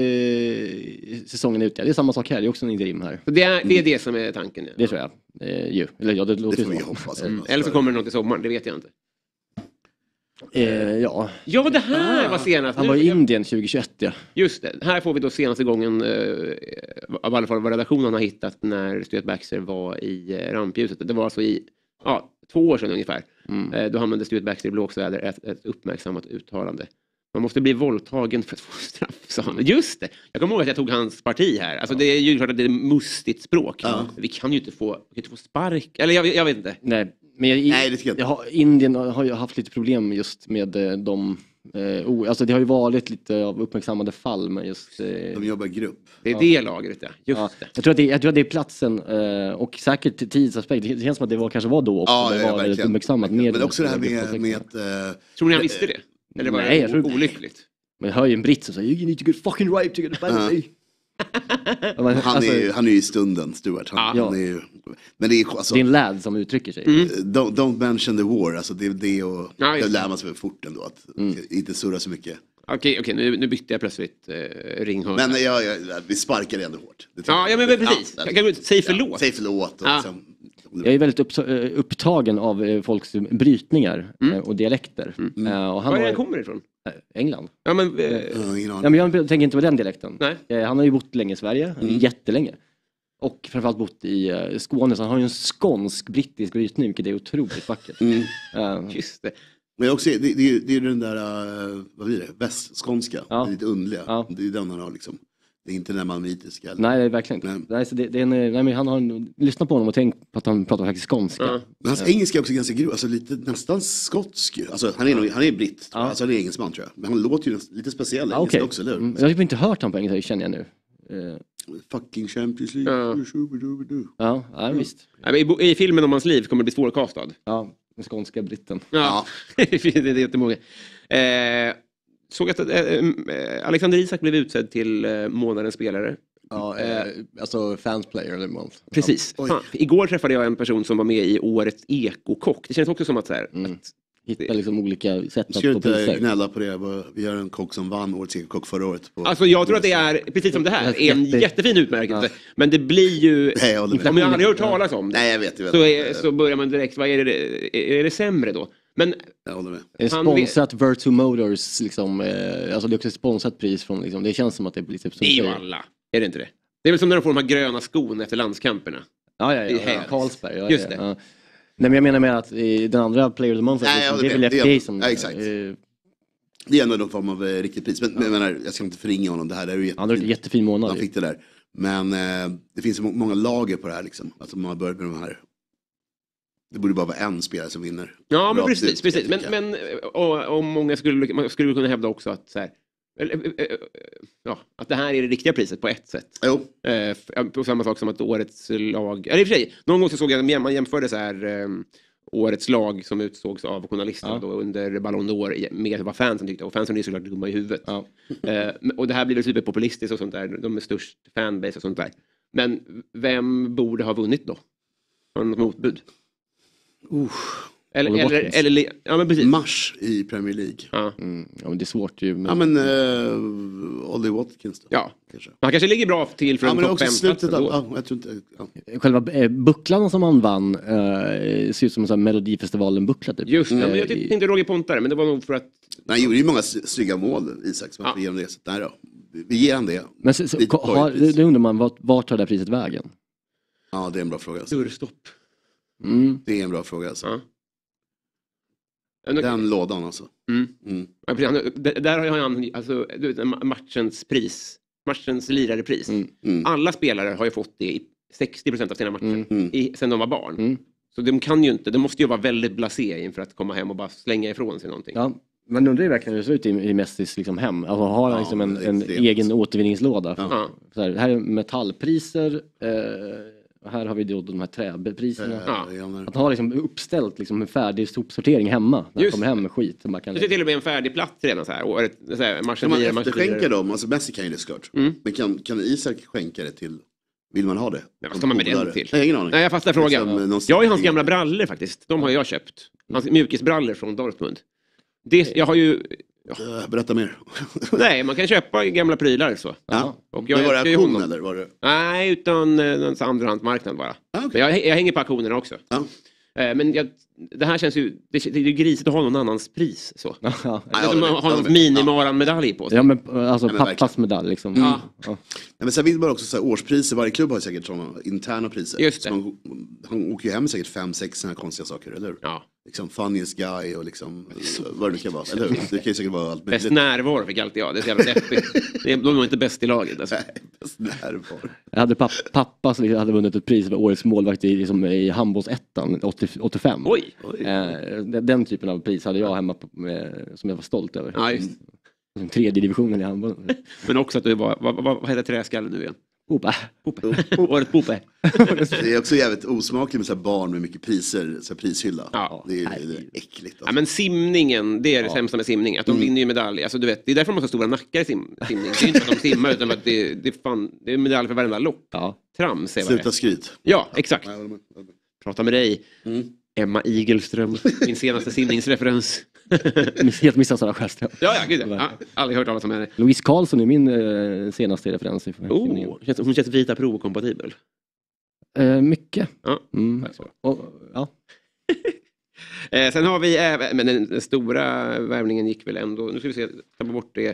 eh, säsongen är ute? Det är samma sak här, det är också en interim här. Så det, är, det är det som är tanken. Ja. Det tror jag. Eh, ju. Eller ja, det låter det får vi hoppas. Mm. Eller så kommer det något i sommar, det vet jag inte. Eh, ja. Ja, det här var senast. Han var i Indien tjugohundratjugoett, ja. Just det. Här får vi då senaste gången, eh, av alla fall vad redaktionen har hittat när Stuart Baxter var i eh, rampljuset. Det var alltså i ja, två år sedan ungefär. Mm. Eh, då använde Stuart Baxter i blåsväder ett, ett uppmärksammat uttalande. Man måste bli våldtagen för att få straff, sa han. Just det. Jag kommer ihåg att jag tog hans parti här. Alltså det är ju klart att det är mustigt språk. Ja. Vi kan ju inte få, vi kan inte få spark. Eller jag, jag vet inte. Nej, men jag, Nej, det jag. Jag har, Indien har ju haft lite problem just med de... Eh, oh, alltså det har ju varit lite av uppmärksammade fall med just... Eh, de jobbar i grupp. Det är ja. det lagret, ja. Just ja. det. Jag tror att det, jag tror att det är platsen eh, och säkert tidsaspekt. Det känns som att det var, kanske var då också. Ja, det ja, var väldigt uppmärksammat. Med men också det här med... med att, uh, tror ni han visste det? Eller var nej, det jag tror olyckligt? Men jag hör ju en britt som säger you need to get fucking right to get the uh. han, alltså, är ju, han är ju i stunden, Stuart. Han, ja. han är ju, men det är, alltså, det är en lad som uttrycker sig. Mm. Don't, don't mention the war. Alltså, det är det och ja, det lär man sig fort ändå. Att mm. inte surra så mycket. Okej, okej, nu, nu bytte jag plötsligt eh, ringhörn. Men ja, ja, vi sparkar ändå hårt. Ja, ja, men precis. Ja, kan du säga förlåt? Ja, säg förlåt. Och ja. liksom, jag är väldigt upptagen av folks brytningar mm. och dialekter. Mm. Uh, och han var är var, han kommer ifrån? England. Ja, men, eh, ja, men jag tänker inte på den dialekten. Nej. Uh, han har ju bott länge i Sverige, mm. jättelänge. Och framförallt bott i uh, Skåne, så han har ju en skånsk-brittisk brytning, vilket är otroligt vackert. Mm. Uh, Just det. Men också, det, det, det är den där, uh, vad blir det, västskånska, ja. lite underliga. Ja. Det är den han har liksom. Det är inte den malmitiska. Nej, det är verkligen inte. Nej. Nej, så det, det är en, nej, men han har lyssnat på honom och tänkt på att han pratar faktiskt skånska. Ja. Men hans engelska är också ganska grov, alltså lite nästan skotsk. Alltså han är nog, han är britt, ja. Alltså han är engelsman tror jag. Men han låter ju lite speciell engelska okay. också, eller? Mm. Jag har ju inte hört honom på engelska, känner jag nu. Uh. Fucking Champions League. Ja, ja, ja mm. visst. I, I filmen om hans liv kommer det bli svårkastad. Ja, den skånska britten. Ja, ja. Det är jättemånga. Eh, såg att eh, Alexander Isak blev utsedd till eh, månadens spelare. Ja, eh, alltså fans player eller month. Precis. Ja. Fan, igår träffade jag en person som var med i årets ekokock. Det känns också som att så här... Mm. Att hitta liksom olika sätt att få priser. Ska inte gnälla på det. Vi har en kock som vann årets ekokock förra året. På alltså jag tror att det är, precis som det här, är en jättefin utmärkelse. Ja. Men det blir ju... Nej, jag om jag aldrig hört talas om det. Nej, jag vet, jag vet. Så, är, så börjar man direkt, vad är det, är det sämre då? Men... Jag håller med. Är det sponsrat Virtu Motors, liksom, eh, alltså det är också ett sponsrat pris från, liksom, det känns som att det blir typ som... Det är ju alla, är det inte det? Det är väl som när de får de här gröna skon efter landskamperna. Ja, ja, ja. ja. Carlsberg. Ja, just ja, det. Ja. Nej, men jag menar med att i den andra Player of the Month, nej, det är väl F D A som... Ja, exakt. Eh, det är ändå någon form av eh, riktigt pris. Men ja. jag menar, jag ska inte förringa honom. Det här är ju jättefin. Han har en jättefin månad. Han fick det där. Men eh, det finns må- många lager på det här liksom. Alltså man har börjat med de här. Det borde bara vara en spelare som vinner. Ja, men precis. Ut, precis. Men, men och, och många skulle, man skulle kunna hävda också att så här, ja, att det här är det riktiga priset på ett sätt. Jo. Eh, på samma sak som att årets lag... Eller i och för sig, någon gång så såg jag man jämförde så här eh, årets lag som utsågs av journalisterna ja. då under Ballon d'Or med vad fansen tyckte. Och fansen är såklart dumma i huvudet. Ja. Eh, och det här blir väl superpopulistiskt och sånt där. De är störst fanbase och sånt där. Men vem borde ha vunnit då? Har något motbud? Uh. Eller, eller, eller, ja, men precis. Mars i Premier League. Ja, mm, ja men det är svårt ju. Men... Ja men uh, Ollie Watkins då. Ja, kanske. Han kanske ligger bra till för ja, en topp fem plats. Ja, jag tror inte, ja. Själva eh, bucklan som han vann eh, ser ut som en sån här Melodifestivalen-buckla typ. Just det, mm. men jag tyckte inte Roger Pontare, men det var nog för att... Nej, han gjorde ju många snygga mål, Isak, som ja. att ge det. Så där då. Vi ger han det. Men så, så, har, det undrar man, vart, vart tar det här priset vägen? Ja, det är en bra fråga. Alltså. Dörrstopp. Mm. Det är en bra fråga alltså. Ja. Den lådan alltså. Mm. Mm. Ja, där har han alltså, du vet, matchens pris. Matchens lirare pris. Mm. Mm. Alla spelare har ju fått det i sextio procent av sina matcher. Mm. I, sen de var barn. Mm. Så de kan ju inte, de måste ju vara väldigt blasé inför att komma hem och bara slänga ifrån sig någonting. Ja. Men undrar ju verkligen hur det ser ut i, i Messis liksom hem. Alltså har han ja, liksom en, en egen återvinningslåda. Ja. Så här, här är metallpriser. Eh, här har vi då de här träpriserna. Ja. Att ha liksom uppställt liksom en färdig sopsortering hemma. När man kommer hem med skit. Man kan... Det är till och med en färdig plats redan så här. Och ett, så här kan man efterskänka dem? Alltså Messi kan ju det sklart. Mm. Men kan, kan Isak skänka det till... Vill man ha det? Ja, vad ska man med den till? Nej, ingen aning. Nej, jag fattar frågan. Liksom, jag har ju hans gamla brallor faktiskt. De har jag köpt. Hans mjukisbrallor från Dortmund. Det, jag har ju... Ja. Berätta mer. Nej, man kan köpa gamla prylar så. Ja. Och jag men var det auktion honom eller var det? Nej, utan en andrahandsmarknad bara. Ah, okay. Men jag, jag hänger på auktionerna också. Ja. Eh, men jag, det här känns ju, det, det är ju grisigt att ha någon annans pris. Så. Ja, ja, ja, man har någon minimaran-medalj på sig. Ja, men alltså ja, men pappas medalj liksom. Mm. Ja. Ja. Ja, men sen vill man också så här, årspriser, varje klubb har ju säkert sådana interna priser. Just det. Så man, han åker ju hem säkert fem, sex sådana här konstiga saker, eller hur? Ja. Liksom funniest guy och liksom, vad det nu kan vara, eller hur? Det kan ju säkert vara allt möjligt. Bäst närvaro fick alltid jag, det är så jävla deppigt. Det är- De var inte bäst i laget alltså. Nej, bäst närvaro. Jag hade papp, pappa som hade vunnit ett pris för årets målvakt i, liksom, i handbollsettan åttio, åttiofem. Oj! Eh, den, den typen av pris hade jag hemma på, med, som jag var stolt över. Ja, just. Liksom, tredje divisionen i handboll. Men också att du var, vad, vad, vad heter träskallen nu igen? Popa. Pope. Året Pope. Det är också jävligt osmakligt med så här barn med mycket priser, så här prishylla. Ja. Det är, det är äckligt. Alltså. Ja, men simningen, det är det Ja. sämsta med simning. Att de vinner ju medalj. Alltså, du vet, det är därför de har så stora nackar i sim, simning. Det är inte att de simmar utan att det, det, är fan, det är medalj för varenda lopp. Ja. Trams är vad det Sluta är. skryt. Ja, exakt. Nej, jag håller med, jag håller med. Prata med dig. Mm. Emma Igelström, min senaste simningsreferens. Helt missat Sara Sjöström. Ja, ja, gud. Ja, aldrig hört talas om henne. Louise Karlsson är min eh, senaste referens. I simningen. Oh, känns- hon känns vita prov-kompatibel. Eh, mycket. Ja. Mm. Och, ja. Eh, sen har vi även, men den, den stora värvningen gick väl ändå, nu ska vi se, ta bort det.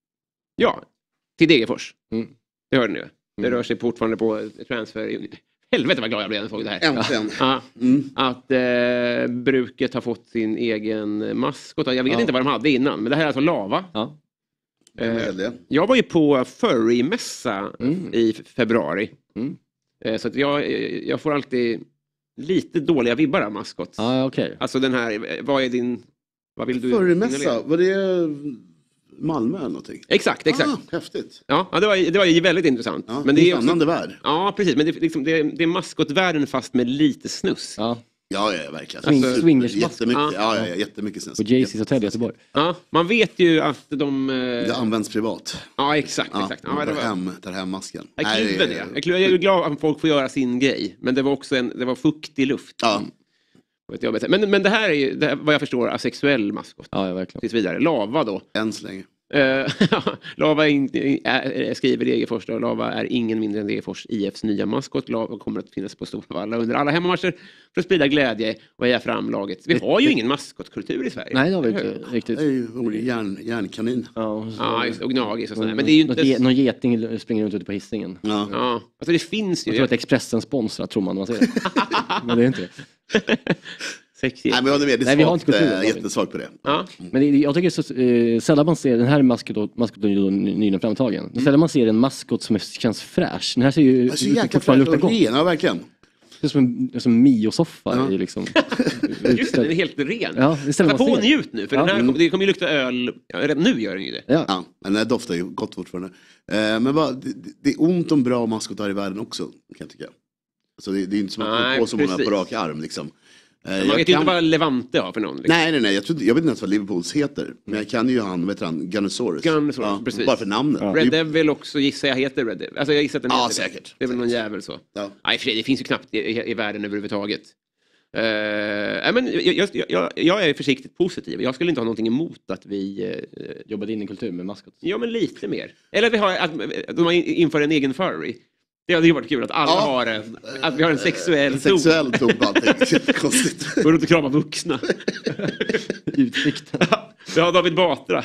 Ja, till Degerfors. Mm. Det hörde ni ju. Det Mm. rör sig fortfarande på transfer. Helvete vad glad jag blev när jag såg det här. Äntligen. Ja, Mm. att eh, bruket har fått sin egen maskot. Jag vet Ja. inte vad de hade innan, men det här är alltså Lava. Ja. Vem Eh, är det? jag var ju på furry-mässa Mm. i februari. Mm. Eh, så att jag, jag får alltid lite dåliga vibbar av maskot. Ja, okej. Alltså den här, vad är din... Vad vill du Föremässa, signalera? var det Malmö eller någonting? Exakt, exakt. Ah, häftigt. Ja, ja, det var, det var ju väldigt intressant. Ja, men det det är är en också, spännande värld. ja, precis. Men det, är liksom, det, är, det är maskotvärlden fast med lite snus. Ja. Ja, ja, verkligen. Swing- Super- swingersmask. Jättemycket, Ja. ja, ja, ja, jättemycket snus. På Jaycees hotell i Göteborg. Ja, man vet ju att de... eh, Det används privat. Ja, exakt. Ja, exakt. Ja, man det tar, var, hem, tar hem masken. jag är Nej, kluven det det. är- Jag är kluven- jag är glad att folk får göra sin grej. Men det var också en, det var fuktig luft. Ja, Vet jag, men, men det här är ju, det här, vad jag förstår, asexuell maskot. Ja, ja, verkligen. Tills vidare. Lava då. än så länge. Eh, Lava är in, är, skriver Degerfors då. Lava är ingen mindre än Degerfors I Fs nya maskot. Lava kommer att finnas på Storvalla under alla hemmamatcher för att sprida glädje och heja fram laget. Vi har ju ingen maskotkultur i Sverige. Nej, det har vi Eller hur? inte riktigt. Det är ju järn, järnkanin. Ja, och så- Ja, just, och gnagis och sådär. Men det är ju Något inte... ge- Någon geting springer runt ute på Hisingen. Ja. Ja, alltså det finns ju... Jag tror att Expressen sponsrar, tror man när man ser det. Men det är inte det. Sexigt. Nej, men jag håller med. Det är Nej, vi har svagt, inte kultur, eh, har vi. jättesvagt på det. Ja. Men det, jag tycker så, eh, sällan man ser, den här maskoten, maskoten är ju då ny- nyligen framtagen. Mm. Sällan man ser en maskot som är, känns fräsch. Den här ser ju Det är så ut- jäkla fortfarande fräscht luktar och gott. ren, ja verkligen. Det är som en, som en Mio-soffa Ja. i liksom. Just det, den är helt ren. Ja, det är sällan Ta man på och ser. njut nu, för Ja. den här Mm. kommer, det kommer ju lukta öl. Ja, redan nu gör den ju det. Ja. Ja, men den här doftar ju gott fortfarande. Eh, men vad, det, det är ont om bra maskotar i världen också, kan jag tycka. Alltså det, det är inte som att Nej, man på så många precis. på rak arm liksom. Eh, Man jag vet ju kan- inte vad Levante har för någon. Liksom. Nej, nej, nej. Jag, tror, inte- jag vet inte ens vad Liverpools heter. Men jag kan ju han, vad heter han, Gunnosaurus. Gunnosaurus, precis. Bara för namnet. Ja. Det är Red ju- Devil också gissar jag heter Red Devil. Alltså jag gissar att den Ja, heter det. säkert. Det är väl någon Säkert. jävel så. Ja. Nej, för det, det finns ju knappt i, i, i världen överhuvudtaget. Uh, nej, men jag, jag, jag, jag är försiktigt positiv. Jag skulle inte ha någonting emot att vi... Uh, Jobbade in i kultur med maskot. ja, men lite mer. Eller att vi har, att, att de inför en egen furry. Det hade ju varit kul att alla Ja. har en, att vi har en sexuell En zon. sexuell ton på allting. Jättekonstigt. Går runt och kramar vuxna. Utsikten. Vi har David Batra.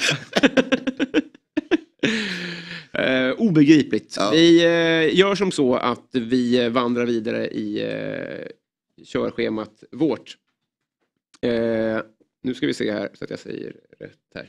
Uh, obegripligt. Ja. Vi uh, gör som så att vi uh, vandrar vidare i uh, körschemat vårt. Uh, nu ska vi se här så att jag säger rätt här.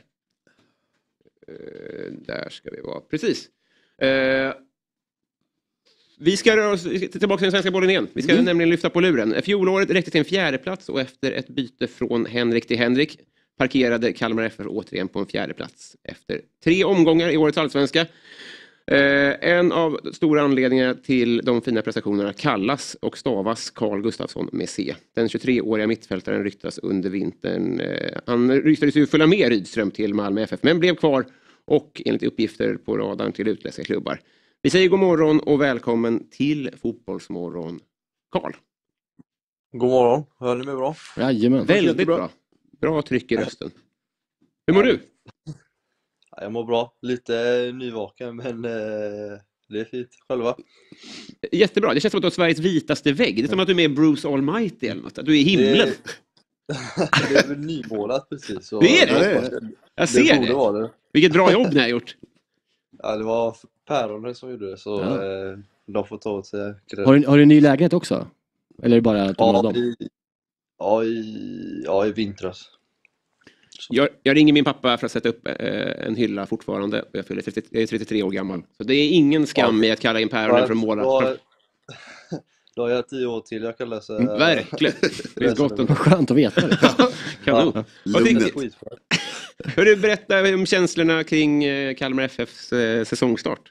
Uh, där ska vi vara. Precis. Uh, vi ska röra oss vi ska tillbaka till den svenska bollen igen. Vi ska Mm. nämligen lyfta på luren. Fjolåret räckte till en fjärde plats och efter ett byte från Henrik till Henrik parkerade Kalmar F F återigen på en fjärde plats efter tre omgångar i årets allsvenska. Eh, en av stora anledningar till de fina prestationerna kallas och stavas Carl Gustafsson med C. Den tjugotre-åriga mittfältaren ryktas under vintern. Eh, han ryktades ju följa med Rydström till Malmö F F men blev kvar och enligt uppgifter på radarn till utländska klubbar. Vi säger god morgon och välkommen till Fotbollsmorgon, Carl. God morgon, hör ni mig bra? Jajamän. Väldigt jättebra. bra. Bra tryck i rösten. Hur mår du? Ja, jag mår bra, lite nyvaken men eh, det är fint. Själva? Jättebra. Det känns som att du har Sveriges vitaste vägg. Det är som att du är med Bruce Almighty eller något. Att du är i himlen. Det, det är väl nymålat precis. Så det är det? det, Jag det ser borde det. Vara det. Vilket bra jobb ni har gjort. Ja, det var päronen som gjorde det. Så Ja. eh, de får ta åt sig. Har du, har du en ny lägenhet också? Eller är det bara att de Ja, dem? i, ja, i, ja, i vintras. Jag, jag ringer min pappa för att sätta upp eh, en hylla fortfarande. Jag, fyller trettio, jag är trettiotre år gammal. Så det är ingen skam i att kalla in päronen för att måla. Då, då har jag tio år till. Jag kan läsa... Mm, verkligen. Det är gott. Vad skönt att veta det. Kanon. Ja, Vad lugnet. tycker du? Hör du berätta om känslorna kring eh, Kalmar F F:s eh, säsongstart?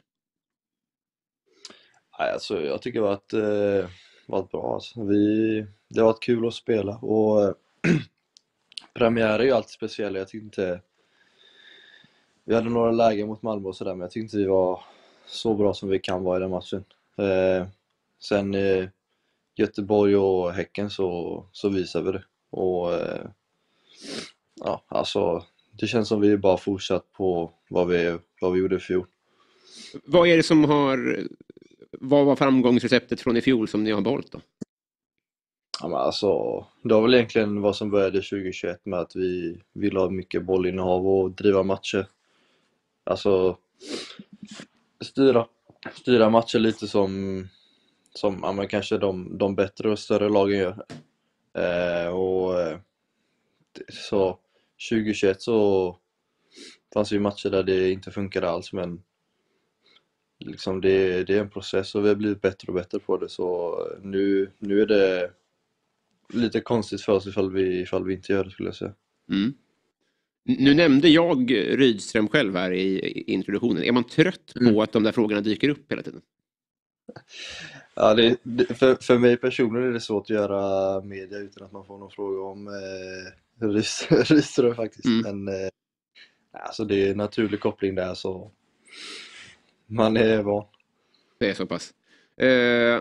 Nej, alltså, jag tycker det har varit, eh, varit bra. Alltså. Vi, det har varit kul att spela. Och eh, premiär är ju alltid speciell. Jag tyckte inte... Vi hade några lägen mot Malmö och sådär, men jag tyckte inte vi var så bra som vi kan vara i den matchen. Eh, sen eh, Göteborg och Häcken så, så visar vi det. Och eh, ja, alltså det känns som vi bara fortsatt på vad vi, vad vi gjorde i fjol. Vad är det som har... Vad var framgångsreceptet från i fjol som ni har valt då? Ja, men alltså, det var väl egentligen vad som började tjugohundratjugoett med att vi ville ha mycket bollinnehav och driva matcher. Alltså styra, styra matcher lite som, som ja, men kanske de, de bättre och större lagen gör. Eh, och eh, så tjugohundratjugoett så fanns ju matcher där det inte funkade alls, men liksom det, det är en process och vi har blivit bättre och bättre på det, så nu, nu är det lite konstigt för oss ifall vi, ifall vi inte gör det, skulle jag säga. Mm. Nu nämnde jag Rydström själv här i introduktionen. Är man trött på mm. att de där frågorna dyker upp hela tiden? Ja, det, det, för, för mig personligen är det svårt att göra media utan att man får någon fråga om eh, Rydström faktiskt. Mm. Men eh, alltså det är en naturlig koppling där, så man är van. Det är så pass. Eh,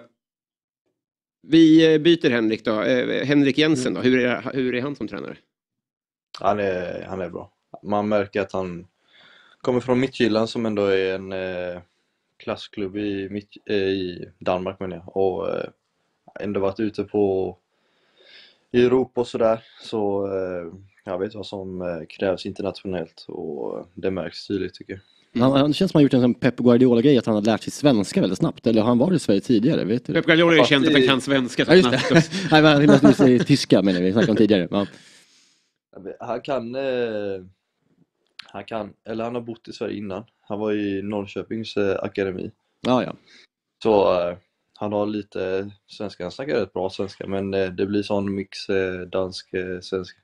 vi byter Henrik då. Eh, Henrik Jensen då. Hur är, hur är han som tränare? Han är, han är bra. Man märker att han kommer från Midtjylland som ändå är en eh, klassklubb i, mitt, eh, i Danmark, menar jag. Och eh, ändå varit ute på i Europa och sådär. Så eh, jag vet vad som eh, krävs internationellt, och det märks tydligt, tycker jag. Han, han känns som han gjort en sån Pep Guardiola-grej, att han har lärt sig svenska väldigt snabbt. Eller har han varit i Sverige tidigare? Vet du? Pep Guardiola är känd att han kan svenska så ja, snabbt. Nej, men han säger tyska, menar vi. Snackade om tidigare. Ja. Han kan, eh, han kan, eller han har bott i Sverige innan. Han var i Norrköpings eh, akademi. Ja, ja. Så eh, han har lite svenska. Han snackar rätt bra svenska, men eh, det blir sån mix eh, dansk eh, svenska.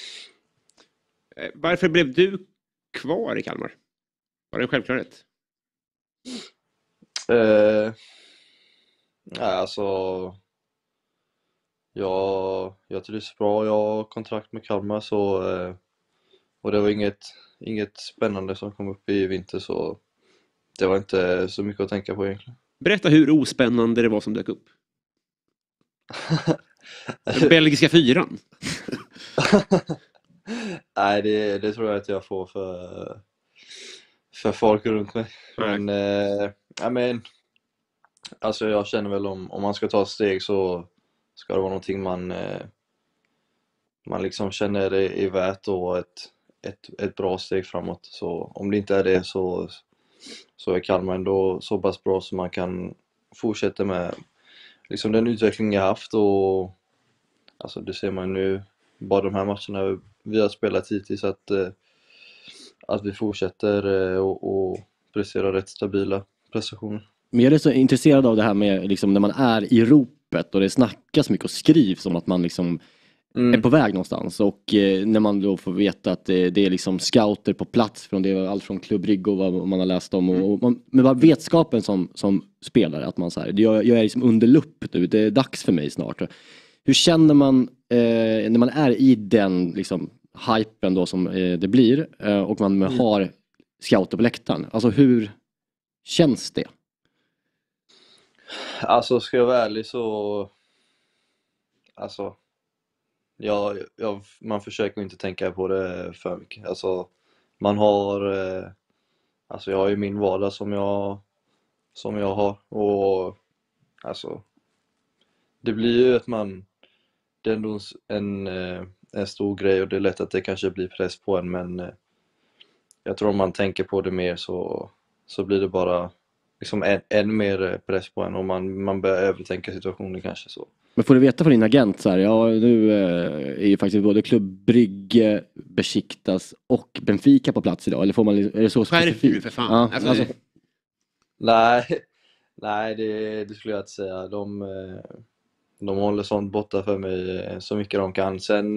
Varför blev du kvar i Kalmar? Var det en självklarhet? Eh, nej, alltså jag, jag trivs bra. Jag har kontrakt med Kalmar, så eh, och det var inget, inget spännande som kom upp i vinter, så det var inte så mycket att tänka på egentligen. Berätta hur ospännande det var som dök upp. Den belgiska fyran. Nej, det, det tror jag att jag får för, för folk runt mig. Men, eh, ja, men alltså jag känner väl om, om man ska ta ett steg, så ska det vara någonting man, eh, man liksom känner är, är värt, och ett, ett, ett bra steg framåt. Så om det inte är det, så, så är Kalmar ändå så pass bra som man kan fortsätta med liksom den utveckling jag haft. Och alltså det ser man nu, bara de här matcherna vi har spelat hittills, att, att vi fortsätter och, och presterar rätt stabila prestationer. Men jag är så intresserad av det här med liksom, när man är i ropet och det snackas mycket och skrivs om att man liksom mm. är på väg någonstans, och eh, när man då får veta att det, det är liksom scouter på plats från det, allt från Klubb Rigg och vad man har läst om, och, och man, men bara vetskapen som, som spelare att man så här, jag, jag är liksom under lupp nu, det är dags för mig snart. Hur känner man eh, när man är i den liksom hypen då som eh, det blir, eh, och man mm. har scouter på läktaren? Alltså hur känns det? Alltså ska jag vara ärlig så alltså jag, jag, man försöker inte tänka på det för mycket. Alltså man har eh, alltså jag har ju min vardag som jag som jag har. Och alltså, det blir ju att man, det är ändå en, en stor grej och det är lätt att det kanske blir press på en, men jag tror om man tänker på det mer så, så blir det bara liksom än, än mer press på en och man, man börjar övertänka situationen kanske så. Men får du veta från din agent så här, ja nu är ju faktiskt både Klubb Brygge, Besiktas och Benfica på plats idag, eller får man, är det så specifikt? Skärp du för fan. Ja, alltså, alltså. Nej, nej det, det skulle jag inte säga. De, de håller sånt borta för mig så mycket de kan. Sen,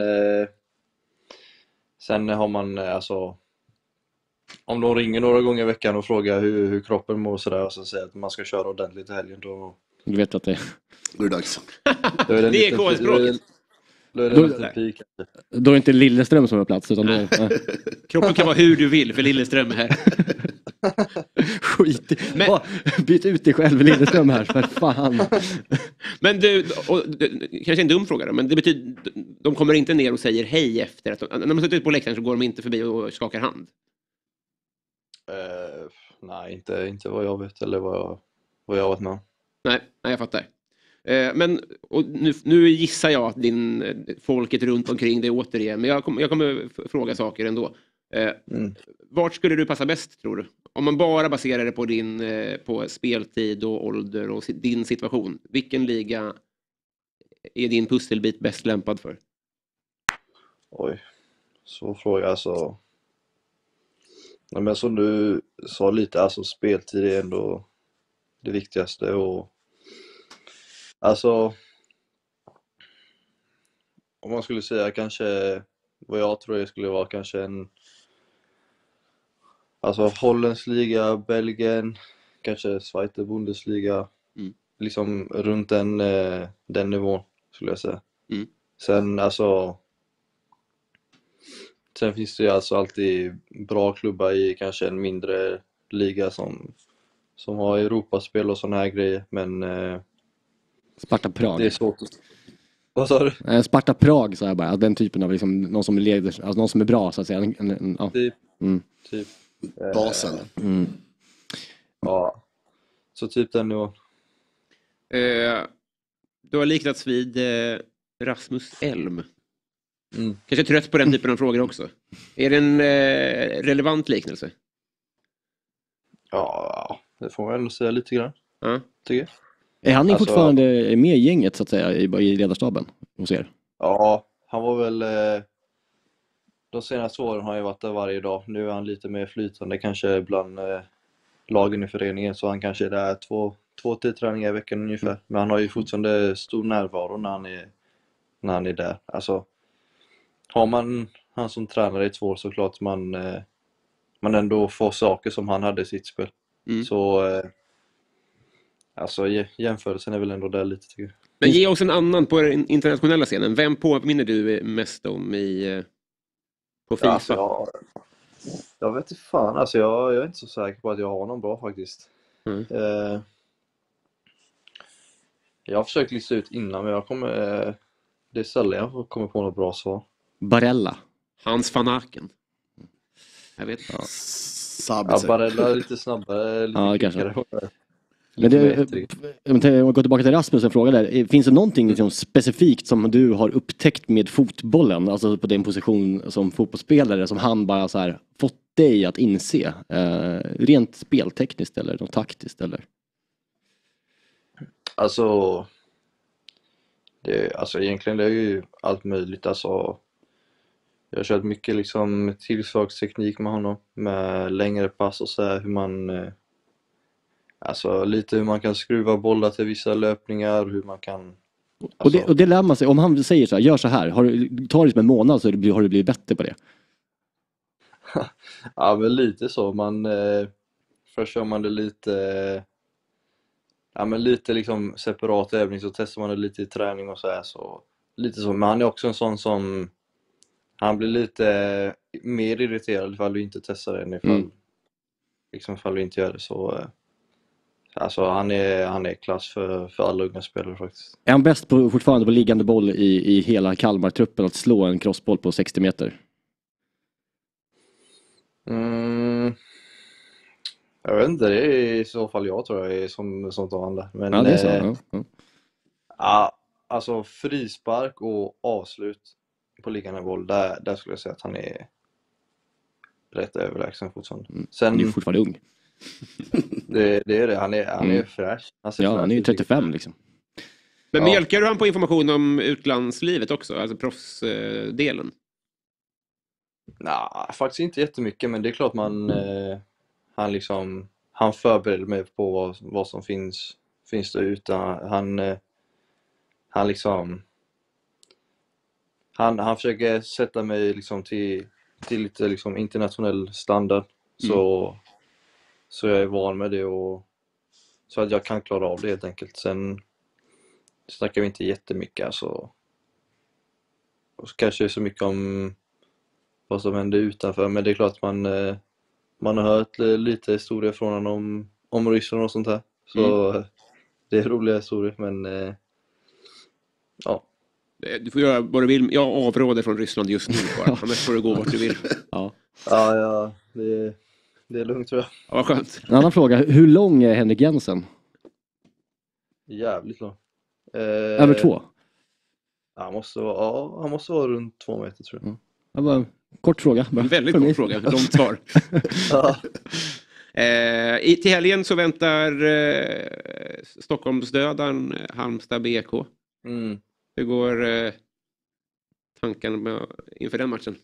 sen har man, alltså, om de ringer några gånger i veckan och frågar hur, hur kroppen mår och sådär och så säger att man ska köra ordentligt i helgen, då... Du vet att det... Då är det dags. Då är det, det är kodspråket. Då är det en liten pik. Då är det inte Lilleström som är plats, utan då... Kroppen kan vara hur du vill, för Lilleström är här. Skit. Men... Oh, byt ut dig själv, Lilleström här, för fan. Men du, och, kanske en dum fråga då, men det betyder, de kommer inte ner och säger hej efter att de, när man sitter ut på läktaren så går de inte förbi och skakar hand? Uh, nej, inte, inte vad jag vet eller vad jag, vad jag har varit med. Nej, nej, jag fattar. Eh, men och nu, nu gissar jag att din, folket runt omkring dig återigen, men jag, kom, jag kommer fråga saker ändå. Eh, mm. Vart skulle du passa bäst, tror du? Om man bara baserar det på din eh, på speltid och ålder och din situation. Vilken liga är din pusselbit bäst lämpad för? Oj, så fråga alltså. Nej, men som du sa lite, alltså speltid är ändå det viktigaste och alltså om man skulle säga kanske vad jag tror det skulle vara kanske en alltså Hollands liga, Belgien, kanske Zweite Bundesliga, mm. liksom runt den, den nivån skulle jag säga. Mm. Sen alltså sen finns det ju alltså alltid bra klubbar i kanske en mindre liga som som har Europaspel och såna här grejer, men eh, Sparta Prag. Det är svårt att... Vad sa du? Eh, Sparta Prag, så jag bara, den typen av liksom, någon som leder, alltså någon som är bra så att säga. En, en, en, ja. Typ. Mm. typ Basen. Eh, mm. Ja. Så typ den nivån. Eh, du har liknats vid eh, Rasmus Elm. Mm. Kanske trött på den typen av frågor också. Är det en eh, relevant liknelse? Ja, det får man väl säga lite grann. Ja. Tycker jag. Är han alltså, fortfarande med i gänget så att säga i, i ledarstaben hos er? Ja, han var väl eh, de senaste åren har jag varit där varje dag. Nu är han lite mer flytande kanske bland eh, lagen i föreningen, så han kanske är där två, två till träningar i veckan ungefär. Mm. Men han har ju fortfarande stor närvaro när han är, när han är där. Alltså, har man han som tränare i två år så klart man, eh, man ändå får saker som han hade i sitt spel. Mm. Så eh, alltså jämförelsen är väl ändå där lite tycker jag. Men ge oss en annan på den internationella scenen. Vem påminner du mest om i på FIFA? Alltså, jag, jag vet inte fan, alltså jag, jag är inte så säker på att jag har någon bra faktiskt. Mm. Eh, jag har försökt lista ut innan, men jag kommer eh, det är sällan jag kommer på något bra svar. Barella. Hans van Aken. Jag vet inte. Ja. Ja, Barella är lite snabbare. Lite ja, kanske. Men det, om jag går tillbaka till Rasmus och frågar där, finns det någonting liksom specifikt som du har upptäckt med fotbollen, alltså på din position som fotbollsspelare, som han bara så här fått dig att inse, eh, rent speltekniskt eller något taktiskt eller? Alltså, det, alltså egentligen det är ju allt möjligt, alltså jag har kört mycket liksom tillslagsteknik med honom, med längre pass och så här, hur man alltså lite hur man kan skruva bollar till vissa löpningar, hur man kan alltså... och, det, och det lär man sig, om han säger så här, gör så här, har du, tar det som en månad så har du blivit bättre på det. Ja, men lite så, man eh, först kör man det lite eh, ja men lite liksom separat övning, så testar man det lite i träning och så här, så lite så, men han är också en sån som han blir lite eh, mer irriterad ifall du inte testar det, ifall, mm. liksom ifall du inte gör det, så eh, alltså han är, han är klass för, för alla unga spelare faktiskt. Är han bäst på, fortfarande på liggande boll i, i hela Kalmar-truppen att slå en crossboll på sextio meter? Mm. Jag vet inte, det är i så fall jag tror jag är som, som tar andra. Men, ja, det är så. Eh, Ja, ja. ja, alltså frispark och avslut på liggande boll, där, där skulle jag säga att han är rätt överlägsen fortfarande. Mm. Sen, Han är ju fortfarande ung. det, det är det, han är, han är Mm. fräsch. Han Ja, fräsch han är ju ut. trettiofem liksom. Men Ja. mjölkar du han på information om utlandslivet också? Alltså proffsdelen? Nej, faktiskt inte jättemycket, men det är klart man eh, han liksom han förbereder mig på vad, vad som finns finns där ute. Han eh, han liksom han han försöker sätta mig liksom till till lite liksom internationell standard, så så jag är van med det och så att jag kan klara av det helt enkelt. Sen snackar vi inte jättemycket alltså. Och så kanske så mycket om vad som händer utanför, men det är klart man eh, man har hört lite historier från honom om, om Ryssland och sånt här. Så mm. det är roliga historier, men eh, ja. Du får göra vad du vill. Jag avråder från Ryssland just nu bara. Annars får du gå vart du vill. Ja, ja, ja det, det är lugnt tror jag. Ja, vad skönt. En annan fråga, hur lång är Henrik Jensen? Jävligt lång. Eh, Över två? Han måste vara, ja, han måste vara runt två meter tror jag. Mm. Det var en kort fråga. En väldigt kort fråga, långt svar. Ja. Eh, i, till helgen så väntar eh, Stockholmsdödaren Halmstad B K. Mm. Hur går eh, tankarna med, inför den matchen?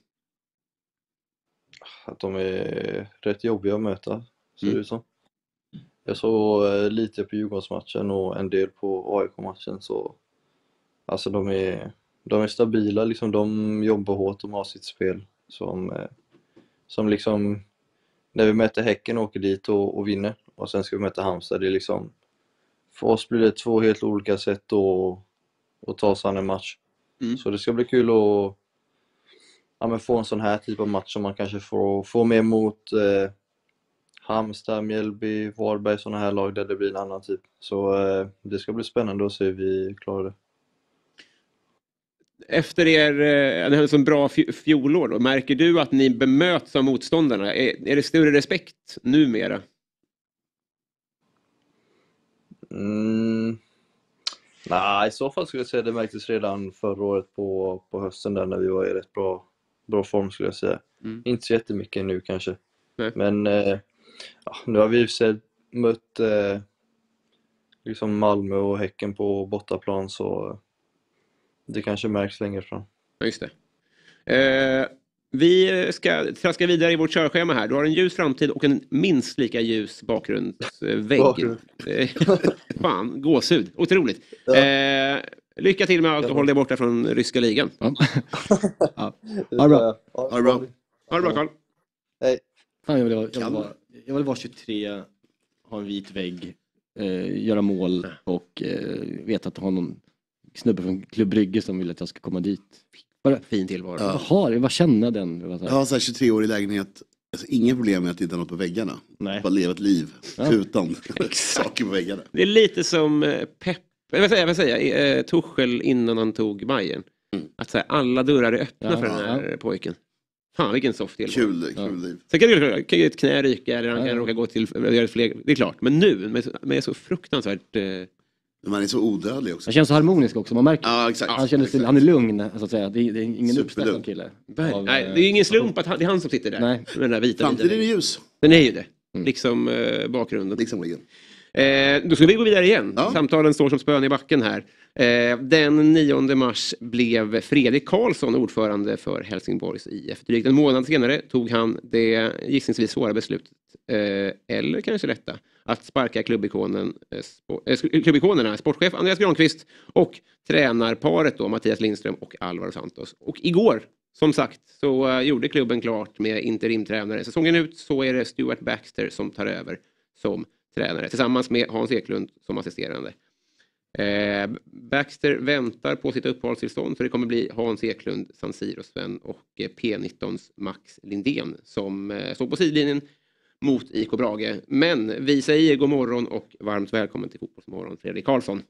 Att de är rätt jobbiga att möta, ser Mm. det ut som. Jag såg eh, lite på Djurgårdsmatchen och en del på A I K-matchen, så alltså de är, de är stabila, liksom, de jobbar hårt, de har sitt spel som, eh, som liksom när vi möter Häcken och åker dit och, och vinner, och sen ska vi möta Halmstad, det är liksom för oss blir det två helt olika sätt att, att ta sig an en match. Mm. Så det ska bli kul att ja, men få en sån här typ av match som man kanske får, får med mot eh, Halmstad, Mjällby, Varberg, såna här lag där det blir en annan typ. Så eh, det ska bli spännande att se hur vi klarar det. Efter er eh, en sån bra fj- fjolår då, märker du att ni bemöts av motståndarna? Är, är det större respekt numera? Mm. Nej, i så fall skulle jag säga det märktes redan förra året på, på hösten där när vi var i rätt bra, bra form skulle jag säga. Mm. Inte så jättemycket nu kanske. Nej. Men eh, ja, nu har vi sett, mött eh, liksom Malmö och Häcken på bortaplan, så det kanske märks längre fram. Ja, just det. Eh, vi ska traska vidare i vårt körschema här. Du har en ljus framtid och en minst lika ljus bakgrundsvägg. Bakgrund. Eh, fan, gåshud. Otroligt. Ja. Eh, lycka till med allt och håll dig borta från ryska ligan. Ja. Ja. Ha det bra. Ha det bra. Ha det bra, Carl. Hej. Fan, jag, vill vara, jag, vill vara, jag vill vara tjugotre, ha en vit vägg, eh, göra mål och eh, veta att jag har någon snubbe från Klubb Brygge som vill att jag ska komma dit. Bara, fin tillvaro. Ja. Jag har, jag bara känna den. Jag har så här tjugotre år i lägenhet. Alltså, inga problem med att inte ha något på väggarna. Nej. Bara leva ett liv Ja. utan saker på väggarna. Det är lite som eh, Pep, eller vad säger jag, vad säger jag? Eh, Tuchel innan han tog Bayern. Mm. Att så här, alla dörrar är öppna Ja, för den här ja. pojken. Fan, vilken soft tillvaro. Kul, kul Ja. liv. Sen kan det kan ju ett knä ryka eller han Ja, kan ja. råka gå till göra ett fler, det är klart. Men nu, med, med så fruktansvärt eh, Men man är så odödlig också. Han känns så harmonisk också, man märker. Ja, exakt. Han, känner sig, han är lugn, så att säga. Det är, det är ingen Superlugn. uppställd kille. Av, nej, eh, det är ju ingen slump att han, det är han som sitter där. Nej. Med den där vita Framtiden är vita. ljus. Den är ju det. Mm. Liksom eh, bakgrunden. Liksom väggen. Eh, då ska vi gå vidare igen. Ja. Samtalen står som spön i backen här. Eh, den nionde mars blev Fredrik Karlsson ordförande för Helsingborgs I F. Drygt en månad senare tog han det gissningsvis svåra beslutet, eh, eller kanske detta, att sparka klubbikonen, eh, spo- eh, klubbikonerna, sportchef Andreas Granqvist och tränarparet då, Mattias Lindström och Alvaro Santos. Och igår, som sagt, så uh, gjorde klubben klart med interimtränare. Säsongen ut så är det Stuart Baxter som tar över som tränare tillsammans med Hans Eklund som assisterande. Eh, Baxter väntar på sitt uppehållstillstånd, för det kommer bli Hans Eklund, San Siro-Sven och eh, P nitton:s Max Lindén som eh, står på sidlinjen mot I K Brage. Men vi säger god morgon och varmt välkommen till Fotbollsmorgon, Fredrik Karlsson.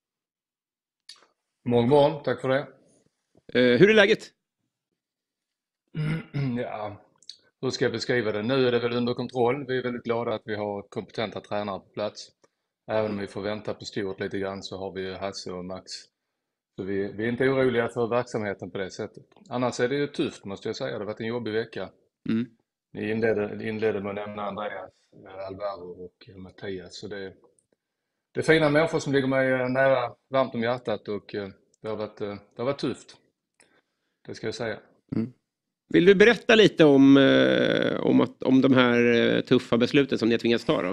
God morgon, tack för det. Eh, hur är läget? Ja, hur ska jag beskriva det? Nu är det väl under kontroll. Vi är väldigt glada att vi har kompetenta tränare på plats. Även om vi får vänta på Stuart lite grann så har vi Hasse och Max. Så vi, vi är inte oroliga för verksamheten på det sättet. Annars är det ju tufft måste jag säga. Det har varit en jobbig vecka. Mm. Ni inledde, inledde med att nämna Andreas, Alvaro och Mattias. Så det, det är fina människor som ligger mig nära, varmt om hjärtat och det har varit, det har varit tufft. Det ska jag säga. Mm. Vill du berätta lite om, om, att, om de här tuffa besluten som ni har tvingats ta då?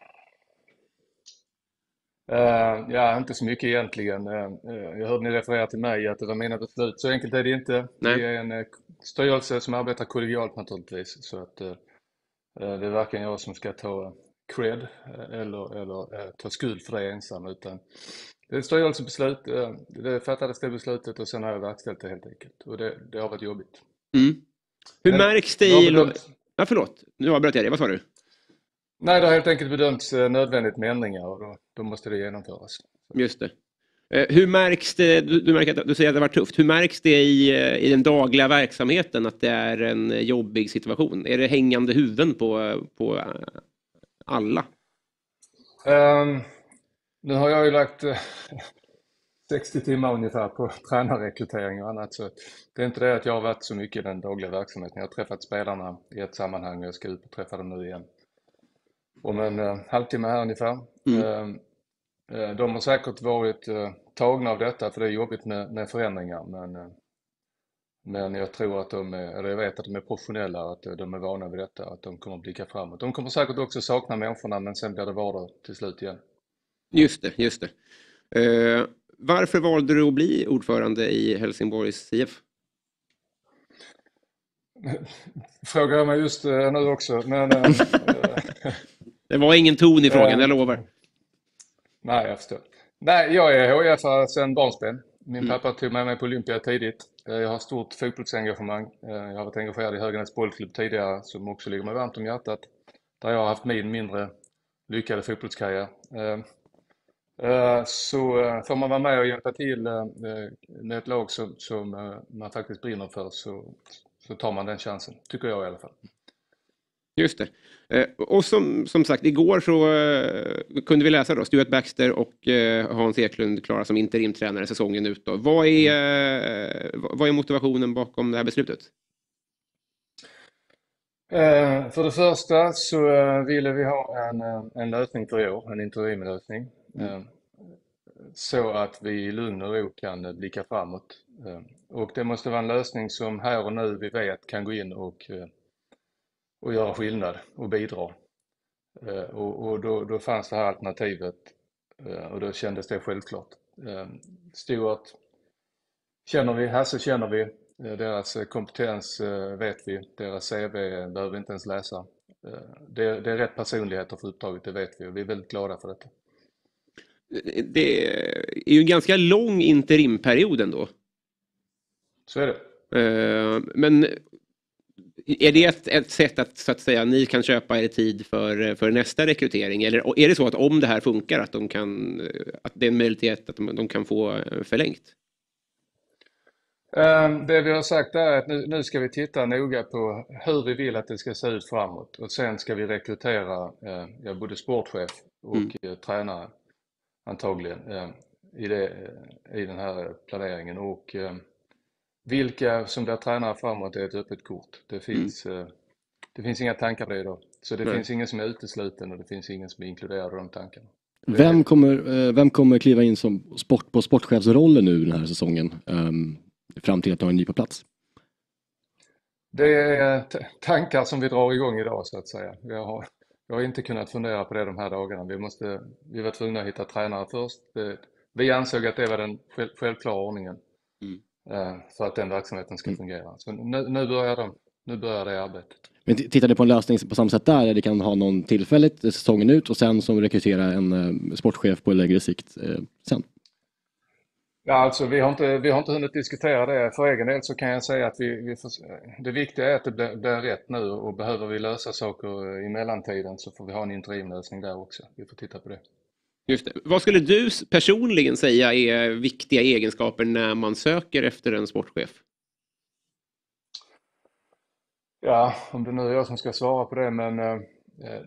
Uh, ja, inte så mycket egentligen. Uh, jag hörde ni referera till mig att det var mina beslut. Så enkelt är det inte. Nej. Det är en uh, styrelse som arbetar kollegialt naturligtvis. Så att uh, det är varken jag som ska ta cred uh, eller, eller uh, ta skuld för det ensam. Utan det är ett styrelsebeslut. Uh, det fattades det beslutet och sen har jag verkställt det helt enkelt. Och det, det har varit jobbigt. Mm. Hur Men, märks det i... Bedömt... Ja, förlåt. Nu avbröt jag dig. Vad sa du? Nej, det har helt enkelt bedömts nödvändigt med ändringar och då, då måste det genomföras. Just det. Eh, hur märks det, du, du, märker att, du säger att det var tufft, hur märks det i, i den dagliga verksamheten att det är en jobbig situation? Är det hängande huvuden på, på alla? Um, nu har jag ju lagt uh, sextio timmar ungefär på tränarrekrytering och annat så det är inte det att jag har varit så mycket i den dagliga verksamheten. Jag har träffat spelarna i ett sammanhang och jag ska ut och träffa dem nu igen. Om en uh, halvtimme här ungefär. Mm. Uh, uh, de har säkert varit uh, tagna av detta för det är jobbigt med, med förändringar. Men, uh, men jag tror att de är, eller jag vet att de är professionella, att uh, de är vana vid detta, att de kommer att blicka framåt. De kommer säkert också sakna människorna men sen blir det vardag till slut igen. Just det, just det. Uh, varför valde du att bli ordförande i Helsingborgs I F? Frågar jag mig just uh, nu också. Men, uh, det var ingen ton i frågan, uh, jag lovar. Nej, jag förstår. Nej, jag är H I F sedan barnsben. Min mm. pappa tog med mig på Olympia tidigt. Jag har stort fotbollsengagemang. Jag har varit engagerad i Höganäs bollklubb tidigare som också ligger mig varmt om hjärtat. Där jag har haft min mindre lyckade fotbollskarriär. Så får man vara med och hjälpa till med ett lag som, som man faktiskt brinner för så, så tar man den chansen, tycker jag i alla fall. Just det. Eh, och som, som sagt, igår så eh, kunde vi läsa då Stuart Baxter och eh, Hans Eklund klara som interimtränare säsongen ut då. Vad är, eh, vad är motivationen bakom det här beslutet? Eh, för det första så eh, ville vi ha en, en lösning för i år, en interimlösning. Eh, så att vi i lugn och ro kan blicka framåt. Eh, och det måste vara en lösning som här och nu vi vet kan gå in och eh, och göra skillnad och bidra. Eh, och och då, då fanns det här alternativet eh, och då kändes det självklart. Eh, Stuart känner vi, Hasse känner vi, eh, deras kompetens eh, vet vi, deras C V behöver vi inte ens läsa. Eh, det, det är rätt personligheter för uppdraget, det vet vi och vi är väldigt glada för detta. Det är ju en ganska lång interimperiod ändå. Så är det. Eh, men... Är det ett, ett sätt att, så att säga, ni kan köpa er tid för, för nästa rekrytering? Eller är det så att om det här funkar att, de kan, att det är en möjlighet att de, de kan få förlängt? Det vi har sagt är att nu, nu ska vi titta noga på hur vi vill att det ska se ut framåt. Och sen ska vi rekrytera ja, både sportchef och mm. tränare antagligen i, det, i den här planeringen. Och vilka som blir tränare framåt är ett öppet kort. Det finns, mm. det finns inga tankar på det idag. Så det Nej. finns ingen som är utesluten och det finns ingen som är inkluderad i de tankarna. Vem kommer, vem kommer kliva in som sport på sportchefsrollen nu den här säsongen um, fram till att ha en ny på plats? Det är t- tankar som vi drar igång idag så att säga. Vi har, vi har inte kunnat fundera på det de här dagarna. Vi, måste, vi var tvungna att hitta tränare först. Det, vi ansåg att det var den själv, självklara ordningen. Mm. För att den verksamheten ska fungera. Så nu, nu, börjar de, nu börjar det arbetet. Men tittar ni på en lösning på samma sätt där, där det kan ha någon tillfälligt säsongen ut och sen som rekrytera en uh, sportchef på längre sikt uh, sen? Ja, alltså vi har, inte, vi har inte hunnit diskutera det. För egen del så kan jag säga att vi, vi får, det viktiga är att det blir, blir rätt nu och behöver vi lösa saker i mellantiden så får vi ha en interimlösning där också. Vi får titta på det. Just det. Vad skulle du personligen säga är viktiga egenskaper när man söker efter en sportchef? Ja, om det nu är jag som ska svara på det, men eh, eh,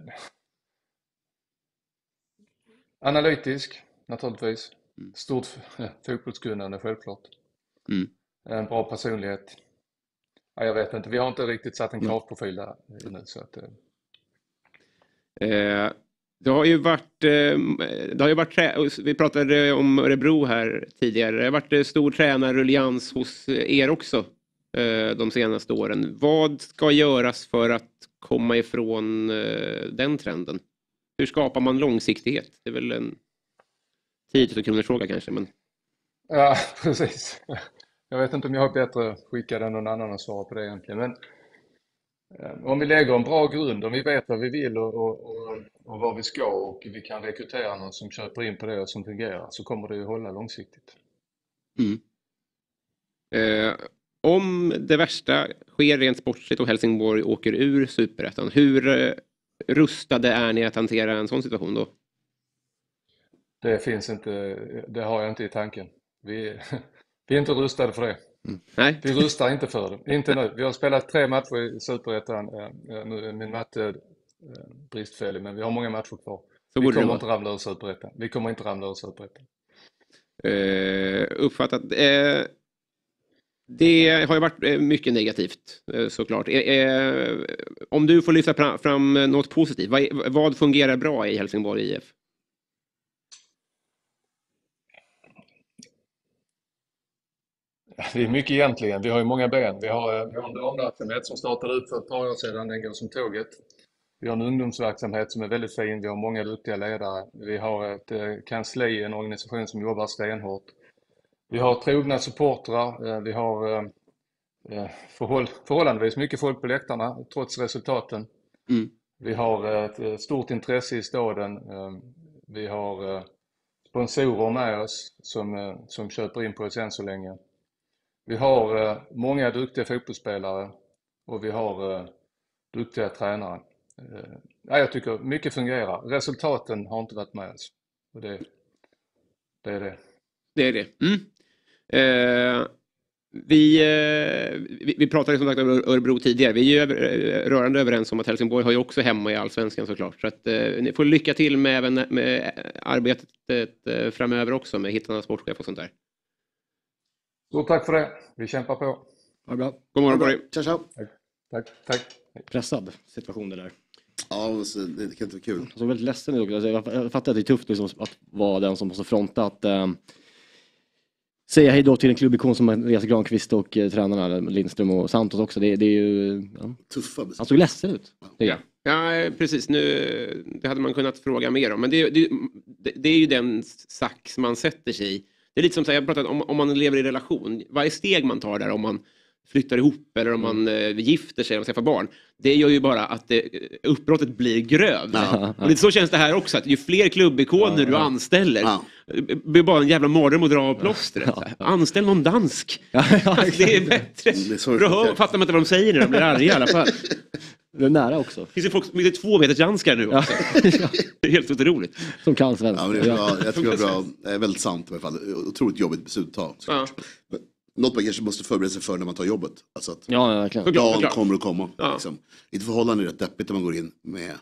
analytisk naturligtvis. Mm. Stort eh, fotbollskunnande självklart. Mm. En bra personlighet. Ja, jag vet inte, vi har inte riktigt satt en kravprofil där nu, så att... Eh. Eh, det har ju varit, eh, det har ju varit trä- vi pratade om Örebro här tidigare. Det har varit eh, stor tränarrullians hos er också eh, de senaste åren. Vad ska göras för att komma ifrån eh, den trenden? Hur skapar man långsiktighet? Det är väl en tio tusen kronors fråga kanske, men... Ja, precis. Jag vet inte om jag är bättre skickad än någon annan att svara på det egentligen, men eh, om vi lägger en bra grund, om vi vet vad vi vill och, och, och, och vad vi ska, och vi kan rekrytera någon som köper in på det och som fungerar, så kommer det ju hålla långsiktigt. Mm. Eh, om det värsta sker rent sportsligt och Helsingborg åker ur Superettan, hur eh, rustade är ni att hantera en sån situation då? Det finns inte, det har jag inte i tanken. Vi, vi är inte rustade för det. Mm. Nej. Vi rustar inte för det. Inte nu. Vi har spelat tre matcher i Superettan. Nu är min matte bristfällig, men vi har många matcher kvar. Så vi kommer inte ramla ur Superettan. Vi kommer inte ramla ur Superettan. Uh, uppfattat. Uh, det har ju varit mycket negativt uh, såklart. Uh, uh, om du får lyfta fram, fram något positivt, vad, vad fungerar bra i Helsingborg I F? Det är mycket egentligen. Vi har ju många ben. Vi har, vi har en damverksamhet som startade ut för ett par år sedan. Den går som tåget. Vi har en ungdomsverksamhet som är väldigt fin. Vi har många duktiga ledare. Vi har ett eh, kansli, en organisation som jobbar stenhårt. Vi har trogna supportrar. Eh, vi har eh, förhåll, förhållandevis mycket folk på läktarna trots resultaten. Mm. Vi har ett stort intresse i staden. Eh, vi har eh, sponsorer med oss som, eh, som köper in på oss än så länge. Vi har eh, många duktiga fotbollsspelare och vi har eh, duktiga tränare. Eh, ja, jag tycker mycket fungerar. Resultaten har inte varit med oss. Och det, det är det. Det är det. Mm. Eh, vi, eh, vi, vi pratade som sagt om Örebro tidigare. Vi är ju rörande överens om att Helsingborg har ju också hemma i Allsvenskan såklart. Så att, eh, ni får lycka till med, även med arbetet eh, framöver också med hittarna sportchef och sånt där. Stort tack för det. Vi kämpar på. Ja, bra. God morgon på dig. Ciao, ciao. Tack. Tack. Tack. Pressad situation det där. Ja, alltså, det kan inte vara kul. Jag är väldigt ledsen nu. Alltså, jag fattar att det är tufft liksom, att vara den som måste fronta att äh, säga hej då till en klubbikon som Andreas Granqvist och äh, tränarna Lindström och Santos också. Det, det är ju... Ja. Tuffa. Han såg ledsen ut. Det ja. Ja, precis. Nu, det hade man kunnat fråga mer om. Men det, det, det är ju den sax man sätter sig i. Det är lite som så här, jag pratat om, om man lever i relation. Varje steg man tar där, om man flyttar ihop eller om man eh, gifter sig och skaffar barn, det gör ju bara att det, uppbrottet blir grövre. Ja, ja. Och lite så känns det här också, att ju fler klubbikoner ja, ja. du anställer, ja. det blir bara en jävla mardröm att dra av plåstret. Ja, ja. Anställ någon dansk. Ja, ja, det är bättre. För då fattar man inte vad de säger när de blir arga i alla fall. Det är nära också. Finns det folk, det är två meters danskar nu också. Ja. Det är helt otroligt. Som kan svenska. Ja, men det är bra. Jag tror det är bra. Det är väldigt sant i alla fall. Otroligt jobbigt beslut att ta. Ja. Något man kanske måste förbereda sig för när man tar jobbet. Alltså att ja, verkligen. dagen kommer att komma. Ja. Liksom. I ett förhållande är det rätt deppigt när man går in med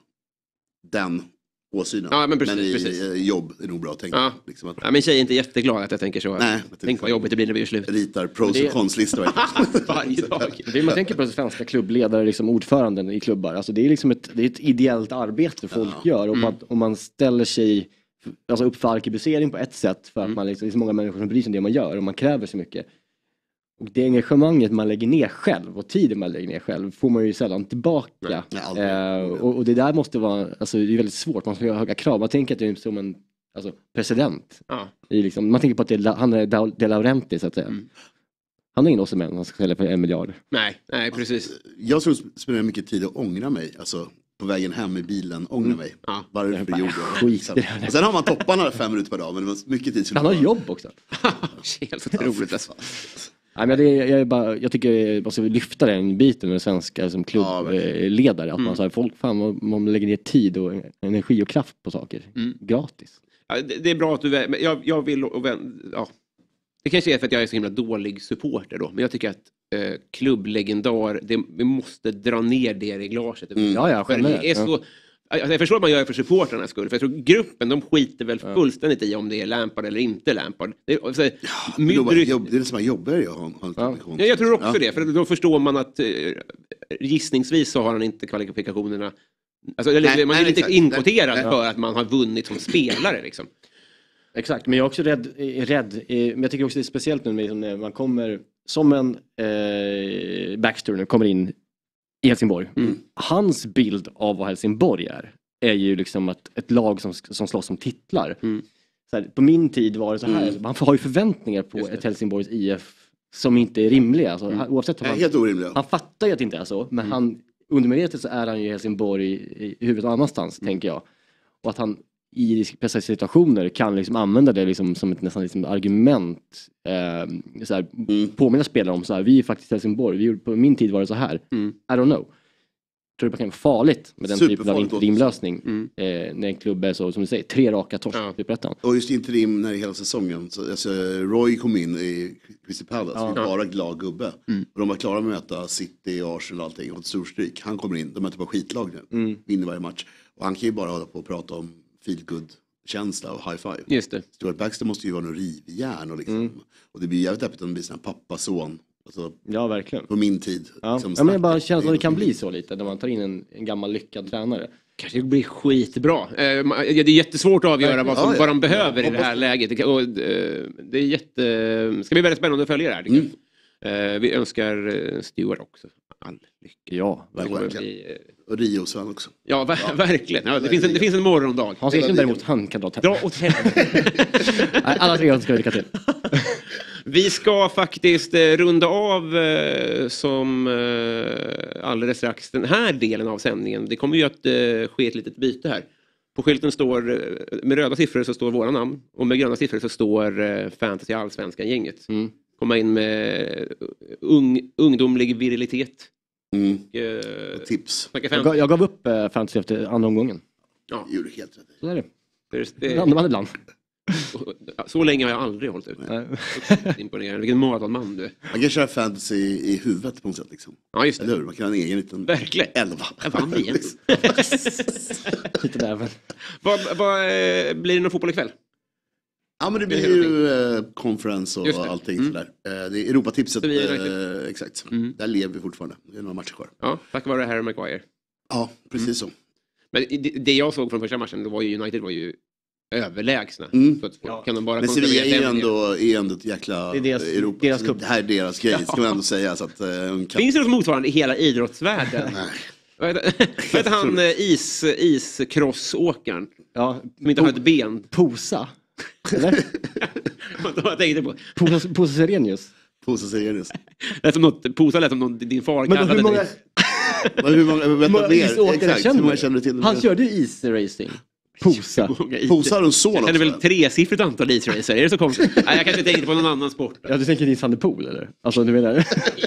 den åsynen. Ja, men, precis, men i precis. jobb är nog bra att tänka. Ja. Liksom att... ja, min tjej är inte jätteglad att jag tänker så. Nej, tänk vad jobbigt det blir när vi är slut. Ritar pros det... och cons-listor. Varje dag. Det man tänker på svenska klubbledare, liksom ordföranden i klubbar. Alltså det är liksom ett, det är ett ideellt arbete folk ja. gör. Om, mm. man, om man ställer sig alltså upp för arkebusering på ett sätt. För att mm. man liksom, det är så många människor som bryr sig om det man gör. Och man kräver så mycket. Och det engagemanget man lägger ner själv och tiden man lägger ner själv får man ju sällan tillbaka. Nej, eh, och, och det där måste vara, alltså det är väldigt svårt, man ska ha höga krav. Man tänker att det är som en alltså, president. Ja. I liksom, man tänker på att det är, han är De Laurentiis så att säga. Mm. Han har ingen åsemän, han ska sälja för en miljard. Nej, nej precis. Jag tror att spenderar mycket tid att ångra mig, alltså på vägen hem i bilen, ångra mm. mig. Ja. Varför jag gjorde det. Och sen har man topparna fem minuter per dag, men det var mycket tid. Han har jobb också. Helt otroligt alltså. Nej, men det, jag, är bara, jag tycker jag måste lyfta den biten med svenska som klubbledare. Ja, att man, så här, folk fan, man, man lägger ner tid och energi och kraft på saker. Mm. Gratis. Ja, det, det är bra att du... Jag, jag vill... Och, ja, Det kanske är för att jag är så himla dålig supporter då. Men jag tycker att eh, klubblegendar, det, vi måste dra ner det i glaset. Mm. Ja, ja, det är så, alltså, jag förstår att man gör det för supporternas skull. För jag tror gruppen, de skiter väl ja. fullständigt i om det är Lampard eller inte Lampard. Det är, alltså, ja, mycket, jobb, det är det som är jobbigare jag har. Ja. Ja, jag tror också ja. det. För då förstår man att eh, gissningsvis så har han inte kvalifikationerna. Alltså, eller, nej, man är nej, inte inkvoterad nej, för att man har vunnit som spelare liksom. Exakt, men jag är också rädd, rädd men jag tycker också det är speciellt nu när man kommer som en eh, Baxter nu kommer in i Helsingborg. Mm. Hans bild av vad Helsingborg är är ju liksom att ett lag som, som slåss om titlar. Mm. Så här, på min tid var det så här, mm. man har ju förväntningar på ett Helsingborgs I F som inte är rimliga. Alltså, mm. oavsett han, helt orimliga. Han fattar ju att det inte är så, men mm. han undermedvetet så är han ju i Helsingborg i, i huvudet annanstans, mm. tänker jag. Och att han i pressade situationer kan liksom använda det liksom som ett nästan liksom argument eh, så här, mm. påminna spelare om så här, vi är faktiskt Helsingborg, vi gjorde, på min tid var det så här. Mm. I don't know. Jag tror det kan vara farligt med den typen av interimlösning mm. eh, när en klubb är så, som du säger, tre raka torsk ja. Upprättan. Och just interim när det hela säsongen så, alltså, Roy kom in i Crystal Palace, ja. bara glad gubbe mm. och de var klara med att möta City, Arsenal och allting och ett storstryk. Han kommer in, de möter bara skitlag nu mm. vinner varje match och han kan ju bara hålla på och prata om feel good känsla och high five. Just det. Stuart Baxter måste ju vara någon rivjärn och liksom mm. och det blir jävligt öppet om det blir sån här pappa-son. Alltså, ja, verkligen. På min tid. Ja, liksom ja men jag bara känner att det kan bli så lite när man tar in en, en gammal lyckad tränare. Kanske det blir skitbra. Eh, det är jättesvårt att avgöra vad, som, ja, ja. vad de behöver ja, i det här läget. Det, och, eh, det är jätte... ska bli väldigt spännande att följa det här. Mm. Eh, vi önskar Stuart också all lycka. Ja, verkligen. Vi, eh... och Rio Sven också. Ja, ver- ja. verkligen. Ja, det, finns en, det finns en morgondag. Hans Ekström däremot, han kan dra tätt. Dra åt helvete. Alla tre ska vi lycka till. Vi ska faktiskt eh, runda av eh, som eh, alldeles strax den här delen av sändningen. Det kommer ju att eh, ske ett litet byte här. På skylten står, eh, med röda siffror så står våra namn. Och med gröna siffror så står eh, Fantasy Allsvenskan-gänget. Mm. Komma in med ung, ungdomlig virilitet. Mm. Och, eh, och tips. Jag gav, jag gav upp eh, Fantasy efter andra omgången. Ja, det gjorde helt rätt. Så är det. Det, det ibland, ibland. Så, så länge har jag aldrig hållit ut. Imponerande. Vilken maratonman du är. Man kan köra fantasy i huvudet på något sätt liksom. Ja, just det. Eller hur? Man kan ha en egen liten... Verkligen. Elva. Jag vann igen. Lite där väl. Vad, vad, blir det någon fotboll ikväll? Ja, men det blir ju eh, conference och allting mm. sådär. Eh, det är Europatipset. Eh, exakt. Mm. Där lever vi fortfarande. Det är några matcher kvar. Ja, tack vare Harry Maguire. Ja, precis mm. så. Men det, det jag såg från första matchen, det var ju United var ju överlägsna. Mm. Så att, ja. Kan de bara men Sevilla är ju ändå, är ändå ett jäkla det är deras, Europa. Deras det här är deras grej, ska man ändå säga. Så att, uh, kan... Finns det något motsvarande i hela idrottsvärlden? Nej. Vad heter han is, iskrossåkaren? Ja. Som inte har ett ben. Posa. Eller? Vad tänkte på? Posa, Posa Serenius. Posa Serenius. Lät som något, Posa lät som någon, din far men kallade hur många... dig. Men hur många, hur många isåkare känner, många känner du till? Han körde ju isracing. Posa. Posa har en son också. Jag känner väl tresiffrigt antal isracer. Är det så konstigt? Nej, jag kanske tänkte på någon annan sport. Ja, du tänker Nils van der Poel, eller? Alltså, du menar...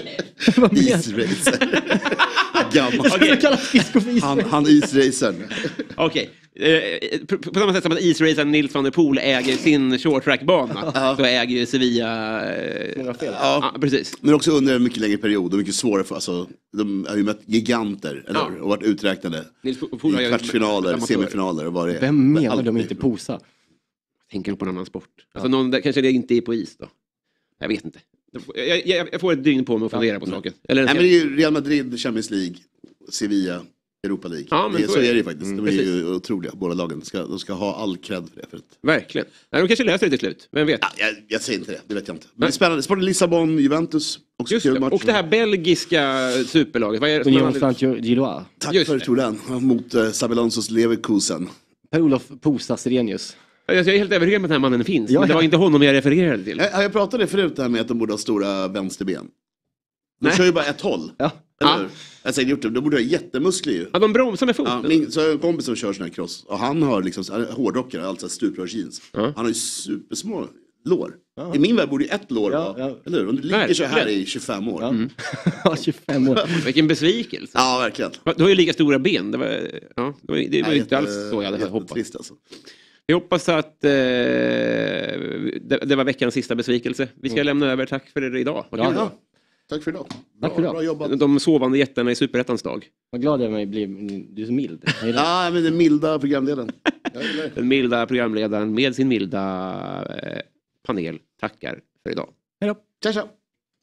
Isracer. Gammal. Okay. Han, han isracern. Okej. Eh, på, på samma sätt som att isracern Nils van der Poel äger sin short track-bana ja. Så äger ju Sevilla eh, ja. Ja, precis. Men också under en mycket längre period och mycket svårare för, alltså, de har ju mött giganter eller, ja. Och varit uträknade i kvartsfinaler, semifinaler och vad det är. Vem menar alltid. De inte Posa? Tänker på en annan sport. Alltså någon där, kanske det inte är på is då. Jag vet inte. Jag, jag, jag får ett dygn på mig att fundera ja. På saken. Eller nej, men det är ju Real Madrid, Champions League, Sevilla, Europa League. Ja, men det, så, så är det ju faktiskt. Mm, de är ju otroliga, båda lagen. De ska, de ska ha all cred för det. För ett... Verkligen. Nej, de kanske löser det till slut. Vem vet? Ja, jag, jag säger inte det, det vet jag inte. Men det är spännande. Sporten Lissabon, Juventus. Också just det. Match. Och det här belgiska superlaget. Vad är det? Hade... Tack just för det, Torden. Mot uh, Sabelonsos Leverkusen. Per-Olof Posa Serenius. Jag är helt övertygad med att den här mannen finns. Ja, men det var inte honom jag refererade till. Jag, jag pratade förut här med att de borde ha stora vänsterben. De Nej. Kör ju bara ett håll. Ja. Eller? Ja. Jag säger gjort det. De borde ha jättemuskler ju. Ja, de bromsar med foten. Ja, min, så har jag en kompis som kör sån här cross. Och han har liksom hårdrockare, alltså stuprörsjeans. Ja. Han har ju supersmå lår. Ja. I min värld borde ju ett lår ja, ja. Eller hur? Om du ligger verkligen. Så här i tjugofem år. Ja, mm. tjugofem år. Vilken besvikelse. Ja, verkligen. Du har ju lika stora ben. Det var, ja, det var, det var ja, inte jätte, alls så jag hade hoppats. Alltså. Jag hoppas att eh, det, det var veckans sista besvikelse. Vi ska mm. lämna över. Tack för det idag. Vad ja, ja. Tack för idag. Bra, Tack för idag. Bra jobbat. De sovande jättarna i Superettans dag. Vad glad jag mig blir. Du är så mild. Ja, men den milda programledaren. Den milda programledaren med sin milda eh, panel tackar för idag. Hej då. Ciao, ciao.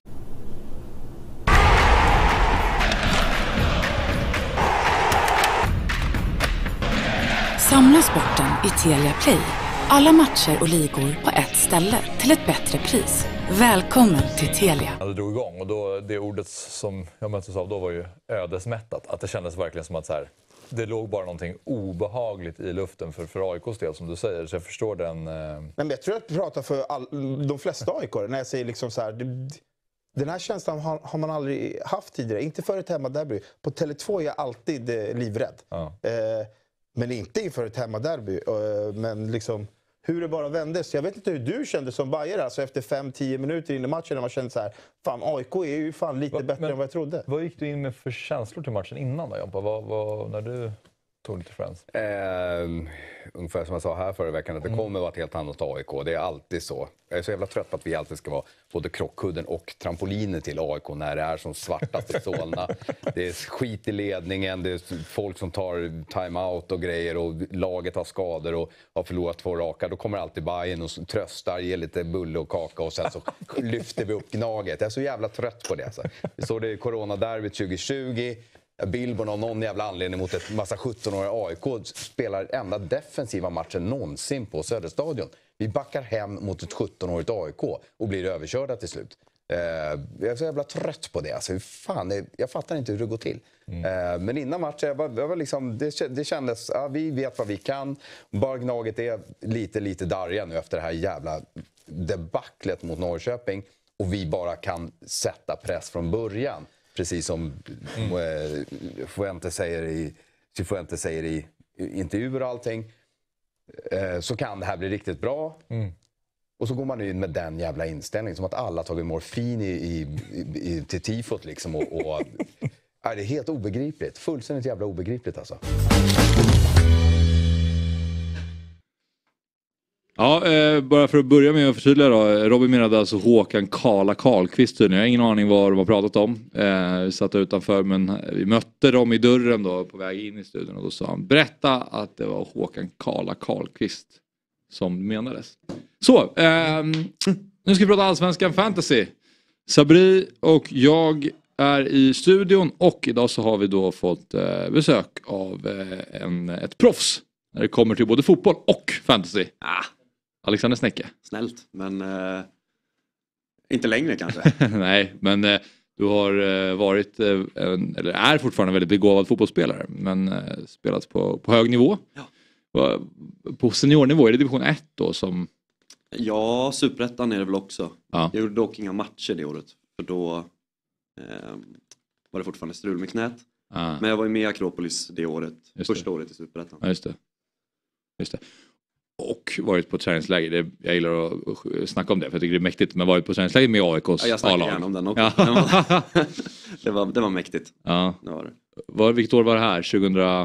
Samla sporten i Telia Play. Alla matcher och ligor på ett ställe till ett bättre pris. Välkommen till Telia. Det drog igång och då, det ordet som jag möttes av då var ju ödesmättat. Att det kändes verkligen som att så här, det låg bara någonting obehagligt i luften för, för A I K:s del som du säger. Så jag förstår den... Eh... Nej, men jag tror att jag pratar för all, de flesta A I K:are när jag säger liksom så här... Det, den här känslan har, har man aldrig haft tidigare. Inte för ett hemmaderby. På Tele två är jag alltid eh, livrädd. Ja. Eh, men inte inför ett hemmaderby. Eh, men liksom... Hur det bara vändes. Jag vet inte hur du kände som bajare. Alltså efter fem till tio minuter in i matchen när man kände så här. Fan, A I K är ju fan lite Va, bättre men, än vad jag trodde. Vad gick du in med för känslor till matchen innan då, Jompa? Vad, vad, när du tog lite Friends? Eh, ungefär som jag sa här förra veckan. Att det mm. kommer vara ett helt annat A I K. Det är alltid så. Jag är så jävla trött på att vi alltid ska vara både krockkudden och trampoliner till A I K när det är som svartast i Solna. Det är skit i ledningen, det är folk som tar time-out och grejer och laget har skador och har förlorat två raka. Då kommer alltid Bayern och tröstar, ger lite bulle och kaka och sen så lyfter vi upp Gnaget. Jag är så jävla trött på det. Alltså. Vi såg det i Corona-derbyt tjugo tjugo. Billborn av någon jävla anledning mot ett massa sjutton-åriga A I K spelar enda defensiva matchen någonsin på Söderstadion. Vi backar hem mot ett sjutton-årigt A I K och blir överkörda till slut. Eh, jag är så jävla trött på det. Alltså, hur fan, jag fattar inte hur det går till. Mm. Eh, men innan matchen, jag var, jag var liksom, det, det kändes, ja, vi vet vad vi kan. Bara Gnaget är lite, lite darriga nu efter det här jävla debaclet mot Norrköping. Och vi bara kan sätta press från början. Precis som mm. Fuente säger i, Fuente säger i intervjuer och allting. Eh, så kan det här bli riktigt bra. Mm. Och så går man in med den jävla inställningen. Som att alla tagit morfin i, i, i, till tifot liksom. Och, och, är det är helt obegripligt. Fullständigt jävla obegripligt alltså. Ja, eh, bara för att börja med att förtydliga då. Robin menade alltså Håkan Kala Karlqvist tydligen. Jag har ingen aning vad de har pratat om. Eh, vi satt utanför men vi mötte dem i dörren då på väg in i studion. Och då sa han, berätta att det var Håkan Kala Karlqvist som menades. Så, eh, nu ska vi prata Allsvenskan Fantasy. Sabri och jag är i studion och idag så har vi då fått eh, besök av eh, en, ett proffs. När det kommer till både fotboll och fantasy. Ah. Alexander Snäcke. Snällt, men eh, inte längre kanske. Nej, men eh, du har eh, varit, eh, en, eller är fortfarande en väldigt begåvad fotbollsspelare. Men eh, spelat på, på hög nivå. Ja. På seniornivå, är det division ett då som... Ja, Superettan är det väl också. Ja. Jag gjorde dock inga matcher det året. För då eh, var det fortfarande strul med knät. Ah. Men jag var ju med i Akropolis det året. Just första det. året i Superettan. Ja, just det. Just det. Och varit på träningsläger. Det, jag gillar att snacka om det för jag tycker det är mäktigt. Men varit på träningsläger med A I K:s ja, jag snackar A-lag. gärna om den också. Ja. det, var, det var mäktigt. Ja. Det var det. Var, vilket år var det här? tjugo...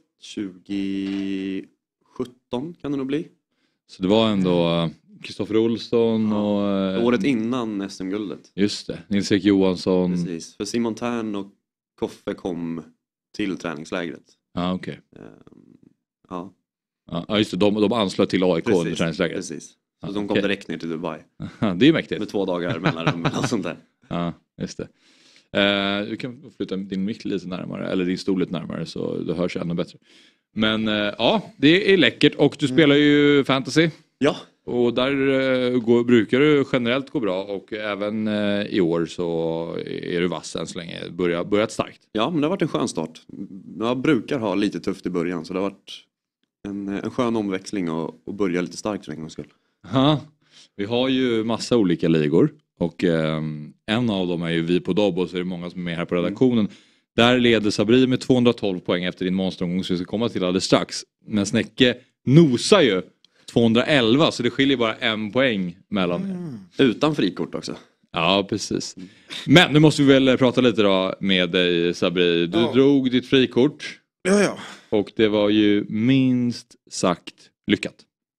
tjugo sjutton kan det nog bli. Så det var ändå Kristoffer Olsson ja. och... Året innan S M-guldet. Just det. Nils-Erik Johansson. Precis. För Simon Tern och Koffe kom till träningslägret. Ja, okej. Okay. Ja. Ja, just det. De, de anslöt till A I K precis, under träningslägret. Precis. Så ja, de kom okay. direkt ner till Dubai. Det är mäktigt. Med två dagar mellanrum och sånt där. Ja, just det. Uh, du kan flytta din mick lite närmare. Eller din stol lite närmare så det hörs ännu bättre. Men uh, ja, det är läckert. Och du mm. spelar ju fantasy. Ja. Och där uh, går, brukar det generellt gå bra. Och även uh, i år så är du vass än så länge. Börjat, börjat starkt. Ja, men det har varit en skön start. Jag brukar ha lite tufft i början. Så det har varit en, en skön omväxling och, och börja lite starkt för en gångs skull. Ja, vi har ju massa olika ligor. Och eh, en av dem är ju vi på Dobb och så är det många som är med här på redaktionen. Mm. Där leder Sabri med tvåhundratolv poäng efter din monsteromgång som vi ska komma till alldeles strax. Men Snäcke nosar ju tvåhundraelva så det skiljer bara en poäng mellan mm. Utan frikort också. Ja, precis. Men nu måste vi väl prata lite då med dig Sabri. Du ja. drog ditt frikort. Ja, ja. Och det var ju minst sagt lyckat.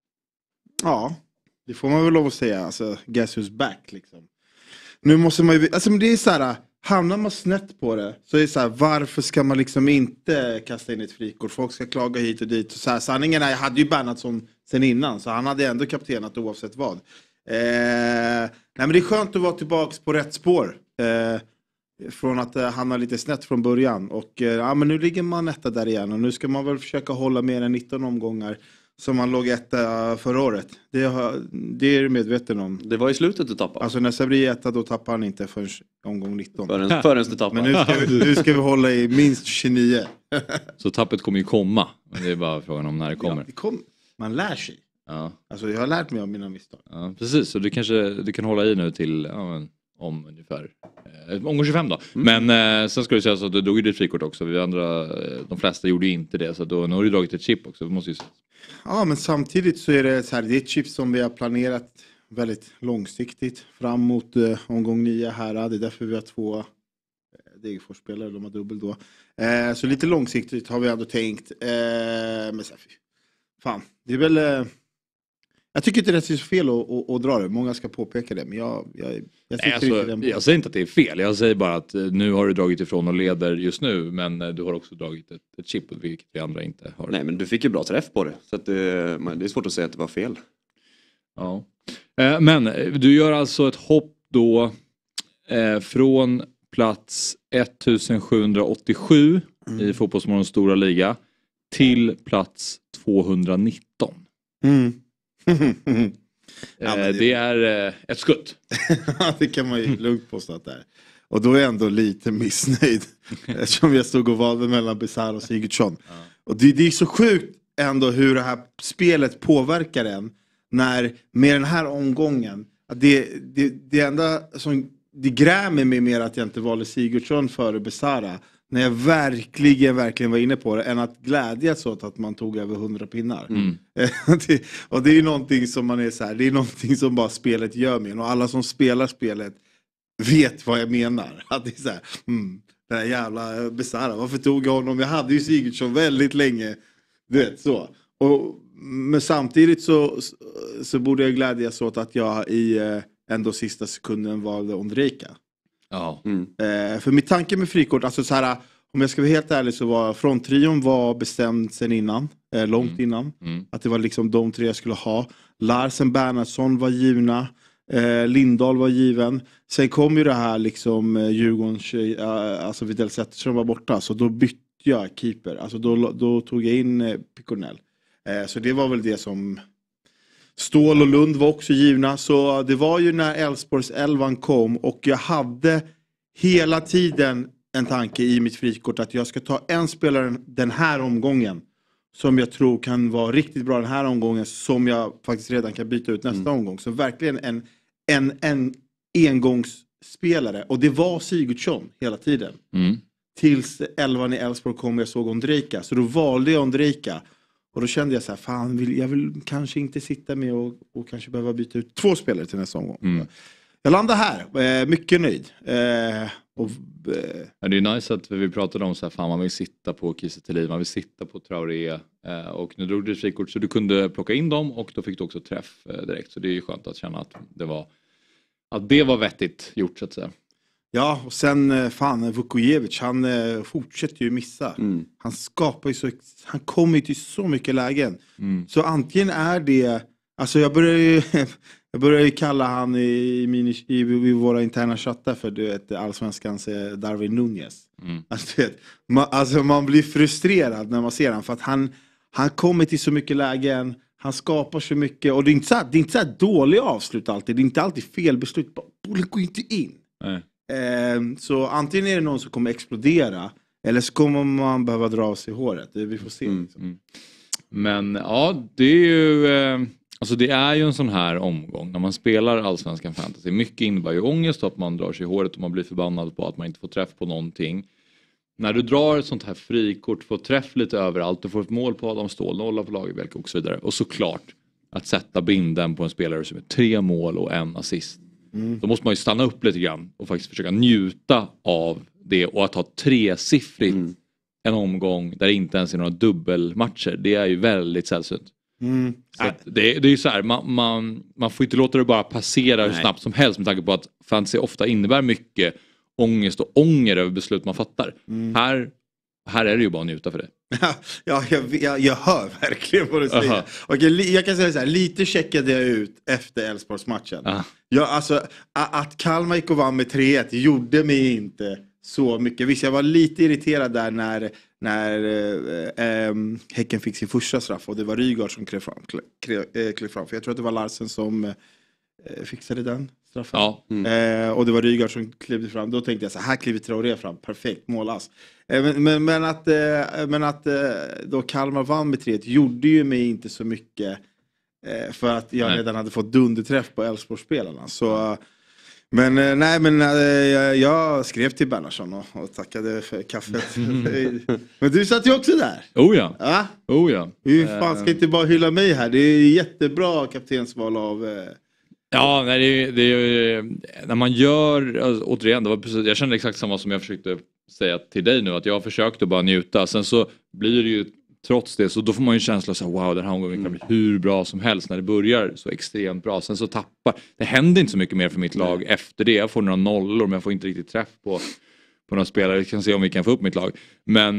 Ja, det får man väl lov att säga. Alltså, guess who's back liksom. Nu måste man ju, alltså det är så här, hamnar man snett på det så är det så här, varför ska man liksom inte kasta in ett frikort? Folk ska klaga hit och dit. Och så här, sanningen är, jag hade ju Bernhardsson sen innan, så han hade ändå kaptenat oavsett vad. Eh, nej men det är skönt att vara tillbaka på rätt spår. Eh, från att eh, hamna lite snett från början. Och eh, ja, men nu ligger man etta där igen. Och nu ska man väl försöka hålla mer än nitton omgångar som man låg etta förra året. Det, har, det är du medveten om. Det var i slutet du tappade. Alltså när Sabri etta då tappar han inte förrän omgång nitton. Förrän, förrän du tappar. Men nu ska, vi, nu ska vi hålla i minst tjugonio. Så tappet kommer ju komma. Det är bara frågan om när det kommer. Ja, det kom, man lär sig. Ja. Alltså jag har lärt mig av mina misstag. Ja, precis, så du kanske du kan hålla i nu till ja, men, om ungefär eh, omgång tjugofem då. Mm. Men eh, sen ska du säga så att du drog ju ditt frikort också. Vi andra, eh, de flesta gjorde ju inte det. Så då, nu har du dragit ett chip också. Vi måste ju... Ja, men samtidigt så är det så här, det är ett chip som vi har planerat väldigt långsiktigt fram mot eh, omgång nio här. Det är därför vi har två eh, Degerfors-spelare, de har dubbel då. Eh, så lite långsiktigt har vi ändå tänkt. Eh, men så här, fan, det är väl... Eh, jag tycker inte det är så fel att, att, att dra det. Många ska påpeka det, men jag, jag, jag, Nej, alltså, den jag säger inte att det är fel. Jag säger bara att nu har du dragit ifrån och leder just nu. Men du har också dragit ett, ett chip, vilket vi andra inte har. Nej, men du fick ju bra träff på det. Så att det, det är svårt att säga att det var fel. Ja. Eh, men du gör alltså ett hopp då eh, från plats ettusensjuhundraåttiosju mm. i Fotbollsmorgons stora liga till plats tvåhundranitton. Mm. ja, det... det är eh, ett skutt. Det kan man ju lugnt påstå att det är. Och då är jag ändå lite missnöjd. Eftersom jag stod och valde mellan Bizarro och Sigurdsson. Ja. Och det, det är så sjukt ändå hur det här spelet påverkar en. När med den här omgången. Att det, det, det enda som det grämer mig mer att jag inte valde Sigurdsson före Bizarra. När jag verkligen, verkligen var inne på det. Än att glädjas åt att man tog över hundra pinnar. Mm. det, och det är ju någonting som man är så här. Det är någonting som bara spelet gör med. Och alla som spelar spelet vet vad jag menar. Att det är så här. Mm, den här jävla Bizarra. Varför tog jag honom? Jag hade ju Sigurdsson väldigt länge. Du vet så. Och, men samtidigt så, så, så borde jag glädjas åt att jag i eh, ändå sista sekunden valde Ondrejka. Ja. Mm. Eh, för mitt tanke med frikort, alltså så här, om jag ska vara helt ärlig så var fronttrion var bestämd sen innan, eh, långt mm. innan. Mm. Att det var liksom de tre jag skulle ha. Larsen, Bernhardsson var givna. Eh, Lindahl var given. Sen kom ju det här liksom eh, Djurgårdens, eh, alltså Widell Zetterström var borta. Så då bytte jag keeper. Alltså då, då tog jag in eh, Picornell. Eh, så det var väl det som... Stål och Lund var också givna. Så det var ju när Elfsborgs elvan kom. Och jag hade hela tiden en tanke i mitt frikort. Att jag ska ta en spelare den här omgången. Som jag tror kan vara riktigt bra den här omgången. Som jag faktiskt redan kan byta ut nästa mm. omgång. Så verkligen en, en, en engångsspelare. Och det var Sigurdsson hela tiden. Mm. Tills elvan i Elfsborg kom och jag såg Ondrejka. Så då valde jag Ondrejka. Och då kände jag så här, fan vill, jag vill kanske inte sitta med och, och kanske behöva byta ut två spelare till nästa omgång. Mm. Jag landar här, eh, mycket nöjd. Eh, och, eh. ja, det är nice att vi pratade om så här, fan man vill sitta på Kiese Thelin, man vill sitta på Traoré. Eh, och nu drog du ett frikort så du kunde plocka in dem och då fick du också träff eh, direkt. Så det är ju skönt att känna att det var, att det var vettigt gjort så att säga. Ja, och sen fan Vukojevic, han eh, fortsätter ju missa. Mm. Han skapar ju så, han kommer ju till så mycket lägen. Mm. Så antingen är det, alltså jag börjar ju, jag börjar ju kalla han i, i, min, i, i våra interna chattar för du vet, allsvenskans Darwin Nunez. Mm. Alltså, vet, man, alltså man blir frustrerad när man ser han för att han, han kommer till så mycket lägen. Han skapar så mycket och det är inte så här, det är inte så här dåliga avslut alltid. Det är inte alltid fel beslut. Bollen går inte in. Nej. Så antingen är det någon som kommer explodera eller så kommer man behöva dra av sig håret. Vi får se. Mm, mm. Men ja, det är ju alltså det är ju en sån här omgång när man spelar allsvenskan fantasy. Mycket innebär ju ångest att man drar sig i håret och man blir förbannad på att man inte får träff på någonting. När du drar ett sånt här frikort, får träff lite överallt, du får ett mål på Adam Ståhl, nolla på Lagerbielke och så vidare. Och såklart att sätta binden på en spelare som är tre mål och en assist. Mm. Då måste man ju stanna upp lite grann och faktiskt försöka njuta av det och att ha tresiffrigt mm. en omgång där det inte ens är några dubbelmatcher. Det är ju väldigt sällsynt. Mm. Så att det, det är ju så här, man, man, man får inte låta det bara passera hur snabbt som helst med tanke på att fantasy ofta innebär mycket ångest och ånger över beslut man fattar. Mm. Här, här är det ju bara att njuta för det. Ja, jag, jag, jag hör verkligen vad du säger. Uh-huh. Och jag, jag kan säga så här, lite checkade jag ut efter Elfsborgsmatchen. Uh-huh. Jag, alltså, att Kalmar gick och vann med tre ett gjorde mig inte så mycket. Visst, jag var lite irriterad där när, när äh, äh, Häcken fick sin första straff och det var Rygaard som klev fram, klev, äh, klev fram. För jag tror att det var Larsen som äh, fixade den straffen. Ja. Mm. Äh, och det var Rygaard som klev fram. Då tänkte jag så här kliver Traoré fram. Perfekt, målas. Äh, men, men, men att, äh, men att äh, då Kalmar vann med tre ett gjorde ju mig inte så mycket äh, för att jag nej. redan hade fått dunderträff på Elfsborgsspelarna. Så äh, Men nej, men jag, jag skrev till Bernhardsson och, och tackade för kaffet. Mm. Men du satt ju också där. Oh ja. Ja? Oh ja. Hur fan ska inte bara hylla mig här? Det är jättebra kaptensval av... Eh... Ja, nej, det, det, när man gör... Alltså, återigen, det var precis, jag kände exakt samma som jag försökte säga till dig nu. Att jag försökte bara njuta. Sen så blir det ju... Trots det så då får man ju en känsla så wow, den här omgången kan bli hur bra som helst när det börjar så extremt bra. Sen så tappar, det händer inte så mycket mer för mitt lag mm. efter det. Jag får några nollor men jag får inte riktigt träff på, på några spelare. Vi kan se om vi kan få upp mitt lag. Men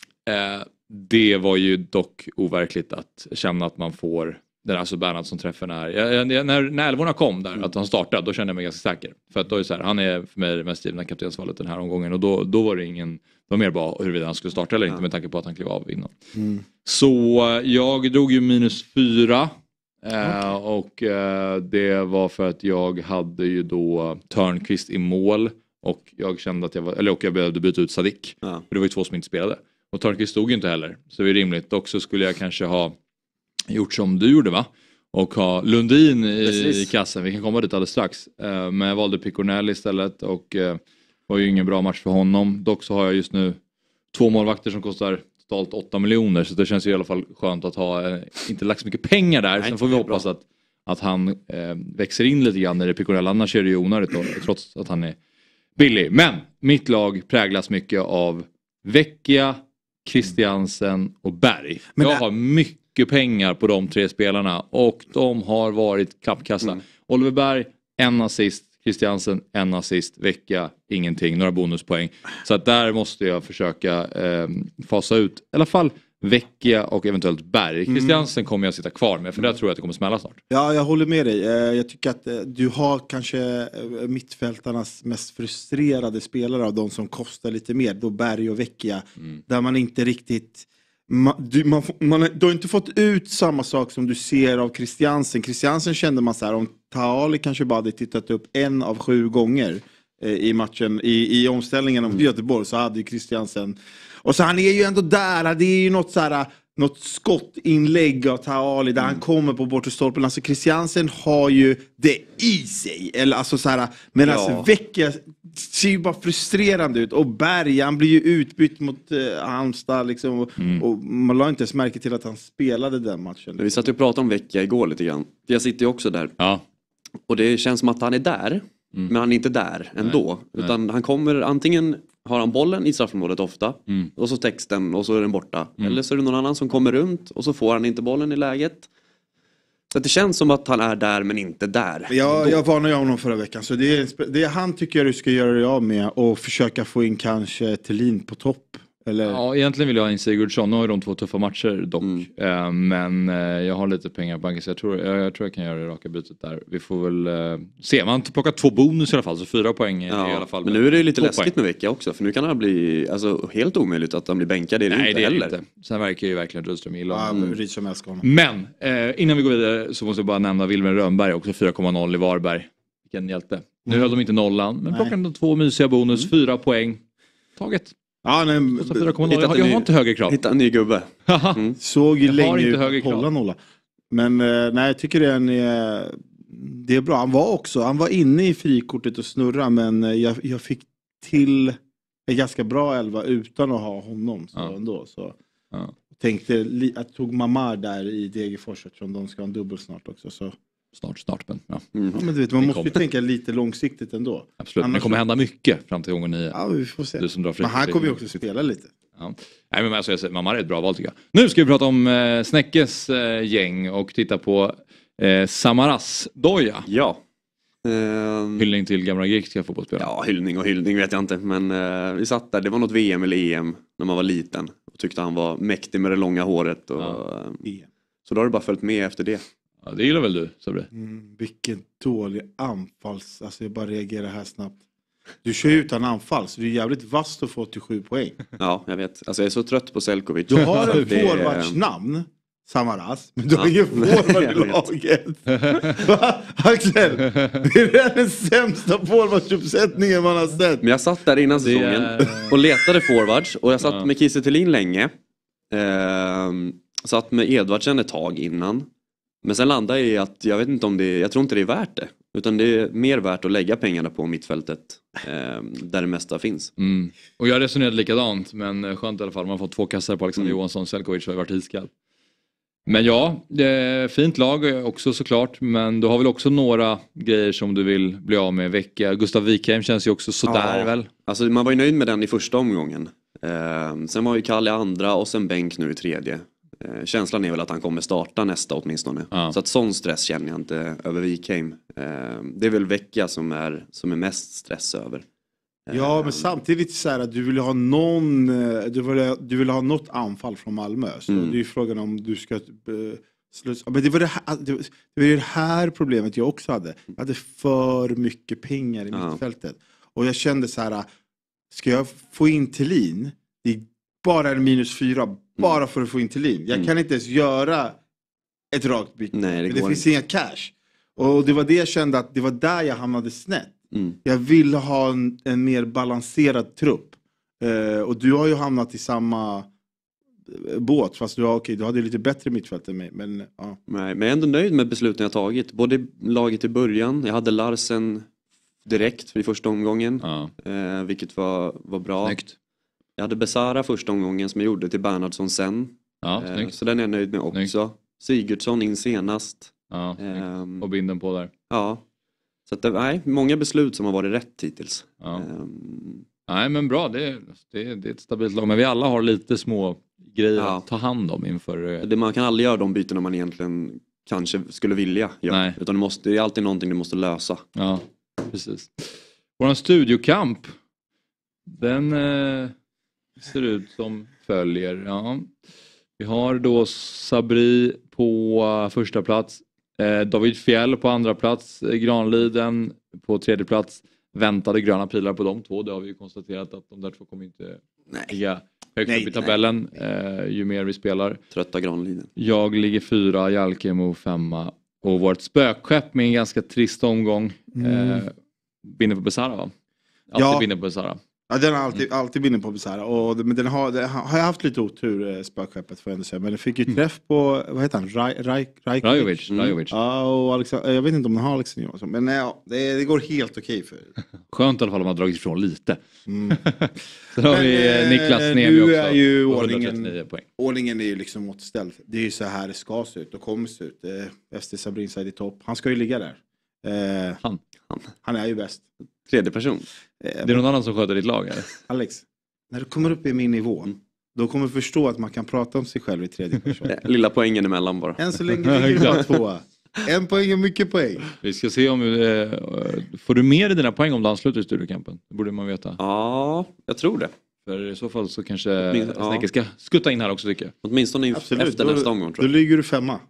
eh, det var ju dock overkligt att känna att man får den alltså Bernhard som träffar när, jag, jag, när, när Älvorna kom där, mm. att han startade, då kände jag mig ganska säker. För att då är så här, han är för mig det mest givna kaptensvalet den här omgången och då, då var det ingen, det var mer bara huruvida han skulle starta eller inte ja. med tanke på att han klev av innan. Mm. Så jag drog ju minus fyra eh, okay. och eh, det var för att jag hade ju då Törnqvist i mål och jag kände att jag var, eller och jag behövde byta ut Sadik. Ja. För det var ju två som inte spelade. Och Törnqvist stod ju inte heller, så det är rimligt. Och så skulle jag kanske ha gjort som du gjorde va? Och ha Lundin i, i kassen. Vi kan komma dit alldeles strax. Uh, men jag valde Picornell istället. Och uh, var ju ingen bra match för honom. Dock så har jag just nu två målvakter som kostar totalt åtta miljoner. Så det känns ju i alla fall skönt att ha uh, inte lagt så mycket pengar där. Nej, sen får vi hoppas att, att han uh, växer in lite grann i det Picornell. Annars är det ju onödigt då, trots att han är billig. Men mitt lag präglas mycket av Vecchia, Christiansen och Berg. Men jag det... har mycket pengar på de tre spelarna och de har varit kappkassa. Mm. Oliver Berg, en assist, Christiansen, en assist, Vecchia, ingenting, några bonuspoäng. Så att där måste jag försöka eh, fasa ut i alla fall Vecchia och eventuellt Berg. Christiansen mm. kommer jag sitta kvar med för där tror jag att det kommer smälla snart. Ja, jag håller med dig. Jag tycker att du har kanske mittfältarnas mest frustrerade spelare av de som kostar lite mer. Då Berg och Vecchia. Mm. Där man inte riktigt... Man, du, man, man, du har inte fått ut samma sak som du ser av Christiansen. Christiansen kände man så här, om Taali kanske bara hade tittat upp en av sju gånger eh, i matchen, i, i omställningen om Göteborg, så hade ju Christiansen. Och så han är ju ändå där, det är ju något så här, något skottinlägg av Taali där mm. han kommer på bortre stolpen. Alltså Christiansen har ju det i sig. Eller alltså så här, men ja. alltså Vecchia ser ju bara frustrerande ut. Och Berg, han blir ju utbytt mot uh, Halmstad liksom. Och, mm. och man la inte ens märke till att han spelade den matchen. Vi satt och pratade om Vecchia igår lite grann. Jag sitter ju också där. Ja. Och det känns som att han är där. Mm. Men han är inte där ändå. Nej. Utan Nej. han kommer antingen... Har han bollen i straffområdet ofta mm. och så texten och så är den borta. Mm. Eller så är det någon annan som kommer runt och så får han inte bollen i läget. Så det känns som att han är där men inte där. Ja, jag varnade honom förra veckan. Så det är, det är han tycker jag du ska göra dig av med och försöka få in kanske Thelin på topp. Eller? Ja, egentligen vill jag ha in Sigurdsson. Nu har de två tuffa matcher dock. Mm. Uh, men uh, jag har lite pengar på banken så jag tror jag, jag tror jag kan göra det raka bytet där. Vi får väl uh, se. Man har plockat två bonus i alla fall. Så fyra poäng ja, i alla fall. Men nu är det lite läskigt poäng. Med Vecchia också. För nu kan han bli alltså, helt omöjligt att han blir bänkad. Det är det Nej, inte det är heller. Inte. Sen verkar ju verkligen Rydström illa. Ja, mm. Rydström älskar honom. Men uh, innan vi går vidare så måste jag bara nämna Wilmer Rönnberg. Också fyra komma noll i Varberg. Vilken hjälte. Mm. Nu höll de inte nollan. Men plockade ändå två mysiga bonus. Mm. Fyra poäng. Taget. Ja, nej, jag, jag har inte högre krav. Hitta en ny gubbe. Mm. Såg ju länge ut att hålla nolla. Men eh, nej, jag tycker det är, en, eh, det är bra. Han var också, han var inne i frikortet och snurra, men eh, jag, jag fick till en ganska bra elva utan att ha honom. Så ja. ändå, så. Ja. Tänkte att jag tog Mamar där i Degerfors eftersom de ska ha en dubbel snart också. Så. Snart, snart. Men, ja. Mm. Ja, men du vet, man måste ju tänka lite långsiktigt ändå. Absolut, annars... det kommer hända mycket fram till gången nio. Ja, vi får se. Du som drar men han kommer ju också spela lite. Ja. Nej, men alltså, jag säger, mamma är ett bra val tycker jag. Nu ska vi prata om eh, Snäckes eh, gäng och titta på eh, Samaras Doja. Ja. Uh, hyllning till gamla grekiska fotbollsspelare. Ja, hyllning och hyllning vet jag inte. Men uh, vi satt där, det var något V M eller E M när man var liten. Och tyckte han var mäktig med det långa håret. Och, ja. uh, så då har det bara följt med efter det. Ja, det gillar väl du, Sabri? Mm, vilken dålig anfalls. Alltså jag bara reagerar här snabbt. Du kör ju utan anfall så du är jävligt vass att få åttiosju poäng. Ja, jag vet. Alltså jag är så trött på Selkovic. Du har en forwardsnamn, Samaras, men du har ingen forward i laget. Axel, det är den sämsta forwardsuppsättningen man har sett. Men jag satt där innan säsongen är... och letade forwards. Och jag satt ja. med Kiese Thelin länge. Ehm, satt med Edvardsen ett tag innan. Men sen landade jag i att jag vet inte om det, jag tror inte det är värt det. Utan det är mer värt att lägga pengarna på mittfältet eh, där det mesta finns. Mm. Och jag resonerade likadant, men skönt i alla fall. Man har fått två kassar på Alexander mm. Johansson. Selkovic har ju varit iskall. Men ja, det är fint lag också såklart. Men du har väl också några grejer som du vill bli av med vecka. Gustav Wikheim känns ju också sådär ja. väl. Alltså man var ju nöjd med den i första omgången. Eh, sen var ju Kalle andra och sen Bänk nu i tredje. Eh, känslan är väl att han kommer starta nästa åtminstone. Ja. Så att sån stress känner jag inte över Wikheim. Eh, det är väl vecka som är, som är mest stress över. Eh, ja, men samtidigt så här att du vill ha någon, du vill, du vill ha något anfall från Malmö. Så mm. det är ju frågan om du ska uh, slussa. Men det var det, här, det var det här problemet jag också hade. Jag hade för mycket pengar i ja. mittfältet. Och jag kände så här, ska jag få in Thelin? Det är bara en minus fyra. Bara för att få in Thelin. Jag mm. kan inte ens göra ett rakt byte. Nej, det, det finns inga cash. Och det var det jag kände att det var där jag hamnade snett. Mm. Jag ville ha en, en mer balanserad trupp. Uh, och du har ju hamnat i samma båt. Fast du, har, okay, du hade lite bättre mittfält än mig. Men, ja. Nej, men jag är ändå nöjd med besluten jag tagit. Både laget i början. Jag hade Larsen direkt för i första omgången. Ja. Uh, vilket var, var bra. Snyggt. Jag hade Besara första omgången som jag gjorde till Bernhardsson sen. Ja, eh, så den är jag nöjd med också. Snyggt. Sigurdsson in senast. Ja, um, och binden på där. Ja. Så att det, nej, många beslut som har varit rätt hittills. Ja. Um, nej, men bra. Det är, det, är, det är ett stabilt lag. Men vi alla har lite små grejer ja. att ta hand om inför... Det, man kan aldrig göra de bytena man egentligen kanske skulle vilja göra. Nej. Utan det, måste, det är alltid någonting du måste lösa. Ja, precis. Vår studiokamp. Den... Eh... ser ut som följer. Ja. Vi har då Sabri på uh, första plats. Eh, David Fjäll på andra plats. Eh, Granliden på tredje plats. Väntade gröna pilar på de två. Det har vi ju konstaterat att de där två kommer inte ligga högt upp i tabellen. Eh, ju mer vi spelar. Trötta Granliden. Jag ligger fyra, Jalkemo femma. Och vårt spökskepp med en ganska trist omgång. Eh, mm. Binner på Besara va? Alltid ja. binner på Besara. Ja, den har alltid, alltid binnen på Besara. Och men den har, den har jag haft lite otur, spökskeppet får jag ändå säga. Men den fick ju träff på, vad heter han? Raj, Raj, Raj, Rajovic. Mm. Rajovic. Ja, och Alexander, jag vet inte om den har Alexander Johansson. Men ja, det, det går helt okej för. Skönt i alla fall om man har dragit ifrån lite. Mm. Sen har vi Niklas Nemi också. Är ju ordningen, ordningen är ju liksom återställd. Det är ju så här det ska se ut och kommer se ut. Eh, F C Sabrinside i topp. Han ska ju ligga där. Eh, han. han. Han är ju bäst. Tredje person. Det är någon annan som sköter ditt lag eller? Alex, när du kommer upp i min nivå mm. då kommer du förstå att man kan prata om sig själv i tredje person. Lilla poängen emellan bara. Än så länge ligger jag tvåa. En poäng är mycket poäng. Vi ska se om eh, får du mer i dina poäng om du ansluter i studiekampen? Det borde man veta. Ja, jag tror det. För i så fall så kanske Min, Snäcke ja. ska skutta in här också tycker jag. Åtminstone Absolut. efter då, nästa omgång tror jag. Då ligger du femma.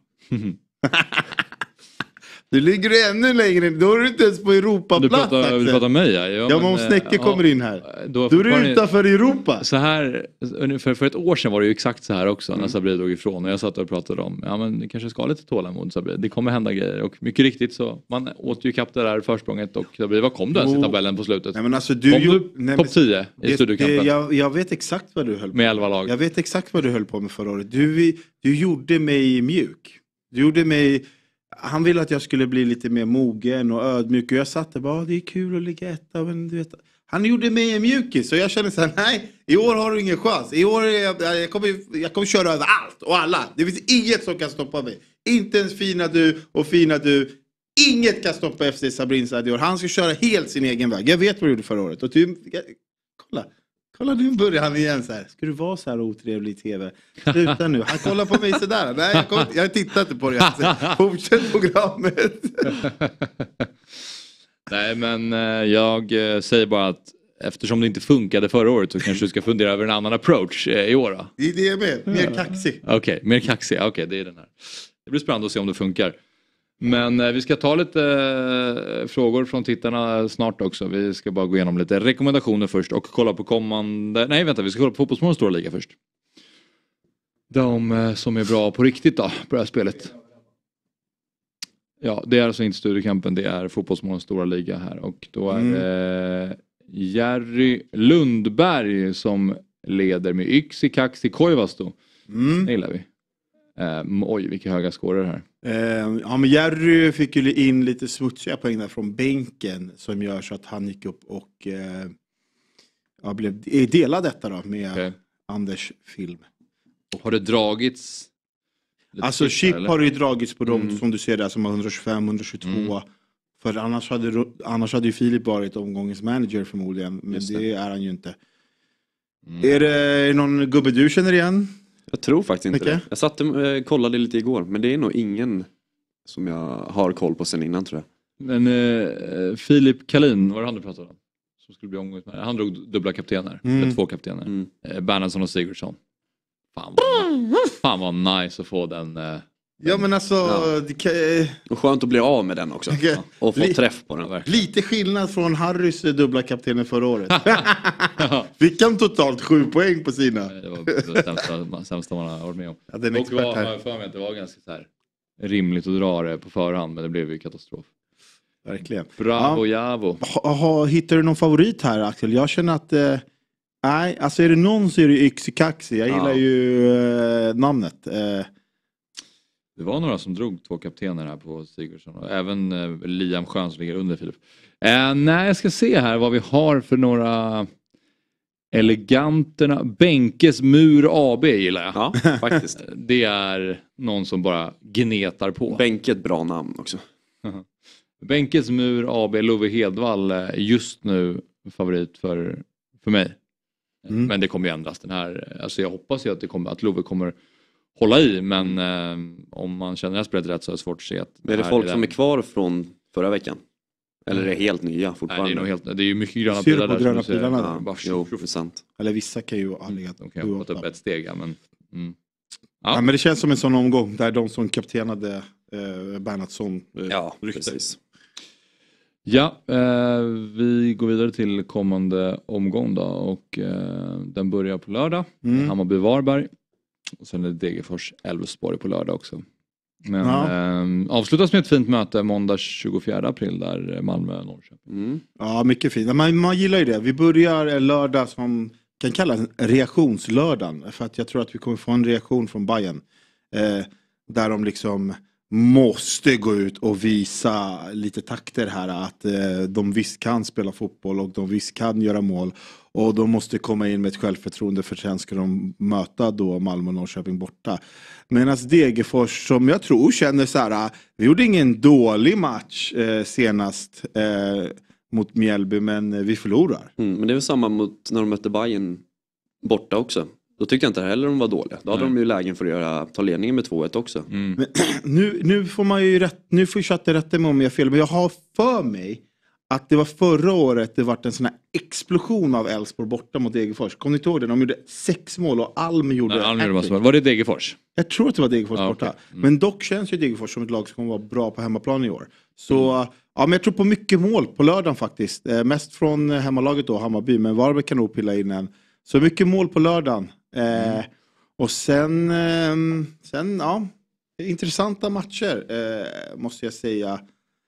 Du ligger ännu längre, då är du inte ens på Europaplats. Du pratar, du pratar mig ja. Ja, men om Snäcke äh, kommer ja, in här. Då, då är du utanför Europa. Så här, för, för ett år sedan var det ju exakt så här också mm. när Sabri dog ifrån. Och jag satt och pratade om, ja men det kanske ska ha lite tålamod Sabri. Det kommer hända grejer. Och mycket riktigt så, man åt ju kapp det där försprånget. Och Sabri, vad kom du ens i tabellen på slutet? Nej, men alltså, du kom ju, du topp tio i studiekampen? Jag, jag vet exakt vad du höll på med. Med elva lag. Jag vet exakt vad du höll på med förra året. Du, du gjorde mig mjuk. Du gjorde mig... Han ville att jag skulle bli lite mer mogen och ödmjuk. Och jag satt där bara, det är kul att ligga etta. Men du vet, han gjorde mig en mjukis. Så jag kände så här, nej, i år har du ingen chans. I år är jag, jag, kommer, jag kommer köra över allt och alla. Det finns inget som kan stoppa mig. Inte ens fina du och fina du. Inget kan stoppa F C Sabrinside i år. Han ska köra helt sin egen väg. Jag vet vad du gjorde förra året. Och du, kolla, Kolla nu börjar han igen så här. Ska du vara så här otrevlig i tv? Sluta nu. Han kollar på mig sådär. Nej, jag, kom, jag tittar inte på det. Fortsätt programmet. Nej, men jag säger bara att eftersom det inte funkade förra året så kanske du ska fundera över en annan approach i år då. Det är det med. Mer kaxig. Okej, okay, mer kaxig. Okej, okay, det är den här. Det blir spännande att se om det funkar. Men eh, vi ska ta lite eh, frågor från tittarna snart också. Vi ska bara gå igenom lite rekommendationer först och kolla på kommande... Nej, vänta, vi ska kolla på Fotbollsmorgons stora liga först. De eh, som är bra på riktigt då, på det här spelet. Ja, det är alltså inte Studiekampen, det är Fotbollsmorgons stora liga här. Och då är det mm. Jerry Lundberg som leder med Yksi, Kaxi, Koivasto. Mm. Det gillar vi. Um, oj, vilka höga skårar här. Uh, ja, men Jerry fick ju in lite smutsiga poäng där från bänken som gör så att han gick upp och uh, ja, blev delad detta då med okay. Anders film. Och har det dragits? Alltså chip har det ju dragits på dem mm. som du ser där som har hundratjugofem hundratjugotvå. Mm. För annars hade, annars hade ju Filip varit omgångens manager förmodligen. Men det. det är han ju inte. Mm. Är det någon gubbe du känner igen? Jag tror faktiskt inte okay. det. Jag satt och kollade lite igår. Men det är nog ingen som jag har koll på sen innan tror jag. Men eh, Filip Kalin, var det han du pratade om? Som skulle bli omgångens med. Han drog dubbla kaptener. Mm. Eller två kaptener. Mm. Eh, Bernhardsson och Sigurdsson. Fan vad, fan vad nice att få den... Eh, Ja men alltså ja. Det kan... Och skönt att bli av med den också okay. Och få Li- träff på den. Lite skillnad från Harrys dubbla kaptener förra året. Fick han totalt sju poäng på sina. Det var det sämsta, sämsta man har varit med om. Ja, det, är och var, här. För mig att det var ganska så här rimligt att dra det på förhand. Men det blev ju katastrof. Verkligen. Bravo, ja. Javo. Ha, ha, hittar du någon favorit här Axel? Jag känner att eh, nej, alltså är det någon så är det Yksi Kaxi. Jag gillar ja. ju eh, namnet. Eh, Det var några som drog två kaptener här på Sigurdsson. Och även eh, Liam Schön som ligger under Filip. Eh, nej, jag ska se här vad vi har för några eleganterna. Bänkes Mur A B gillar jag. Ja, faktiskt. Det är någon som bara gnetar på. Bänke ett bra namn också. Bänkes Mur A B, Love Hedvall just nu favorit för, för mig. Mm. Men det kommer ju ändras den här. Alltså jag hoppas ju att, det kommer, att Love kommer hålla i, men eh, om man känner det här spelet rätt så är det svårt att se att... Men är det folk är som är kvar från förra veckan? Eller är det helt nya fortfarande? Nej, det är nog helt, det är ju mycket gröna pilar där. Gröna pilarna där. Ja, bara, jo, det är sant. Eller vissa kan ju ha legat. De kan ju ha fått upp ett steg, ja, men... Mm. Ja. Ja, men det känns som en sån omgång där de som kaptenade eh, Bernhardsson eh, ja, precis. Ja, eh, vi går vidare till kommande omgång då, och eh, den börjar på lördag. Mm. Hammarby-Varberg. Och sen är det Degerfors Elfsborg på lördag också. Men ja. eh, avslutas med ett fint möte måndag tjugofjärde april där Malmö-Norrköping. Mm. Ja, mycket fint. Man, man gillar ju det. Vi börjar en lördag som kan kallas reaktionslördagen. För att jag tror att vi kommer få en reaktion från Bayern. Eh, där de liksom måste gå ut och visa lite takter här. Att eh, de visst kan spela fotboll och de visst kan göra mål. Och de måste komma in med ett självförtroende för sen ska de möta då Malmö och Norrköping borta. Medan Degerfors som jag tror känner så här, vi gjorde ingen dålig match eh, senast eh, mot Mjällby men vi förlorar. Mm, men det är väl samma mot när de mötte Bayern borta också. Då tyckte jag inte heller de var dåliga. Då hade mm. de ju lägen för att göra, ta ledningen med två ett också. Mm. Men, nu, nu får man ju rätt, nu får jag chatta rätt med om jag fel, men jag har för mig att det var förra året det var en sån här explosion av Elfsborg borta mot Degerfors. Kommer ni inte ihåg det? De gjorde sex mål och Alm gjorde... Nej, Alm gjorde var det Degerfors? Jag tror att det var Degerfors ah, borta. Okay. Mm. Men dock känns ju Degerfors som ett lag som kommer vara bra på hemmaplan i år. Så mm. ja, men jag tror på mycket mål på lördagen faktiskt. Eh, mest från hemmalaget då, Hammarby. Men Varberg kan nog pilla in en. Så mycket mål på lördagen. Eh, mm. Och sen, eh, sen, ja, intressanta matcher eh, måste jag säga.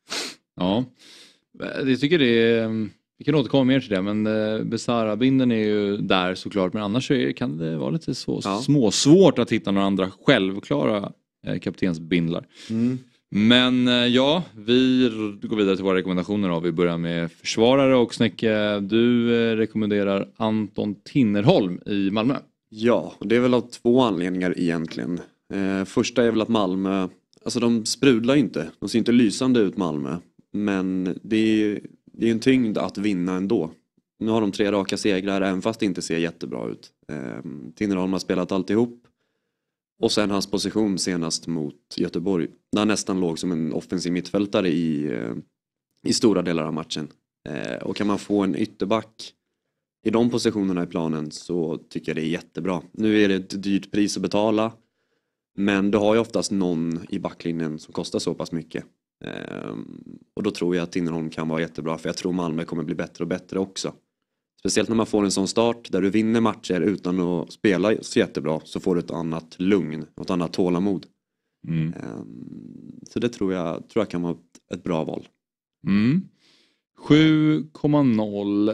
Ja. Jag tycker det är, vi kan återkomma mer till det, men eh, Besara-binden är ju där såklart, men annars är, kan det vara lite så, ja. småsvårt att hitta några andra självklara eh, kaptensbindlar. Mm. Men eh, ja, vi går vidare till våra rekommendationer då. Vi börjar med försvarare och Snäcke, du eh, rekommenderar Anton Tinnerholm i Malmö. Ja, och det är väl av två anledningar egentligen. Eh, första är väl att Malmö, alltså de sprudlar inte, de ser inte lysande ut Malmö. Men det är, det är en tyngd att vinna ändå Nu har de tre raka segrar även fast det inte ser jättebra ut. Eh, Tinnerholm har spelat alltihop. Och sen hans position senast mot Göteborg. Där han nästan låg som en offensiv mittfältare i, eh, i stora delar av matchen. Eh, och kan man få en ytterback i de positionerna i planen så tycker jag det är jättebra. Nu är det ett dyrt pris att betala. Men du har ju oftast någon i backlinjen som kostar så pass mycket. Eh, och då tror jag att Tinnerholm kan vara jättebra. För jag tror Malmö kommer bli bättre och bättre också. Speciellt när man får en sån start där du vinner matcher utan att spela så jättebra. Så får du ett annat lugn, ett annat tålamod. Mm. Eh, så det tror jag, tror jag kan vara ett, ett bra val. Mm. sju komma noll.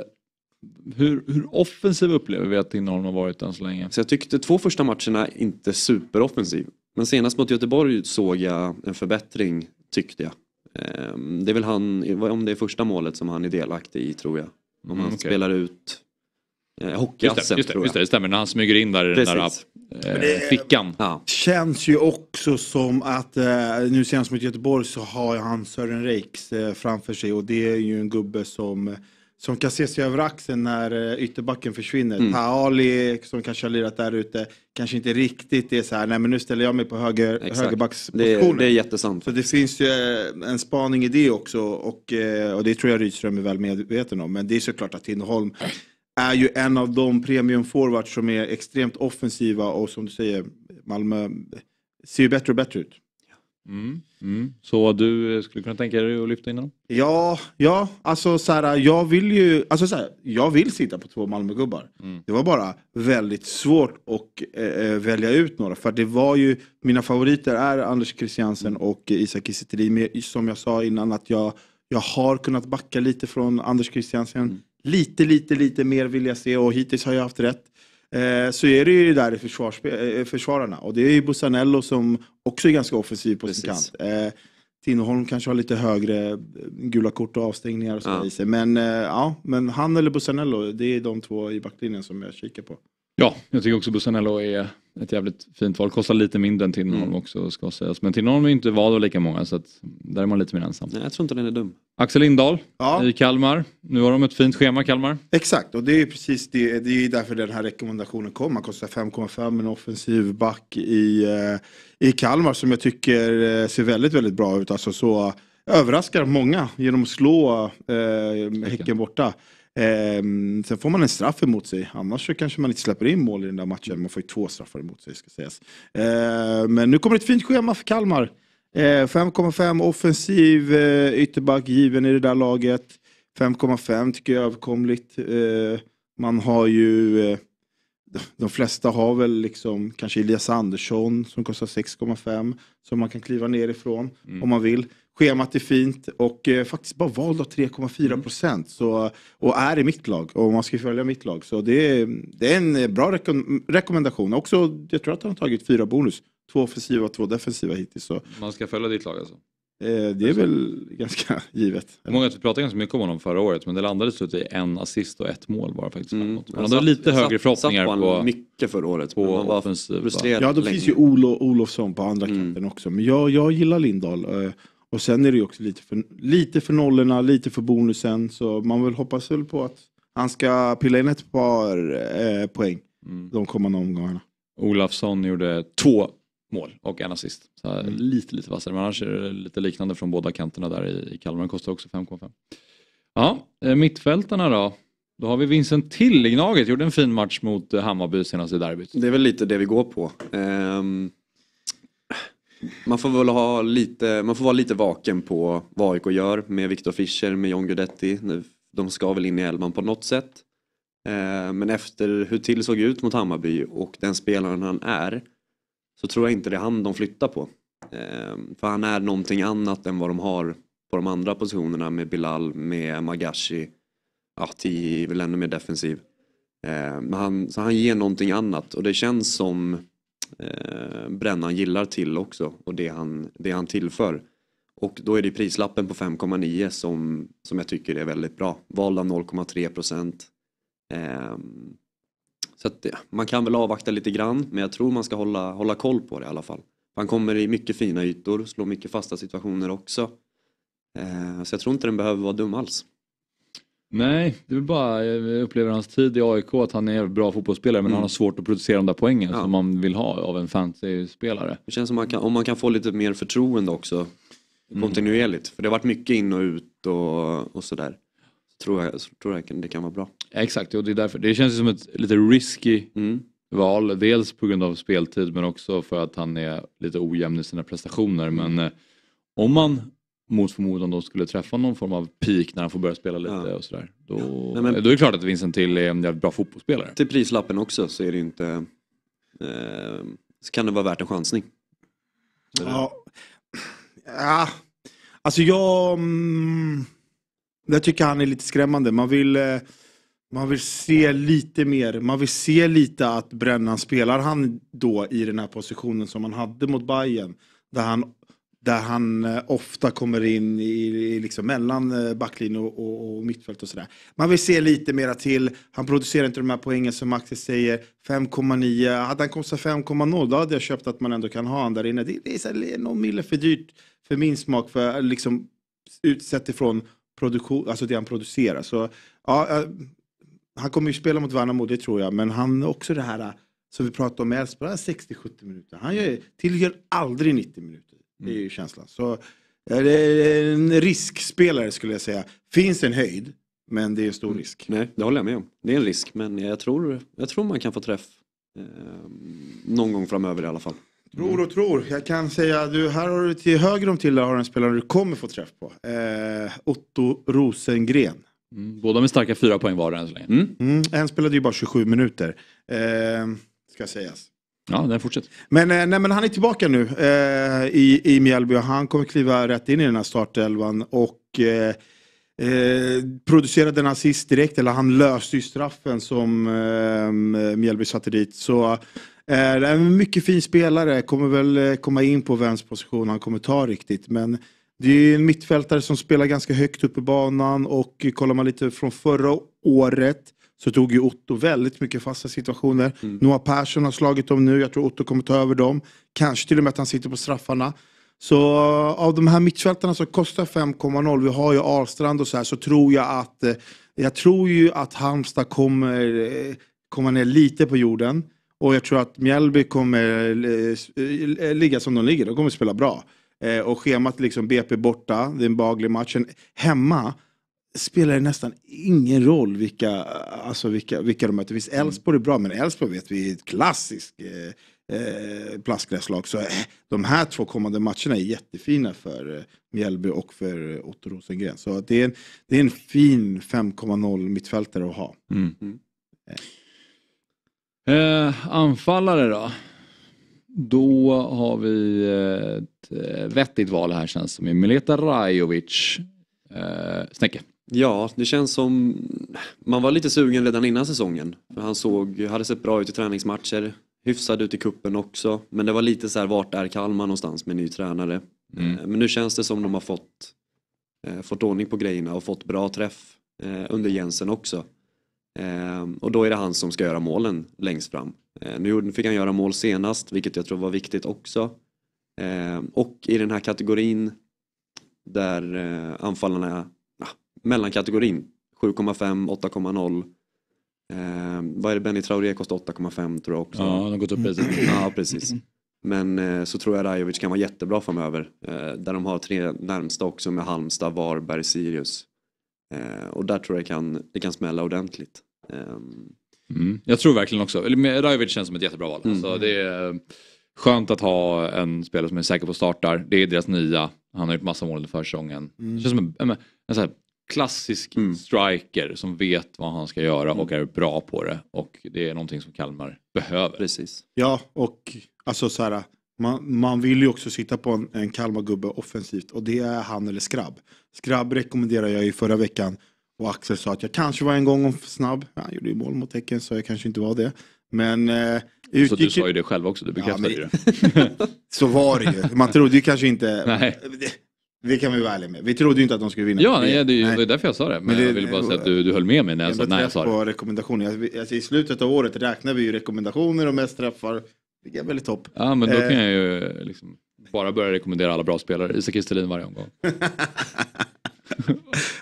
Hur, hur offensiv upplever vi att Tinnerholm har varit än så länge? Så jag tyckte två första matcherna inte superoffensiv. Men senast mot Göteborg såg jag en förbättring, tyckte jag. Det är väl han, om det är första målet som han är delaktig i, tror jag. Om Mm, han okay. spelar ut eh, hockeyasset, just det, just det, tror jag. just det, det stämmer. När han smyger in där i den där eh, fickan. Ja. Känns ju också som att eh, nu senast mot Göteborg så har han Sören Reiks eh, framför sig. Och det är ju en gubbe som, som kan se sig över axeln när eh, ytterbacken försvinner. Mm. Taali som kanske har lirat där ute kanske inte riktigt är så här, nej men nu ställer jag mig på höger, högerbackspositionen. Det, det är jättesant. Så det finns ju eh, en spaning i det också. Och, eh, och det tror jag Rydström är väl medveten om. Men det är såklart att Tinnerholm är ju en av de premium forwards som är extremt offensiva. Och som du säger, Malmö ser ju bättre och bättre ut. Mm. Mm. Så du skulle kunna tänka dig att lyfta in honom? Ja, ja, alltså så här, jag vill ju, alltså så här, jag vill sitta på två Malmögubbar. Mm. Det var bara väldigt svårt att äh, välja ut några. För det var ju, mina favoriter är Anders Christiansen och Isak Kiese Thelin. Som jag sa innan att jag, jag har kunnat backa lite från Anders Christiansen. Mm. Lite, lite, lite mer vill jag se och hittills har jag haft rätt. Eh, så är det ju där i försvars, eh, försvararna. Och det är ju Bussanello som också är ganska offensiv på Precis. sin kant. Eh, Tinnerholm kanske har lite högre gula kort och avstängningar och så ja. i sig. Men, eh, ja, men han eller Bussanello, det är de två i backlinjen som jag kikar på. Ja, jag tycker också Bussanello är ett jävligt fint val. Kostar lite mindre än Tinnerholm mm. också, ska sägas. Men Tinnerholm är inte vad lika många, så att där är man lite mer ensam. Nej, jag tror inte den är dum. Axel Lindahl ja. i Kalmar. Nu har de ett fint schema, Kalmar. Exakt, och det är precis det. Det är därför den här rekommendationen kom. Man kostar fem komma fem, en offensiv back i, i Kalmar som jag tycker ser väldigt, väldigt bra ut. Alltså så överraskar många genom att slå eh, Häcken borta. Eh, sen får man en straff emot sig. Annars så kanske man inte släpper in mål i den där matchen. Man får ju två straffar emot sig, ska sägas. Eh, men nu kommer ett fint schema för Kalmar. Eh, fem komma fem offensiv eh, ytterback given i det där laget. fem komma fem tycker jag är överkomligt. Eh, man har ju eh, de flesta har väl liksom kanske Elias Andersson som kostar sex komma fem som man kan kliva ner ifrån mm. om man vill. Schemat är fint och eh, faktiskt bara vald av tre komma fyra procent så, och är i mitt lag och man ska följa mitt lag. Så det är, det är en bra rekom- rekommendation. Också, jag tror att han har tagit fyra bonus. Två offensiva och två defensiva hittills. Så. Man ska följa ditt lag alltså? Eh, det är väl ganska givet. Många att vi pratade ganska mycket om honom förra året, men det landade slut i en assist och ett mål bara faktiskt. Mm. Man hade satt, lite högre förhoppningar på, på mycket förra året. På offensiv. Ja, då finns ju Olo, Olofsson på andra mm. kanten också. Men jag, jag gillar Lindahl. Eh, och sen är det ju också lite för, lite för nollorna, lite för bonusen. Så man vill hoppas väl på att han ska pilla in ett par eh, poäng mm. de kommande omgångarna. Olofsson gjorde två mål och en assist. Så mm. lite, lite vassare. Men annars är det lite liknande från båda kanterna där i, i Kalmar. Den kostar också fem komma fem. Ja, mittfältarna då. Då har vi Vincent Till i Gnaget. Gjorde en fin match mot Hammarby senast i derbyt. Det är väl lite det vi går på. Um, man får väl ha lite, man får vara lite vaken på vad A I K gör med Viktor Fischer, med John Guidetti. De ska väl in i elvan på något sätt. Uh, men efter hur Till såg ut mot Hammarby och den spelaren han är, så tror jag inte det är han de flyttar på. Uh, för han är någonting annat än vad de har på de andra positionerna med Bilal, med Magashi. Ja, Tihi är väl ännu mer defensiv. Uh, men han, så han ger någonting annat och det känns som Eh, Brännan gillar Till också och det han, det han tillför. Och då är det prislappen på fem komma nio som, som jag tycker är väldigt bra. Val av noll komma tre procent. Eh, så att, ja, man kan väl avvakta lite grann, men jag tror man ska hålla, hålla koll på det i alla fall. Han kommer i mycket fina ytor, slår mycket fasta situationer också. Eh, så jag tror inte den behöver vara dum alls. Nej, det är bara, jag upplever hans tid i A I K att han är en bra fotbollsspelare men mm. han har svårt att producera de där poängen ja. som man vill ha av en fantasy-spelare. Det känns som man kan, om man kan få lite mer förtroende också kontinuerligt. Mm. För det har varit mycket in och ut och, och sådär. Så tror jag, så tror jag det kan vara bra. Ja, exakt, och det är därför. Det känns som ett lite risky mm. val. Dels på grund av speltid men också för att han är lite ojämn i sina prestationer. Mm. Men eh, om man mot förmodan då skulle träffa någon form av peak när han får börja spela lite ja. och sådär. Då, Nej, men, då är det klart att Vincent till är en jävligt bra fotbollsspelare. Till prislappen också så är det inte eh, så kan det vara värt en chansning. Ja. Ja. Alltså jag mm, jag tycker han är lite skrämmande. Man vill eh, man vill se lite mer. Man vill se lite att Brännan spelar han då i den här positionen som han hade mot Bayern där han Där han ofta kommer in i, i liksom mellan backlinje och, och, och mittfält och sådär. Man vill se lite mera till. Han producerar inte de här poängen som Maxi säger. fem komma nio. Hade han kostat fem komma noll då hade jag köpt att man ändå kan ha han där inne. Det, det är så här, någon mille för dyrt för min smak. För liksom utsett ifrån produktion, alltså det han producerar. Så ja, han kommer ju spela mot Värnamo, det tror jag. Men han också det här som vi pratade om Elfsborg, sextio sjuttio minuter. Han gör, tillgör aldrig nittio minuter. Det är ju känslan. Så det är en riskspelare skulle jag säga. Finns en höjd, men det är en stor risk. Nej, det håller jag med om. Det är en risk, men jag tror, jag tror man kan få träff eh, någon gång framöver i alla fall. Tror och tror. Jag kan säga, du, här har du till höger om till där har en spelare du kommer få träff på. Eh, Otto Rosengren. Mm, båda med starka fyra poäng var än så länge. Mm. Mm, en spelade ju bara tjugosju minuter. Eh, ska sägas. Ja, den fortsätter. Men, eh, nej, men han är tillbaka nu eh, i, i Mjällby och han kommer kliva rätt in i den här startelvan och eh, eh, producerade en assist direkt, eller han löste ju straffen som eh, Mjällby satte dit. Så eh, det är en mycket fin spelare, kommer väl komma in på vems position han kommer ta riktigt, men det är en mittfältare som spelar ganska högt upp i banan och kollar man lite från förra året så tog ju Otto väldigt mycket fasta situationer. Mm. Noah Persson har slagit dem nu. Jag tror Otto kommer ta över dem. Kanske till och med att han sitter på straffarna. Så av de här mittfältarna som kostar fem komma noll. Vi har ju Ahlstrand och så här. Så tror jag att jag tror ju att Halmstad kommer komma ner lite på jorden. Och jag tror att Mjällby kommer ligga som de ligger. De kommer spela bra. Och schemat liksom B P borta. Det är en behaglig matchen. Hemma spelar det nästan ingen roll vilka, alltså vilka, vilka de möter. Visst, Elfsborg är bra, men Elfsborg vet vi är ett klassiskt eh, eh, plastgräslag. Så eh, de här två kommande matcherna är jättefina för eh, Mjällby och för Otto Rosengren. Så det är en, det är en fin fem komma noll mittfältare att ha. Mm. Mm. Eh. Eh, anfallare då? Då har vi ett vettigt val här, känns som i Mileta Rajovic. Eh, Snäcke. Ja, det känns som man var lite sugen redan innan säsongen. För han såg, hade sett bra ut i träningsmatcher, hyfsad ut i kuppen också. Men det var lite så här, vart är Kalmar någonstans med ny tränare. Mm. Eh, men nu känns det som de har fått, eh, fått ordning på grejerna och fått bra träff eh, under Jensen också. Eh, och då är det han som ska göra målen längst fram. Eh, nu fick han göra mål senast, vilket jag tror var viktigt också. Eh, och i den här kategorin där eh, anfallarna är ja, mellankategorin sju komma fem, åtta komma noll. Eh, vad är det, Benny Traoré kostar åtta komma fem tror jag också. Ja, han har gått upp precis. Ja, precis. Men eh, så tror jag Rajovic kan vara jättebra framöver. Eh, där de har tre närmsta också med Halmstad, Varberg, Sirius. Eh, och där tror jag kan, det kan smälla ordentligt. Eh, mm. Jag tror verkligen också, eller Rajovic känns som ett jättebra val. Mm. Alltså, det är skönt att ha en spelare som är säker på startar. Det är deras nya. Han har gjort massa mål i försäsongen. Mm. Det känns som en, en, en sån här klassisk mm. striker som vet vad han ska göra och är bra på det. Och det är någonting som Kalmar behöver. Precis. Ja, och alltså så här, man, man vill ju också sitta på en, en Kalmar-gubbe offensivt. Och det är han eller Skrabb. Skrabb rekommenderar jag ju förra veckan. Och Axel sa att jag kanske var en gång om snabb. Han gjorde ju mål mot Tecken så jag kanske inte var det. Men eh, utgick... Så du sa ju det själv också, du bekräftade ja, men... det. Så var det ju. Man trodde ju kanske inte... Nej. Det, det kan vi vara ärliga med. Vi trodde ju inte att de skulle vinna. Ja, nej, det, är, det är därför jag sa det. Men, men det, jag ville bara säga att du, du höll med mig när jag, jag sa när jag sa det. På rekommendationer. Alltså, i slutet av året räknar vi ju rekommendationer och mest träffar. Det är väldigt topp. Ja, men då kan jag ju liksom bara börja rekommendera alla bra spelare. Isak Kristelin varje omgång.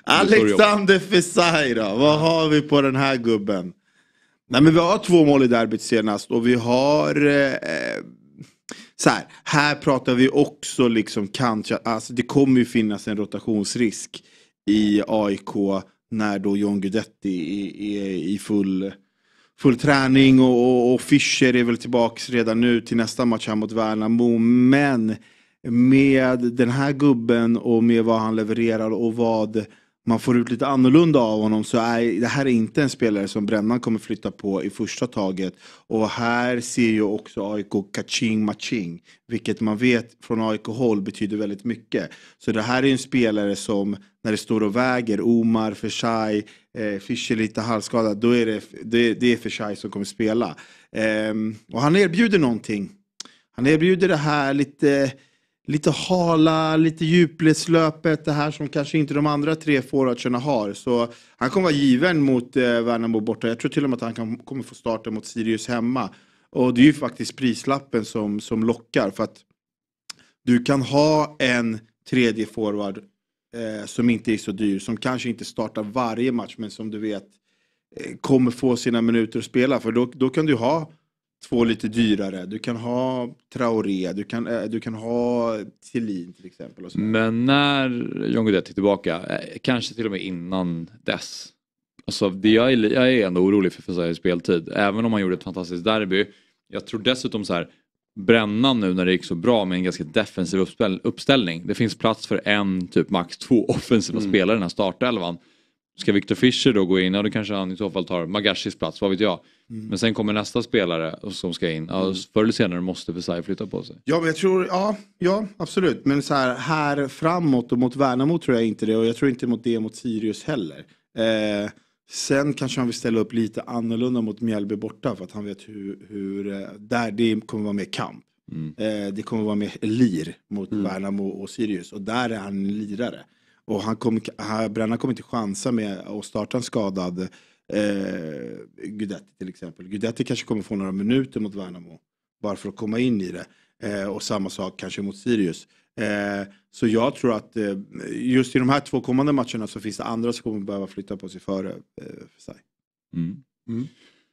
Alexander Fesai då, vad har vi på den här gubben? Nej, men vi har två mål i derbyt senast och vi har eh, så här, här pratar vi också liksom kanske, alltså det kommer ju finnas en rotationsrisk i A I K när då John Guidetti är, är i full full träning och, och, och Fischer är väl tillbaks redan nu till nästa match här mot Värnamo, men med den här gubben och med vad han levererar och vad man får ut lite annorlunda av honom, så är det här är inte en spelare som Brännan kommer flytta på i första taget. Och här ser ju också A I K kaching maching, vilket man vet från A I K-håll betyder väldigt mycket. Så det här är en spelare som när det står och väger Omar, Fesai, eh, Fischer lite halvskadad, då är det, det, det är Fesai som kommer spela. Eh, och han erbjuder någonting. Han erbjuder det här lite... Lite hala, lite djupledslöpet, det här som kanske inte de andra tre forwardsarna har. Så han kommer vara given mot eh, Värnamo borta. Jag tror till och med att han kan, kommer få starta mot Sirius hemma. Och det är ju faktiskt prislappen som, som lockar. För att du kan ha en tredje forward eh, som inte är så dyr. Som kanske inte startar varje match, men som du vet eh, kommer få sina minuter att spela. För då, då kan du ha... Två lite dyrare. Du kan ha Traoré, du kan, du kan ha Thelin till exempel. Och så. Men när John Guidetti är tillbaka, kanske till och med innan dess. Alltså, det, jag, är, jag är ändå orolig för Fesais speltid. Även om han gjorde ett fantastiskt derby. Jag tror dessutom så här, Brännan nu när det gick så bra med en ganska defensiv uppställ, uppställning. Det finns plats för en, typ max två offensiva mm. spelare i den här startelvan. Ska Victor Fischer då gå in? Ja, då kanske han i så fall tar Magashis plats, vad vet jag. Mm. Men sen kommer nästa spelare som ska in. Ja, förr eller senare måste Fesai flytta på sig. Ja, men jag tror, ja, ja absolut. Men så här, här framåt och mot Värnamo tror jag inte det. Och jag tror inte mot det mot Sirius heller. Eh, sen kanske han vill ställa upp lite annorlunda mot Mjällby borta. För att han vet hur, hur där det kommer vara mer kamp. Mm. Eh, det kommer vara mer lir mot mm. Värnamo och Sirius. Och där är han en lirare. Och han kommer, Brännan kommer inte chansa med att starta en skadad eh, Guidetti till exempel. Guidetti kanske kommer få några minuter mot Värnamo. Bara för att komma in i det. Eh, och samma sak kanske mot Sirius. Eh, så jag tror att eh, just i de här två kommande matcherna så finns det andra som kommer behöva flytta på sig före eh, för sig. Mm. Mm.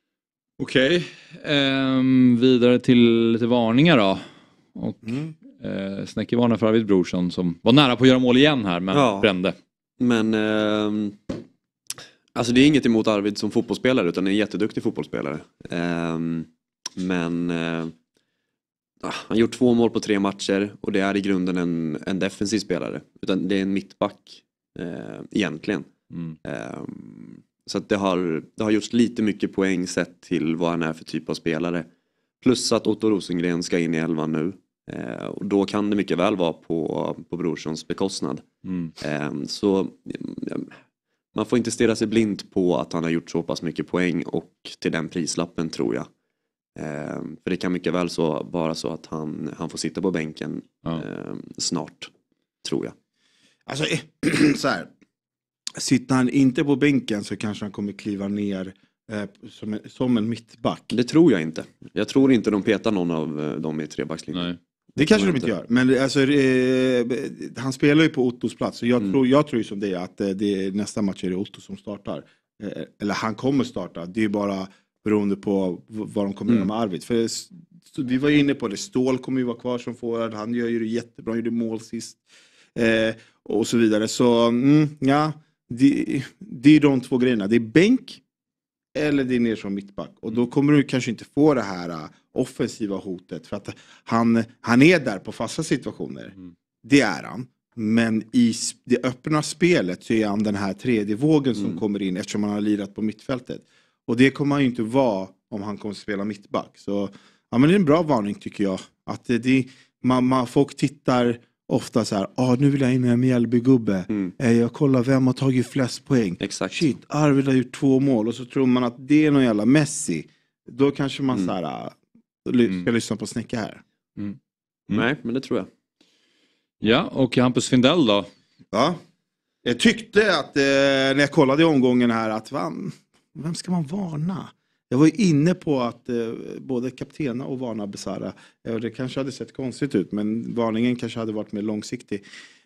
Okej. Okay. Eh, vidare till lite varningar då. Och... Mm. Eh, Snäcke varnar för Arvid Brorsson som var nära på att göra mål igen här men ja, brände. Men eh, alltså det är inget emot Arvid som fotbollsspelare utan en jätteduktig fotbollsspelare. Eh, men eh, han har gjort två mål på tre matcher och det är i grunden en, en defensiv spelare. Utan det är en mittback eh, egentligen. Mm. Eh, så att det har, det har gjorts lite mycket poäng sett till vad han är för typ av spelare. Plus att Otto Rosengren ska in i elvan nu. Eh, och då kan det mycket väl vara på, på Brorssons bekostnad. Mm. Eh, så eh, man får inte stirra sig blind på att han har gjort så pass mycket poäng och till den prislappen tror jag. Eh, för det kan mycket väl så vara så att han, han får sitta på bänken ja. eh, snart, tror jag. Alltså så här. Sitter han inte på bänken så kanske han kommer kliva ner eh, som, en, som en mittback. Det tror jag inte. Jag tror inte de petar någon av eh, dem i trebackslinjen. Nej. Det kanske de inte gör. Men alltså, eh, han spelar ju på Ottos plats. Så jag, mm. tror, jag tror ju som det att eh, det är, nästa match är det Otto som startar. Eh, eller han kommer starta. Det är bara beroende på vad de kommer mm. göra med Arvid. För så, vi var ju inne på det. Stål kommer ju vara kvar som forward. Han gör ju det jättebra. Han gjorde mål sist. Eh, och så vidare. Så mm, ja, det, det är de två grejerna. Det är bänk eller det är ner som mittback. Och då kommer du kanske inte få det här uh, offensiva hotet. För att han, han är där på fasta situationer. Mm. Det är han. Men i det öppna spelet så är han den här tredje vågen som mm. kommer in. Eftersom han har lirat på mittfältet. Och det kommer han ju inte vara om han kommer att spela mittback. Så ja, men det är en bra varning tycker jag. Att det, det, man, man, folk tittar ofta så här, ah, nu vill jag in en Mjällby-gubbe. Mm. Eh, jag kollar vem har tagit flest poäng. Exakt. Shit, Arvid har gjort två mål. Och så tror man att det är någon jävla Messi. Då kanske man mm. så här, ska mm. lyssna på Snäcka här. Mm. Mm. Nej, men det tror jag. Ja, och Hampus Findell då? Ja, jag tyckte att eh, när jag kollade i omgången här att van, vem ska man varna? Jag var ju inne på att eh, både kaptena och varna Besara. Eh, det kanske hade sett konstigt ut, men varningen kanske hade varit mer långsiktig.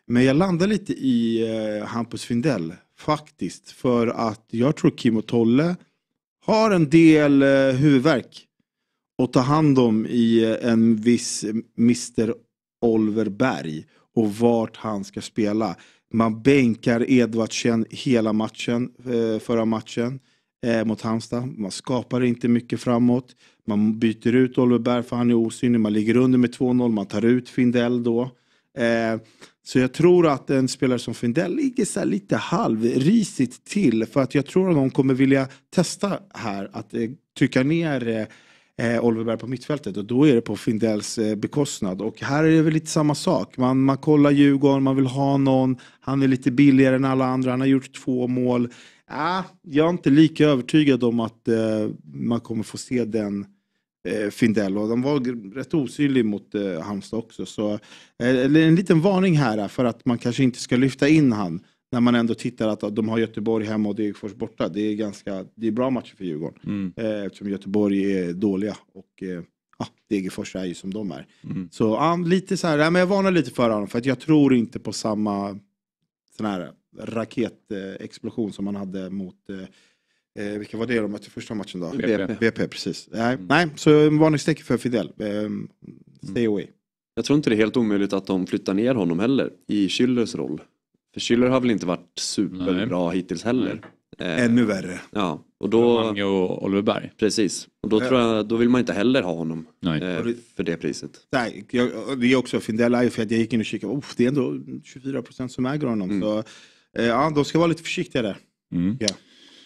Men jag landar lite i eh, Hampus Findell faktiskt. För att jag tror Kim och Tolle har en del eh, huvudvärk att ta hand om i eh, en viss mister Oliver Berg. Och vart han ska spela. Man bänkar Edvardsen hela matchen, eh, förra matchen eh, mot Halmstad. Man skapar inte mycket framåt. Man byter ut Oliver Berg för han är osynlig. Man ligger under med två noll. Man tar ut Findell då. Eh, så jag tror att en spelare som Findell ligger så här lite halvrisigt till. För att jag tror att de kommer vilja testa här. Att eh, trycka ner eh, Oliver Berg på mittfältet. Och då är det på Findells eh, bekostnad. Och här är det väl lite samma sak. Man, man kollar Djurgården. Man vill ha någon. Han är lite billigare än alla andra. Han har gjort två mål. Ah, jag är inte lika övertygad om att eh, man kommer få se den eh, Findell. Och de var rätt osynlig mot eh, Halmstad också. Så eh, en liten varning här för att man kanske inte ska lyfta in han. När man ändå tittar att de har Göteborg hemma och Degerfors borta. Det är ganska det är bra matcher för Djurgården. Mm. Eh, eftersom Göteborg är dåliga. Och eh, ah, Degerfors är ju som de är. Mm. Så ah, lite så här, ja, men jag varnar lite för honom. För att jag tror inte på samma sån här raketexplosion som man hade mot eh, vilka var det de mötte första matchen då? B P. B P, precis. Nej, mm. nej så en varningstecken för Fidel. Eh, stay away. Jag tror inte det är helt omöjligt att de flyttar ner honom heller i Schüllers roll. För Schüller har väl inte varit superbra nej. hittills heller. Eh, Ännu värre. Ja, och då Mange och Oliver Berg. Precis. Och då tror jag då vill man inte heller ha honom nej. Eh, för det priset. Nej, jag, det är också Findell är ju för att jag gick in och kikade. Oh, det är ändå tjugofyra procent som äger honom mm. så eh, ja, de ska vara lite försiktiga där. Mm. Ja.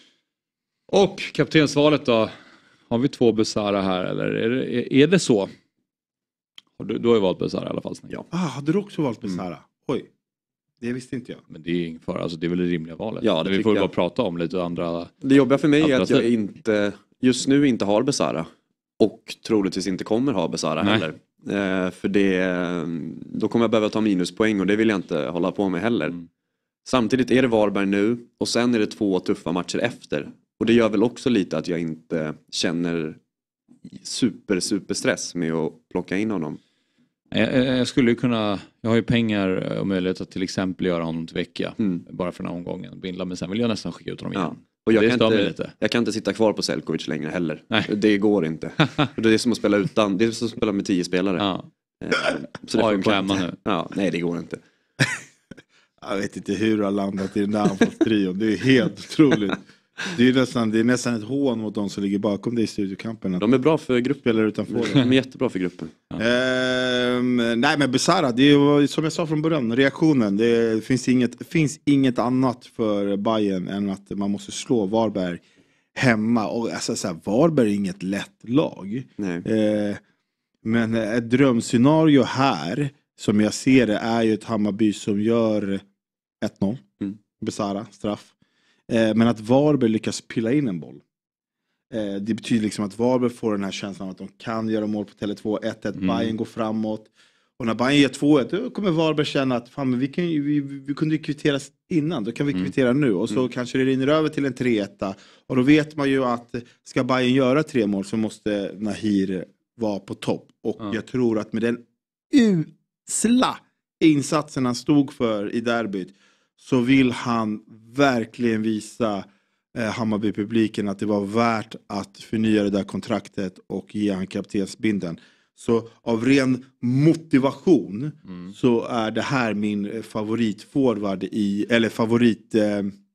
Och kaptensvalet då? Har vi två Besara här eller är det, är det så? Du, du har ju valt Besara i alla fall. Ja. Ah, hade du också valt Besara? Mm. Oj. Det visste inte jag. Men det är ingen fara, alltså det är väl det rimliga valet. Ja, det vi får bara prata om lite andra. Det jobbiga för mig är att jag inte just nu inte har Besara och troligtvis inte kommer ha Besara heller. Eh, för det då kommer jag behöva ta minuspoäng och det vill jag inte hålla på med heller. Mm. Samtidigt är det Varberg nu och sen är det två tuffa matcher efter. Och det gör väl också lite att jag inte känner super super stress med att plocka in honom. Jag, jag skulle kunna, jag har ju pengar och möjlighet att till exempel göra honom till vecka. Mm. Bara för den här omgången. Bindla, men sen vill jag nästan skicka ut honom igen. Ja. Och jag, det kan inte, lite. jag kan inte sitta kvar på Selkovic längre heller. Nej. Det går inte. Det är som att spela utan, det är som att spela med tio spelare. Ja. Så det får klämma nu. Ja, nej det går inte. Jag vet inte hur du har landat i den där anfallstrion. Det är helt otroligt. Det är, nästan, det är nästan ett hån mot de som ligger bakom dig i studiokampen. De är bra för gruppen eller utanför. De är jättebra för gruppen. Ja. Ehm, nej men Besara, det är som jag sa från början, reaktionen. Det finns inget, finns inget annat för Bayern än att man måste slå Varberg hemma. Och alltså, så här, Varberg är inget lätt lag. Nej. Ehm, men ett drömscenario här, som jag ser det, är ju ett Hammarby som gör ett noll. Mm. Besara, straff. Men att Varberg lyckas pilla in en boll. Det betyder liksom att Varberg får den här känslan att de kan göra mål på Tele två. ett ett, mm. Bayern går framåt. Och när Bayern ger två ett, då kommer Varberg känna att fan, men vi, kan ju, vi, vi kunde ju kvittera innan. Då kan vi kvittera mm. nu. Och så mm. kanske det rinner över till en tre ett. Och då vet man ju att ska Bayern göra tre mål så måste Nahir vara på topp. Och mm. jag tror att med den usla insatsen han stod för i derbyt, så vill han verkligen visa eh, Hammarby-publiken att det var värt att förnya det där kontraktet och ge han kaptensbindeln. Så av ren motivation mm. så är det här min favoritforward i, eller favorit eh,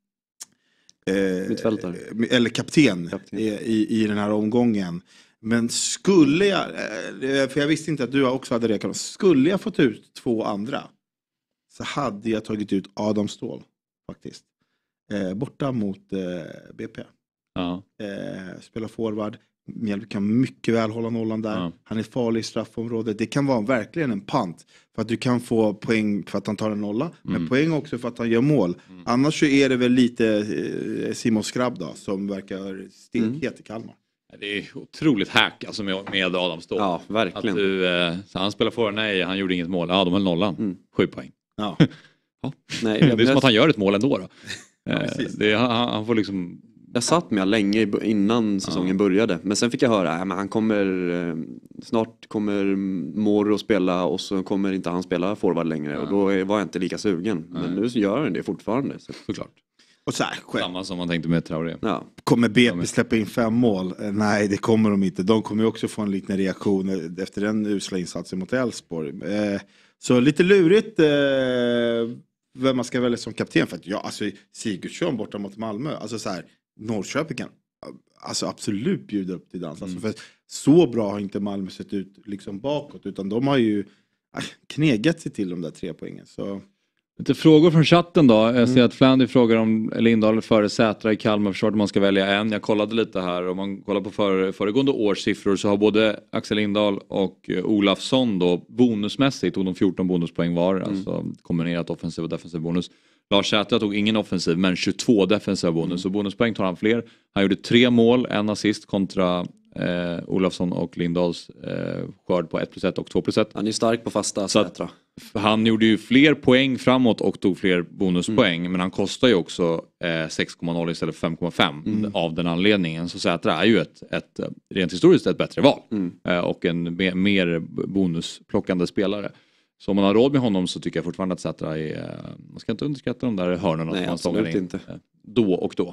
eh, eller kapten, kapten. I, i den här omgången. Men skulle jag, eh, för jag visste inte att du också hade det, skulle jag fått ut två andra, så hade jag tagit ut Adam Ståhl faktiskt. Eh, borta mot eh, B P. Ja. Eh, spelar forward. Mjällby kan mycket väl hålla nollan där. Ja. Han är farlig i straffområdet. Det kan vara verkligen en pant. För att du kan få poäng för att han tar en nolla. Mm. Men poäng också för att han gör mål. Mm. Annars så är det väl lite eh, Simon Skrabb då, som verkar stekhet mm. i Kalmar. Det är otroligt hack alltså med, med Adam Ståhl. Ja, verkligen. Att du, eh, så han spelar forward, nej han gjorde inget mål. Ja, de höll nollan. Mm. Sju poäng. Ja. Ja. Nej, det är som att han gör ett mål ändå då. Ja, det är, han, han får liksom jag satt med länge innan säsongen ja. började. Men sen fick jag höra att han kommer eh, snart kommer Moro spela och så kommer inte han spela forward längre. Ja. Och då var jag inte lika sugen. Nej. Men nu så gör han det fortfarande. Så. Såklart. Och så här, samma som man tänkte med Traoré. Ja. Kommer B P släppa in fem mål? Nej, det kommer de inte. De kommer också få en liten reaktion efter den usla insatsen mot Elfsborg. Eh, så lite lurigt eh, vem man ska välja som kapten. För att ja, alltså Sigurdsson borta mot Malmö. Alltså så här, Norrköping kan alltså absolut bjuda upp till dans. Alltså, för så bra har inte Malmö sett ut liksom bakåt. Utan de har ju äh, knegat sig till de där tre poängen. Så... Lite frågor från chatten då. Jag ser mm. att Flandy frågar om Lindahl före Sätra i Kalmar försvaret man ska välja en. Jag kollade lite här. Om man kollar på för, föregående års siffror så har både Axel Lindahl och Olafsson då bonusmässigt tog de fjorton bonuspoäng var. Mm. Alltså kombinerat offensiv och defensiv bonus. Lars Sätra tog ingen offensiv men tjugotvå defensiva bonus. Mm. Så bonuspoäng tar han fler. Han gjorde tre mål, en assist kontra eh, Olafsson och Lindahls eh, skörd på ett plus ett och två plus ett. Han är stark på fasta Sätra. Han gjorde ju fler poäng framåt och tog fler bonuspoäng. Mm. Men han kostar ju också eh, sex komma noll istället för fem komma fem mm. av den anledningen. Så Sätra är ju ett, ett rent historiskt ett bättre val. Mm. Eh, och en me- mer bonusplockande spelare. Så om man har råd med honom så tycker jag fortfarande att Sätra är... Man ska inte underskatta de där hörnorna. Nej, som man absolut in, inte. Då och då.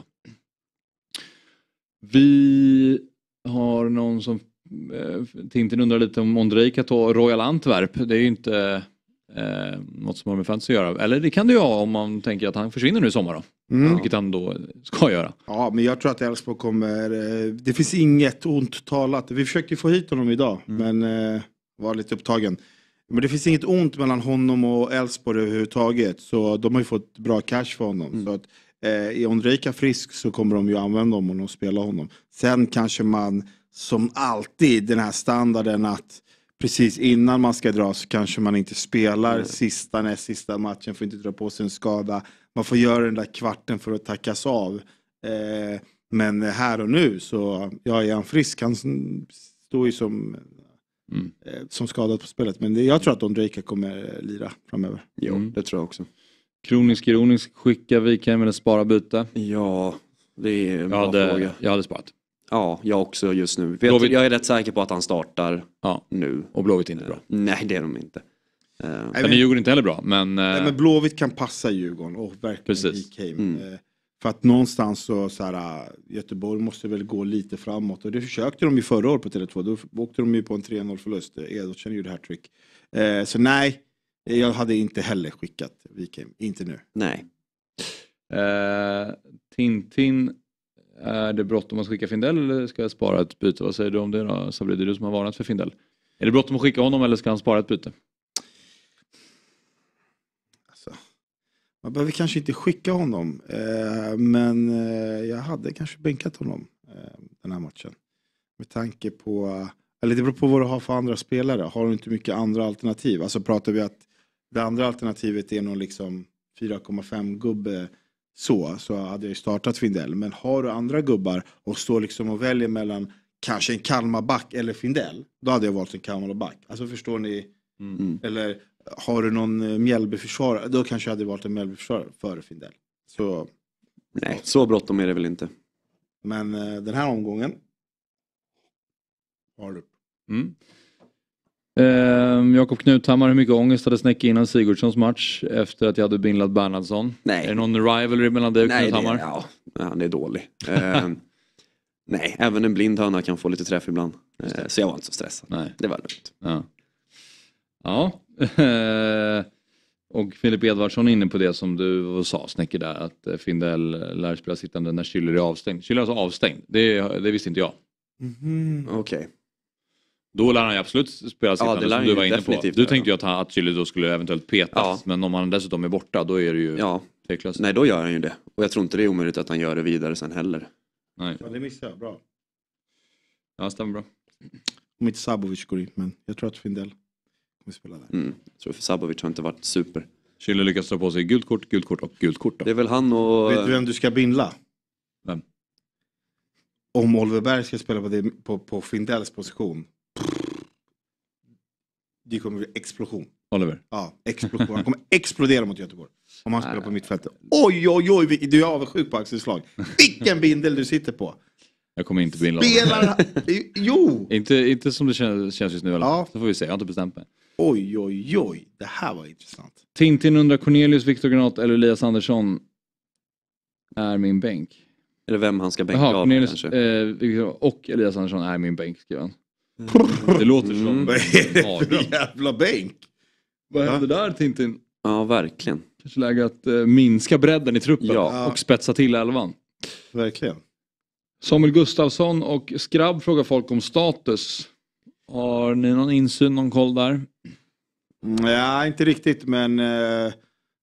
Vi har någon som... Eh, Tintin undrar lite om Ondrejka tar Royal Antwerp. Det är ju inte... Eh, något som har med fantasy att göra. Eller det kan det ju ha om man tänker att han försvinner nu i sommar då. Mm. Vilket han då ska göra. Ja, men jag tror att Elfsborg kommer... Eh, det finns inget ont talat. Vi försökte få hit honom idag. Mm. Men eh, var lite upptagen. Men det finns inget ont mellan honom och Elfsborg överhuvudtaget. Så de har ju fått bra cash för honom. Mm. Så att eh, är Ondrejka frisk så kommer de ju använda honom och spela honom. Sen kanske man som alltid den här standarden att precis innan man ska dra så kanske man inte spelar mm. sista näst sista matchen för att inte dra på sig en skada. Man får göra den där kvarten för att tackas av. Eh, men här och nu så ja, är han frisk. Han står ju som, mm. eh, som skadad på spelet. Men det, jag tror att Ondrejka kommer lira framöver. Jo, mm. det tror jag också. Kronisk ironisk skicka Wikheim eller spara byte? Ja, det är en bra jag hade, fråga. Jag hade sparat. Ja, jag också just nu. Jag, Blåvitt... jag är rätt säker på att han startar ja. nu. Och Blåvitt inte bra. Nej, det är de inte. Uh, men Djurgården inte heller bra. Men, nej, uh... men Blåvitt kan passa Djurgården och verkligen Wikheim. Mm. Uh, för att någonstans så, så här, Göteborg måste väl gå lite framåt. Och det försökte de ju förra året på Tele två. Då åkte de ju på en tre noll förlust. Edotsen gjorde hattrick. Uh, så nej, jag hade inte heller skickat Wikheim. Inte nu. Nej. Uh, Tintin... Är det bråttom att skicka Findell eller ska jag spara ett byte? Vad säger du om det då? Sabri, det är du som har varnat för Findell. Är det bråttom att skicka honom eller ska han spara ett byte? Alltså, man behöver kanske inte skicka honom. Eh, men eh, jag hade kanske bänkat honom eh, den här matchen. Med tanke på... Eller det beror på vad du har för andra spelare. Har du inte mycket andra alternativ? Alltså pratar vi att det andra alternativet är någon liksom fyra komma fem gubbe... Så, så hade jag startat Findell. Men har du andra gubbar och står liksom och väljer mellan kanske en Kalmarback eller Findell, då hade jag valt en Kalmarback. Alltså förstår ni? Mm. Eller har du någon Mjällbyförsvarare, då kanske jag hade valt en Mjällbyförsvarare före Findell. Så, nej, så bråttom är det väl inte. Men uh, den här omgången har du. Mm. Uh, Jakob Knuthammar, hur mycket ångest hade Snäcke innan Sigurdssons match efter att jag hade binlat Bernhardsson? Nej. Är det någon rivalry mellan dig och nej, Knuthammar? Det, ja, han är dålig. uh, nej, även en blind höna kan få lite träff ibland. Uh, så jag var inte så stressad. Nej. Det var lugnt. Ja. Ja. Och Filip Edvardsson är inne på det som du sa, Snäcke, där. Att Findell lär spela sittande när Schüller är avstängd. Schüller är alltså avstängd. Det, det visste inte jag. Mm. Okej. Okay. Då lär han ju absolut spela sittande, ja, som du var inne på. Du tänkte ju att, han, att Schüller då skulle eventuellt petas. Ja. Men om han dessutom är borta, då är det ju ja. tveklöst. Nej, då gör han ju det. Och jag tror inte det är omöjligt att han gör det vidare sen heller. Nej. Ja, det missar jag. Bra. Ja, stämmer bra. Om inte Sabovic går in, men jag tror att Findell kommer spela där. Mm. Jag tror för Sabovic har inte varit super. Schüller lyckas ta på sig gult kort, gult kort och gult kort då. Det är väl han och... Vet du vem du ska bindla? Vem? Om Oliver Berg ska spela på, det, på, på Findells position. Det kommer bli explosion. Oliver. Ja, explosion. Han kommer explodera mot Göteborg. Om han spelar på mittfältet. Oj, oj, oj. Du är avundsjuk på Axels slag. Vilken bindel du sitter på. Jag kommer inte bli inlagd. Spelar... Jo! inte, inte som det känns, känns just nu. Eller? Ja. Så får vi se. Jag har inte bestämt mig. Oj, oj, oj. Det här var intressant. Tintin undrar Cornelius, Viktor Granat eller Elias Andersson är min bänk. Eller vem han ska bänka Jaha, av Cornelius kanske. eh, Viktor och Elias Andersson är min bänk, skriver han. Det låter som... Mm. Vad är det för jävla bänk? Vad hände där, Tintin? Ja, verkligen. Kanske läge att eh, minska bredden i truppen Ja. och spetsa till elvan. Verkligen. Samuel Gustafsson och Skrabb frågar folk om status. Har ni någon insyn, någon koll där? Ja, inte riktigt, men eh,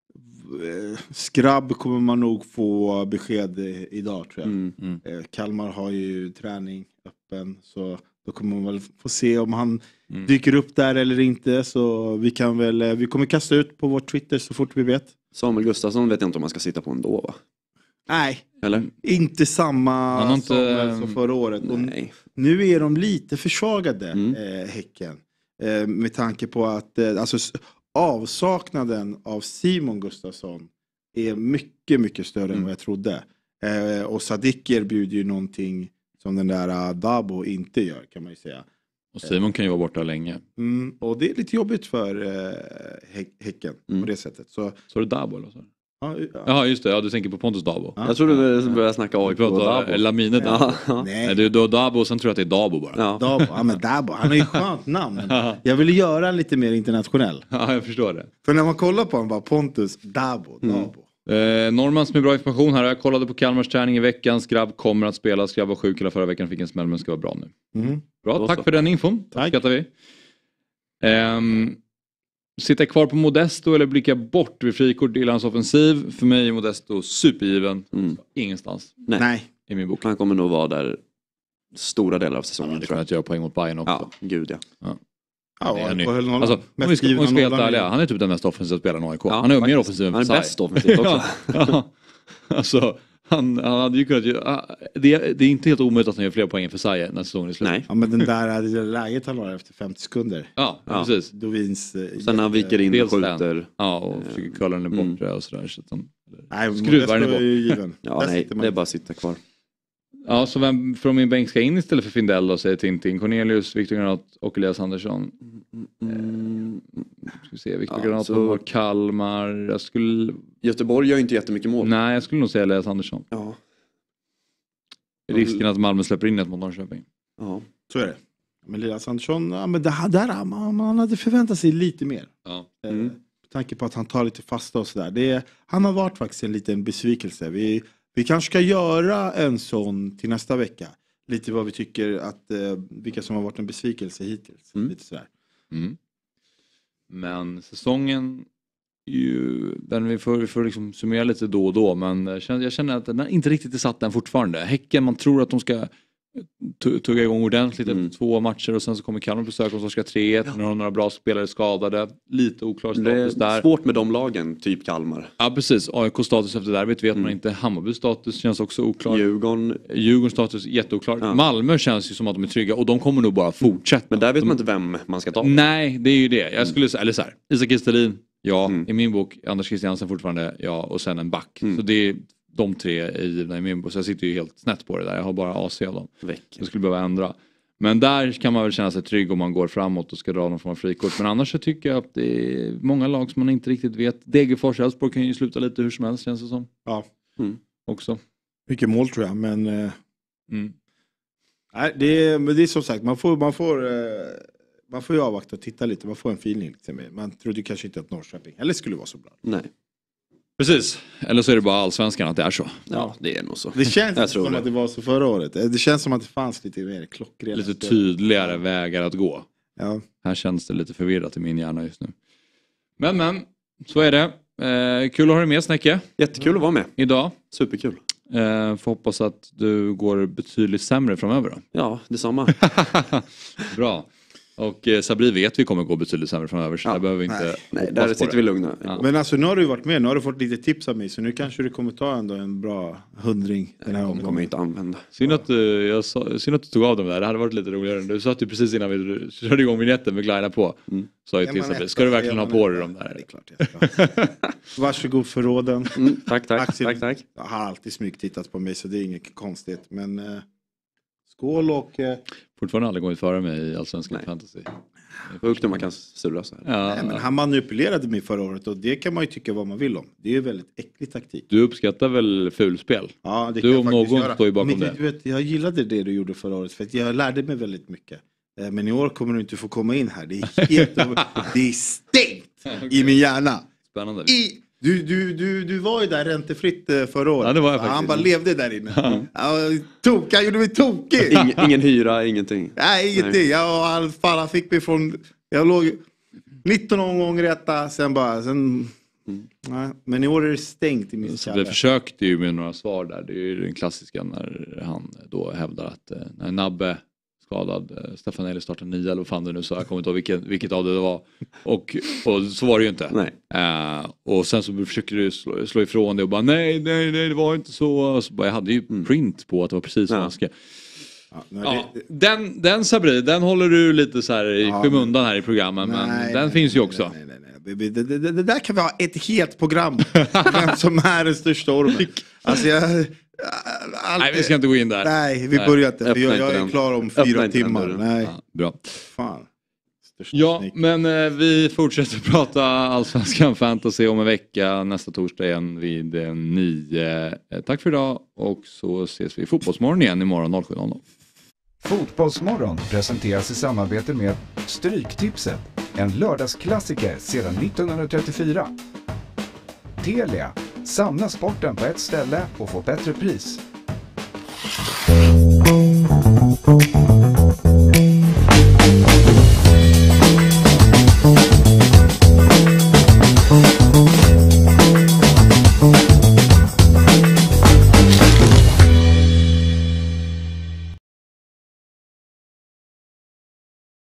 Skrabb kommer man nog få besked idag, tror jag. Mm. Mm. Eh, Kalmar har ju träning öppen, så då kommer man väl få se om han Mm. dyker upp där eller inte. Så vi kan väl, vi kommer kasta ut på vår Twitter så fort vi vet. Samuel Gustafsson vet jag inte om man ska sitta på ändå, va? Nej, Eller? inte samma Han har inte- Samuel som förra året. Och Nej. nu är de lite försvagade, Mm. eh, Häcken. Eh, med tanke på att eh, alltså, s- avsaknaden av Simon Gustafsson är mycket, mycket större Mm. än vad jag trodde. Eh, och Sadik erbjuder ju någonting som den där uh, Dabo inte gör, kan man ju säga. Och Simon kan ju vara borta länge. Mm, och det är lite jobbigt för eh, Hä- Häcken Mm. på det sättet. Så, Så är det Dabo eller så? ja, ja. Jaha, just det. Ja, du tänker på Pontus Dabo. Ja. Jag trodde du började snacka A I Vi K och pratar Dabo. Laminet Dabo. Ja, ja. Nej. Nej, du, du har Dabo och sen tror jag att det är Dabo bara. Ja. Dabo, ja men Dabo, han har ju ett skönt namn. Jag ville göra en lite mer internationell. Ja, jag förstår det. För när man kollar på honom bara Pontus, Dabo, Dabo. Eh, Norman som är bra information här. Jag kollade på Kalmars träning i veckan. Skrabb kommer att spela. Skrabb var sjuk hela förra veckan. Fick en smäll men ska vara bra nu. Mm. Bra, Då tack så. för den infon. Tack skattar vi. Ehm, sitta kvar på Modesto eller blicka bort vid frikort i hans offensiv. För mig är Modesto supergiven. Mm. Ingenstans Nej. Nej. i min bok. Han kommer nog vara där stora delar av säsongen. Jag tror att jag gör poäng mot Bayern också. Ja, gud ja. Ja, Det är han ju. och höll nollan. Alltså, om vi Mest ska, om vi givna ska vara helt nollan. ärliga, han är typ den mest offensiva spelaren i A I K. Ja, han är ju faktiskt. mer offensiv än Han är Fasai. bäst offensivt också. ja, ja. Alltså, han, han hade ju kunnat göra... Det, det är inte helt omöjligt att han gör fler poäng än Fasai när säsongen är slut. Nej. Ja men den där, det där läget han har efter femtio sekunder. Ja, Ja. precis. Dovins... eh, Sen när han viker in och Dels den. skjuter. Ja, och försöker curla den Mm. bort och sådär. Så att han, Nej, skruvar den Modesto bort. är ju given. Ja, Där nej, sitter man. det är bara att sitta kvar. Ja, så vem från min bänk ska in istället för Findell då, säger Tintin? Cornelius, Viktor Granat och Elias Andersson. Mm. Ska vi se, Viktor Ja, Granat så- har Kalmar. Jag skulle... Göteborg gör ju inte jättemycket mål. Nej, jag skulle nog säga Elias Andersson. Ja. Risken att Malmö släpper in ett mot Norrköping. Ja. Så är det. Men Elias Andersson, ja, men det här, där, man, man hade förväntat sig lite mer. Ja. Eh, Mm. Med tanke på att han tar lite fasta och sådär. Det är- Han har varit faktiskt en liten besvikelse. Vi, vi kanske ska göra en sån till nästa vecka. Lite vad vi tycker att, eh, vilka som har varit en besvikelse hittills. Mm. Lite sådär. Mm. Men säsongen är ju, den vi får, vi får liksom summera lite då och då, men jag känner, jag känner att den inte riktigt är satt den fortfarande. Häcken, man tror att de ska tu- tugga igång ordentligt Mm. efter två matcher och sen så kommer Kalmar besöka och så ska tre ett. Nu har de några bra spelare skadade. Lite oklar Det status är där. svårt med de lagen, typ Kalmar. Ja precis, A I K status efter där vet, vet man Mm. inte. Hammarby status känns också oklar. Djurgården. Djurgårdens status jätteoklar. Ja. Malmö känns ju som att de är trygga och de kommer nog bara fortsätta. Men där vet de, man inte vem man ska ta. Nej, det är ju det. Jag skulle säga, eller så här, Isak Kristelin, ja. Mm. I min bok, Anders Christiansen fortfarande, ja. Och sen en back. Mm. Så det är de tre är givna i min bok. Så jag sitter ju helt snett på det där. Jag har bara A C av dem. Väck. Jag skulle behöva ändra. Men där kan man väl känna sig trygg om man går framåt och ska dra någon form av frikort. Men annars så tycker jag att det är många lag som man inte riktigt vet. Degerfors, Elfsborg kan ju sluta lite hur som helst känns det som. Ja. Mm. Också. Mycket mål tror jag, men... Eh, Mm. nej, det, är, men det är som sagt, man får, man får, eh, man får ju avvakta och titta lite. Man får en feeling. Liksom. Man trodde kanske inte att Norrköping eller skulle vara så bra. Nej. Precis. Eller så är det bara allsvenskan att det är så. Ja, det är nog så. Det känns Jag inte tror som det. att det var så förra året. Det känns som att det fanns lite mer klockrena. Lite spel. tydligare vägar att gå. Ja. Här känns det lite förvirrat i min hjärna just nu. Men men, så är det. Eh, kul att ha dig med Snäcke. Jättekul att vara med. Idag. Superkul. Eh, får hoppas att du går betydligt sämre framöver då. Ja, detsamma. Bra. Och eh, Sabri vet vi kommer gå betydligt sämre framöver. Så Ja, där behöver vi inte... nej. Nej, hoppas där på sitter det. vi lugna. Ja. Men alltså nu har du varit med, nu har du fått lite tips av mig. Så nu kanske du kommer ta ändå en bra hundring den här Det omgången. kommer jag inte använda. Synd att, eh, jag sa, synd att du tog av dem där. Det hade varit lite roligare. Du sa att du precis innan vi körde igång vignetten med glida på. Mm. Sa ju till Sabri, ska du verkligen ha på dig de där? Det är klart jag ska. Varsågod för råden. Mm, tack, tack, Axel tack, tack. har alltid smygtittat på mig så det är inget konstigt. Men eh, skål och... Eh, Fortfarande aldrig gått före mig i Allsvenskan Fantasy. Sjukt när man kan surra så här. Ja, nej, men han manipulerade mig förra året och det kan man ju tycka vad man vill om. Det är ju väldigt äcklig taktik. Du uppskattar väl fulspel? Ja, det du kan om jag faktiskt någon göra. står ju bakom men, det. Du vet, jag gillade det du gjorde förra året för att jag lärde mig väldigt mycket. Eh, Men i år kommer du inte få komma in här. Det är helt det är stängt i min hjärna. Spännande. I, du, du, du, du var ju där räntefritt eh, förra året. Ja, det var jag faktiskt. Han bara levde där inne. Ja, tok, han gjorde mig tokig. Ingen, ingen hyra, ingenting. Nej, ingenting. Jag, han, fan, han fick mig från... Jag låg nitton omgångar rätta, sen bara... Sen, Mm. nej, men i år är det stängt i min Så skalle. vi försökte ju med några svar där. Det är ju den klassiska när han då hävdar att eh, när Nabbe skadad, eh, Stefanelli startar nio eller vad fan det nu sa. Jag kommer inte ihåg vilket, vilket av det det var. Och, och så var det ju inte. Nej. Eh, och sen så försökte du slå, slå ifrån det och bara nej, nej, nej, det var inte så. Och så bara, jag hade ju print på att det var precis som Ja. man ska. Ja, men Ja, det, den, den Sabri, den håller du lite så här i Ja, skymundan här i programmen. nej, Men den nej, finns ju nej, också. Nej, nej, nej. Det, det, det, det där kan vi ha ett helt program. Vem som är den största ormen. Alltså jag... Allt, Nej, vi ska inte gå in där. Nej, vi Nej. börjar inte. Öppna Jag, inte jag är den. klar om Öppna fyra inte den timmar. dörren. Nej, Ja, bra. fan. Största Ja, snick. men eh, vi fortsätter prata Allsvenskan Fantasy om en vecka. Nästa torsdag igen vid eh, nio. Eh, tack för idag och så ses vi i Fotbollsmorgon igen imorgon noll sju noll noll. Fotbollsmorgon presenteras i samarbete med Stryktipset, en lördagsklassiker sedan nittonhundratrettiofyra. Telia, samla sporten på ett ställe och få bättre pris.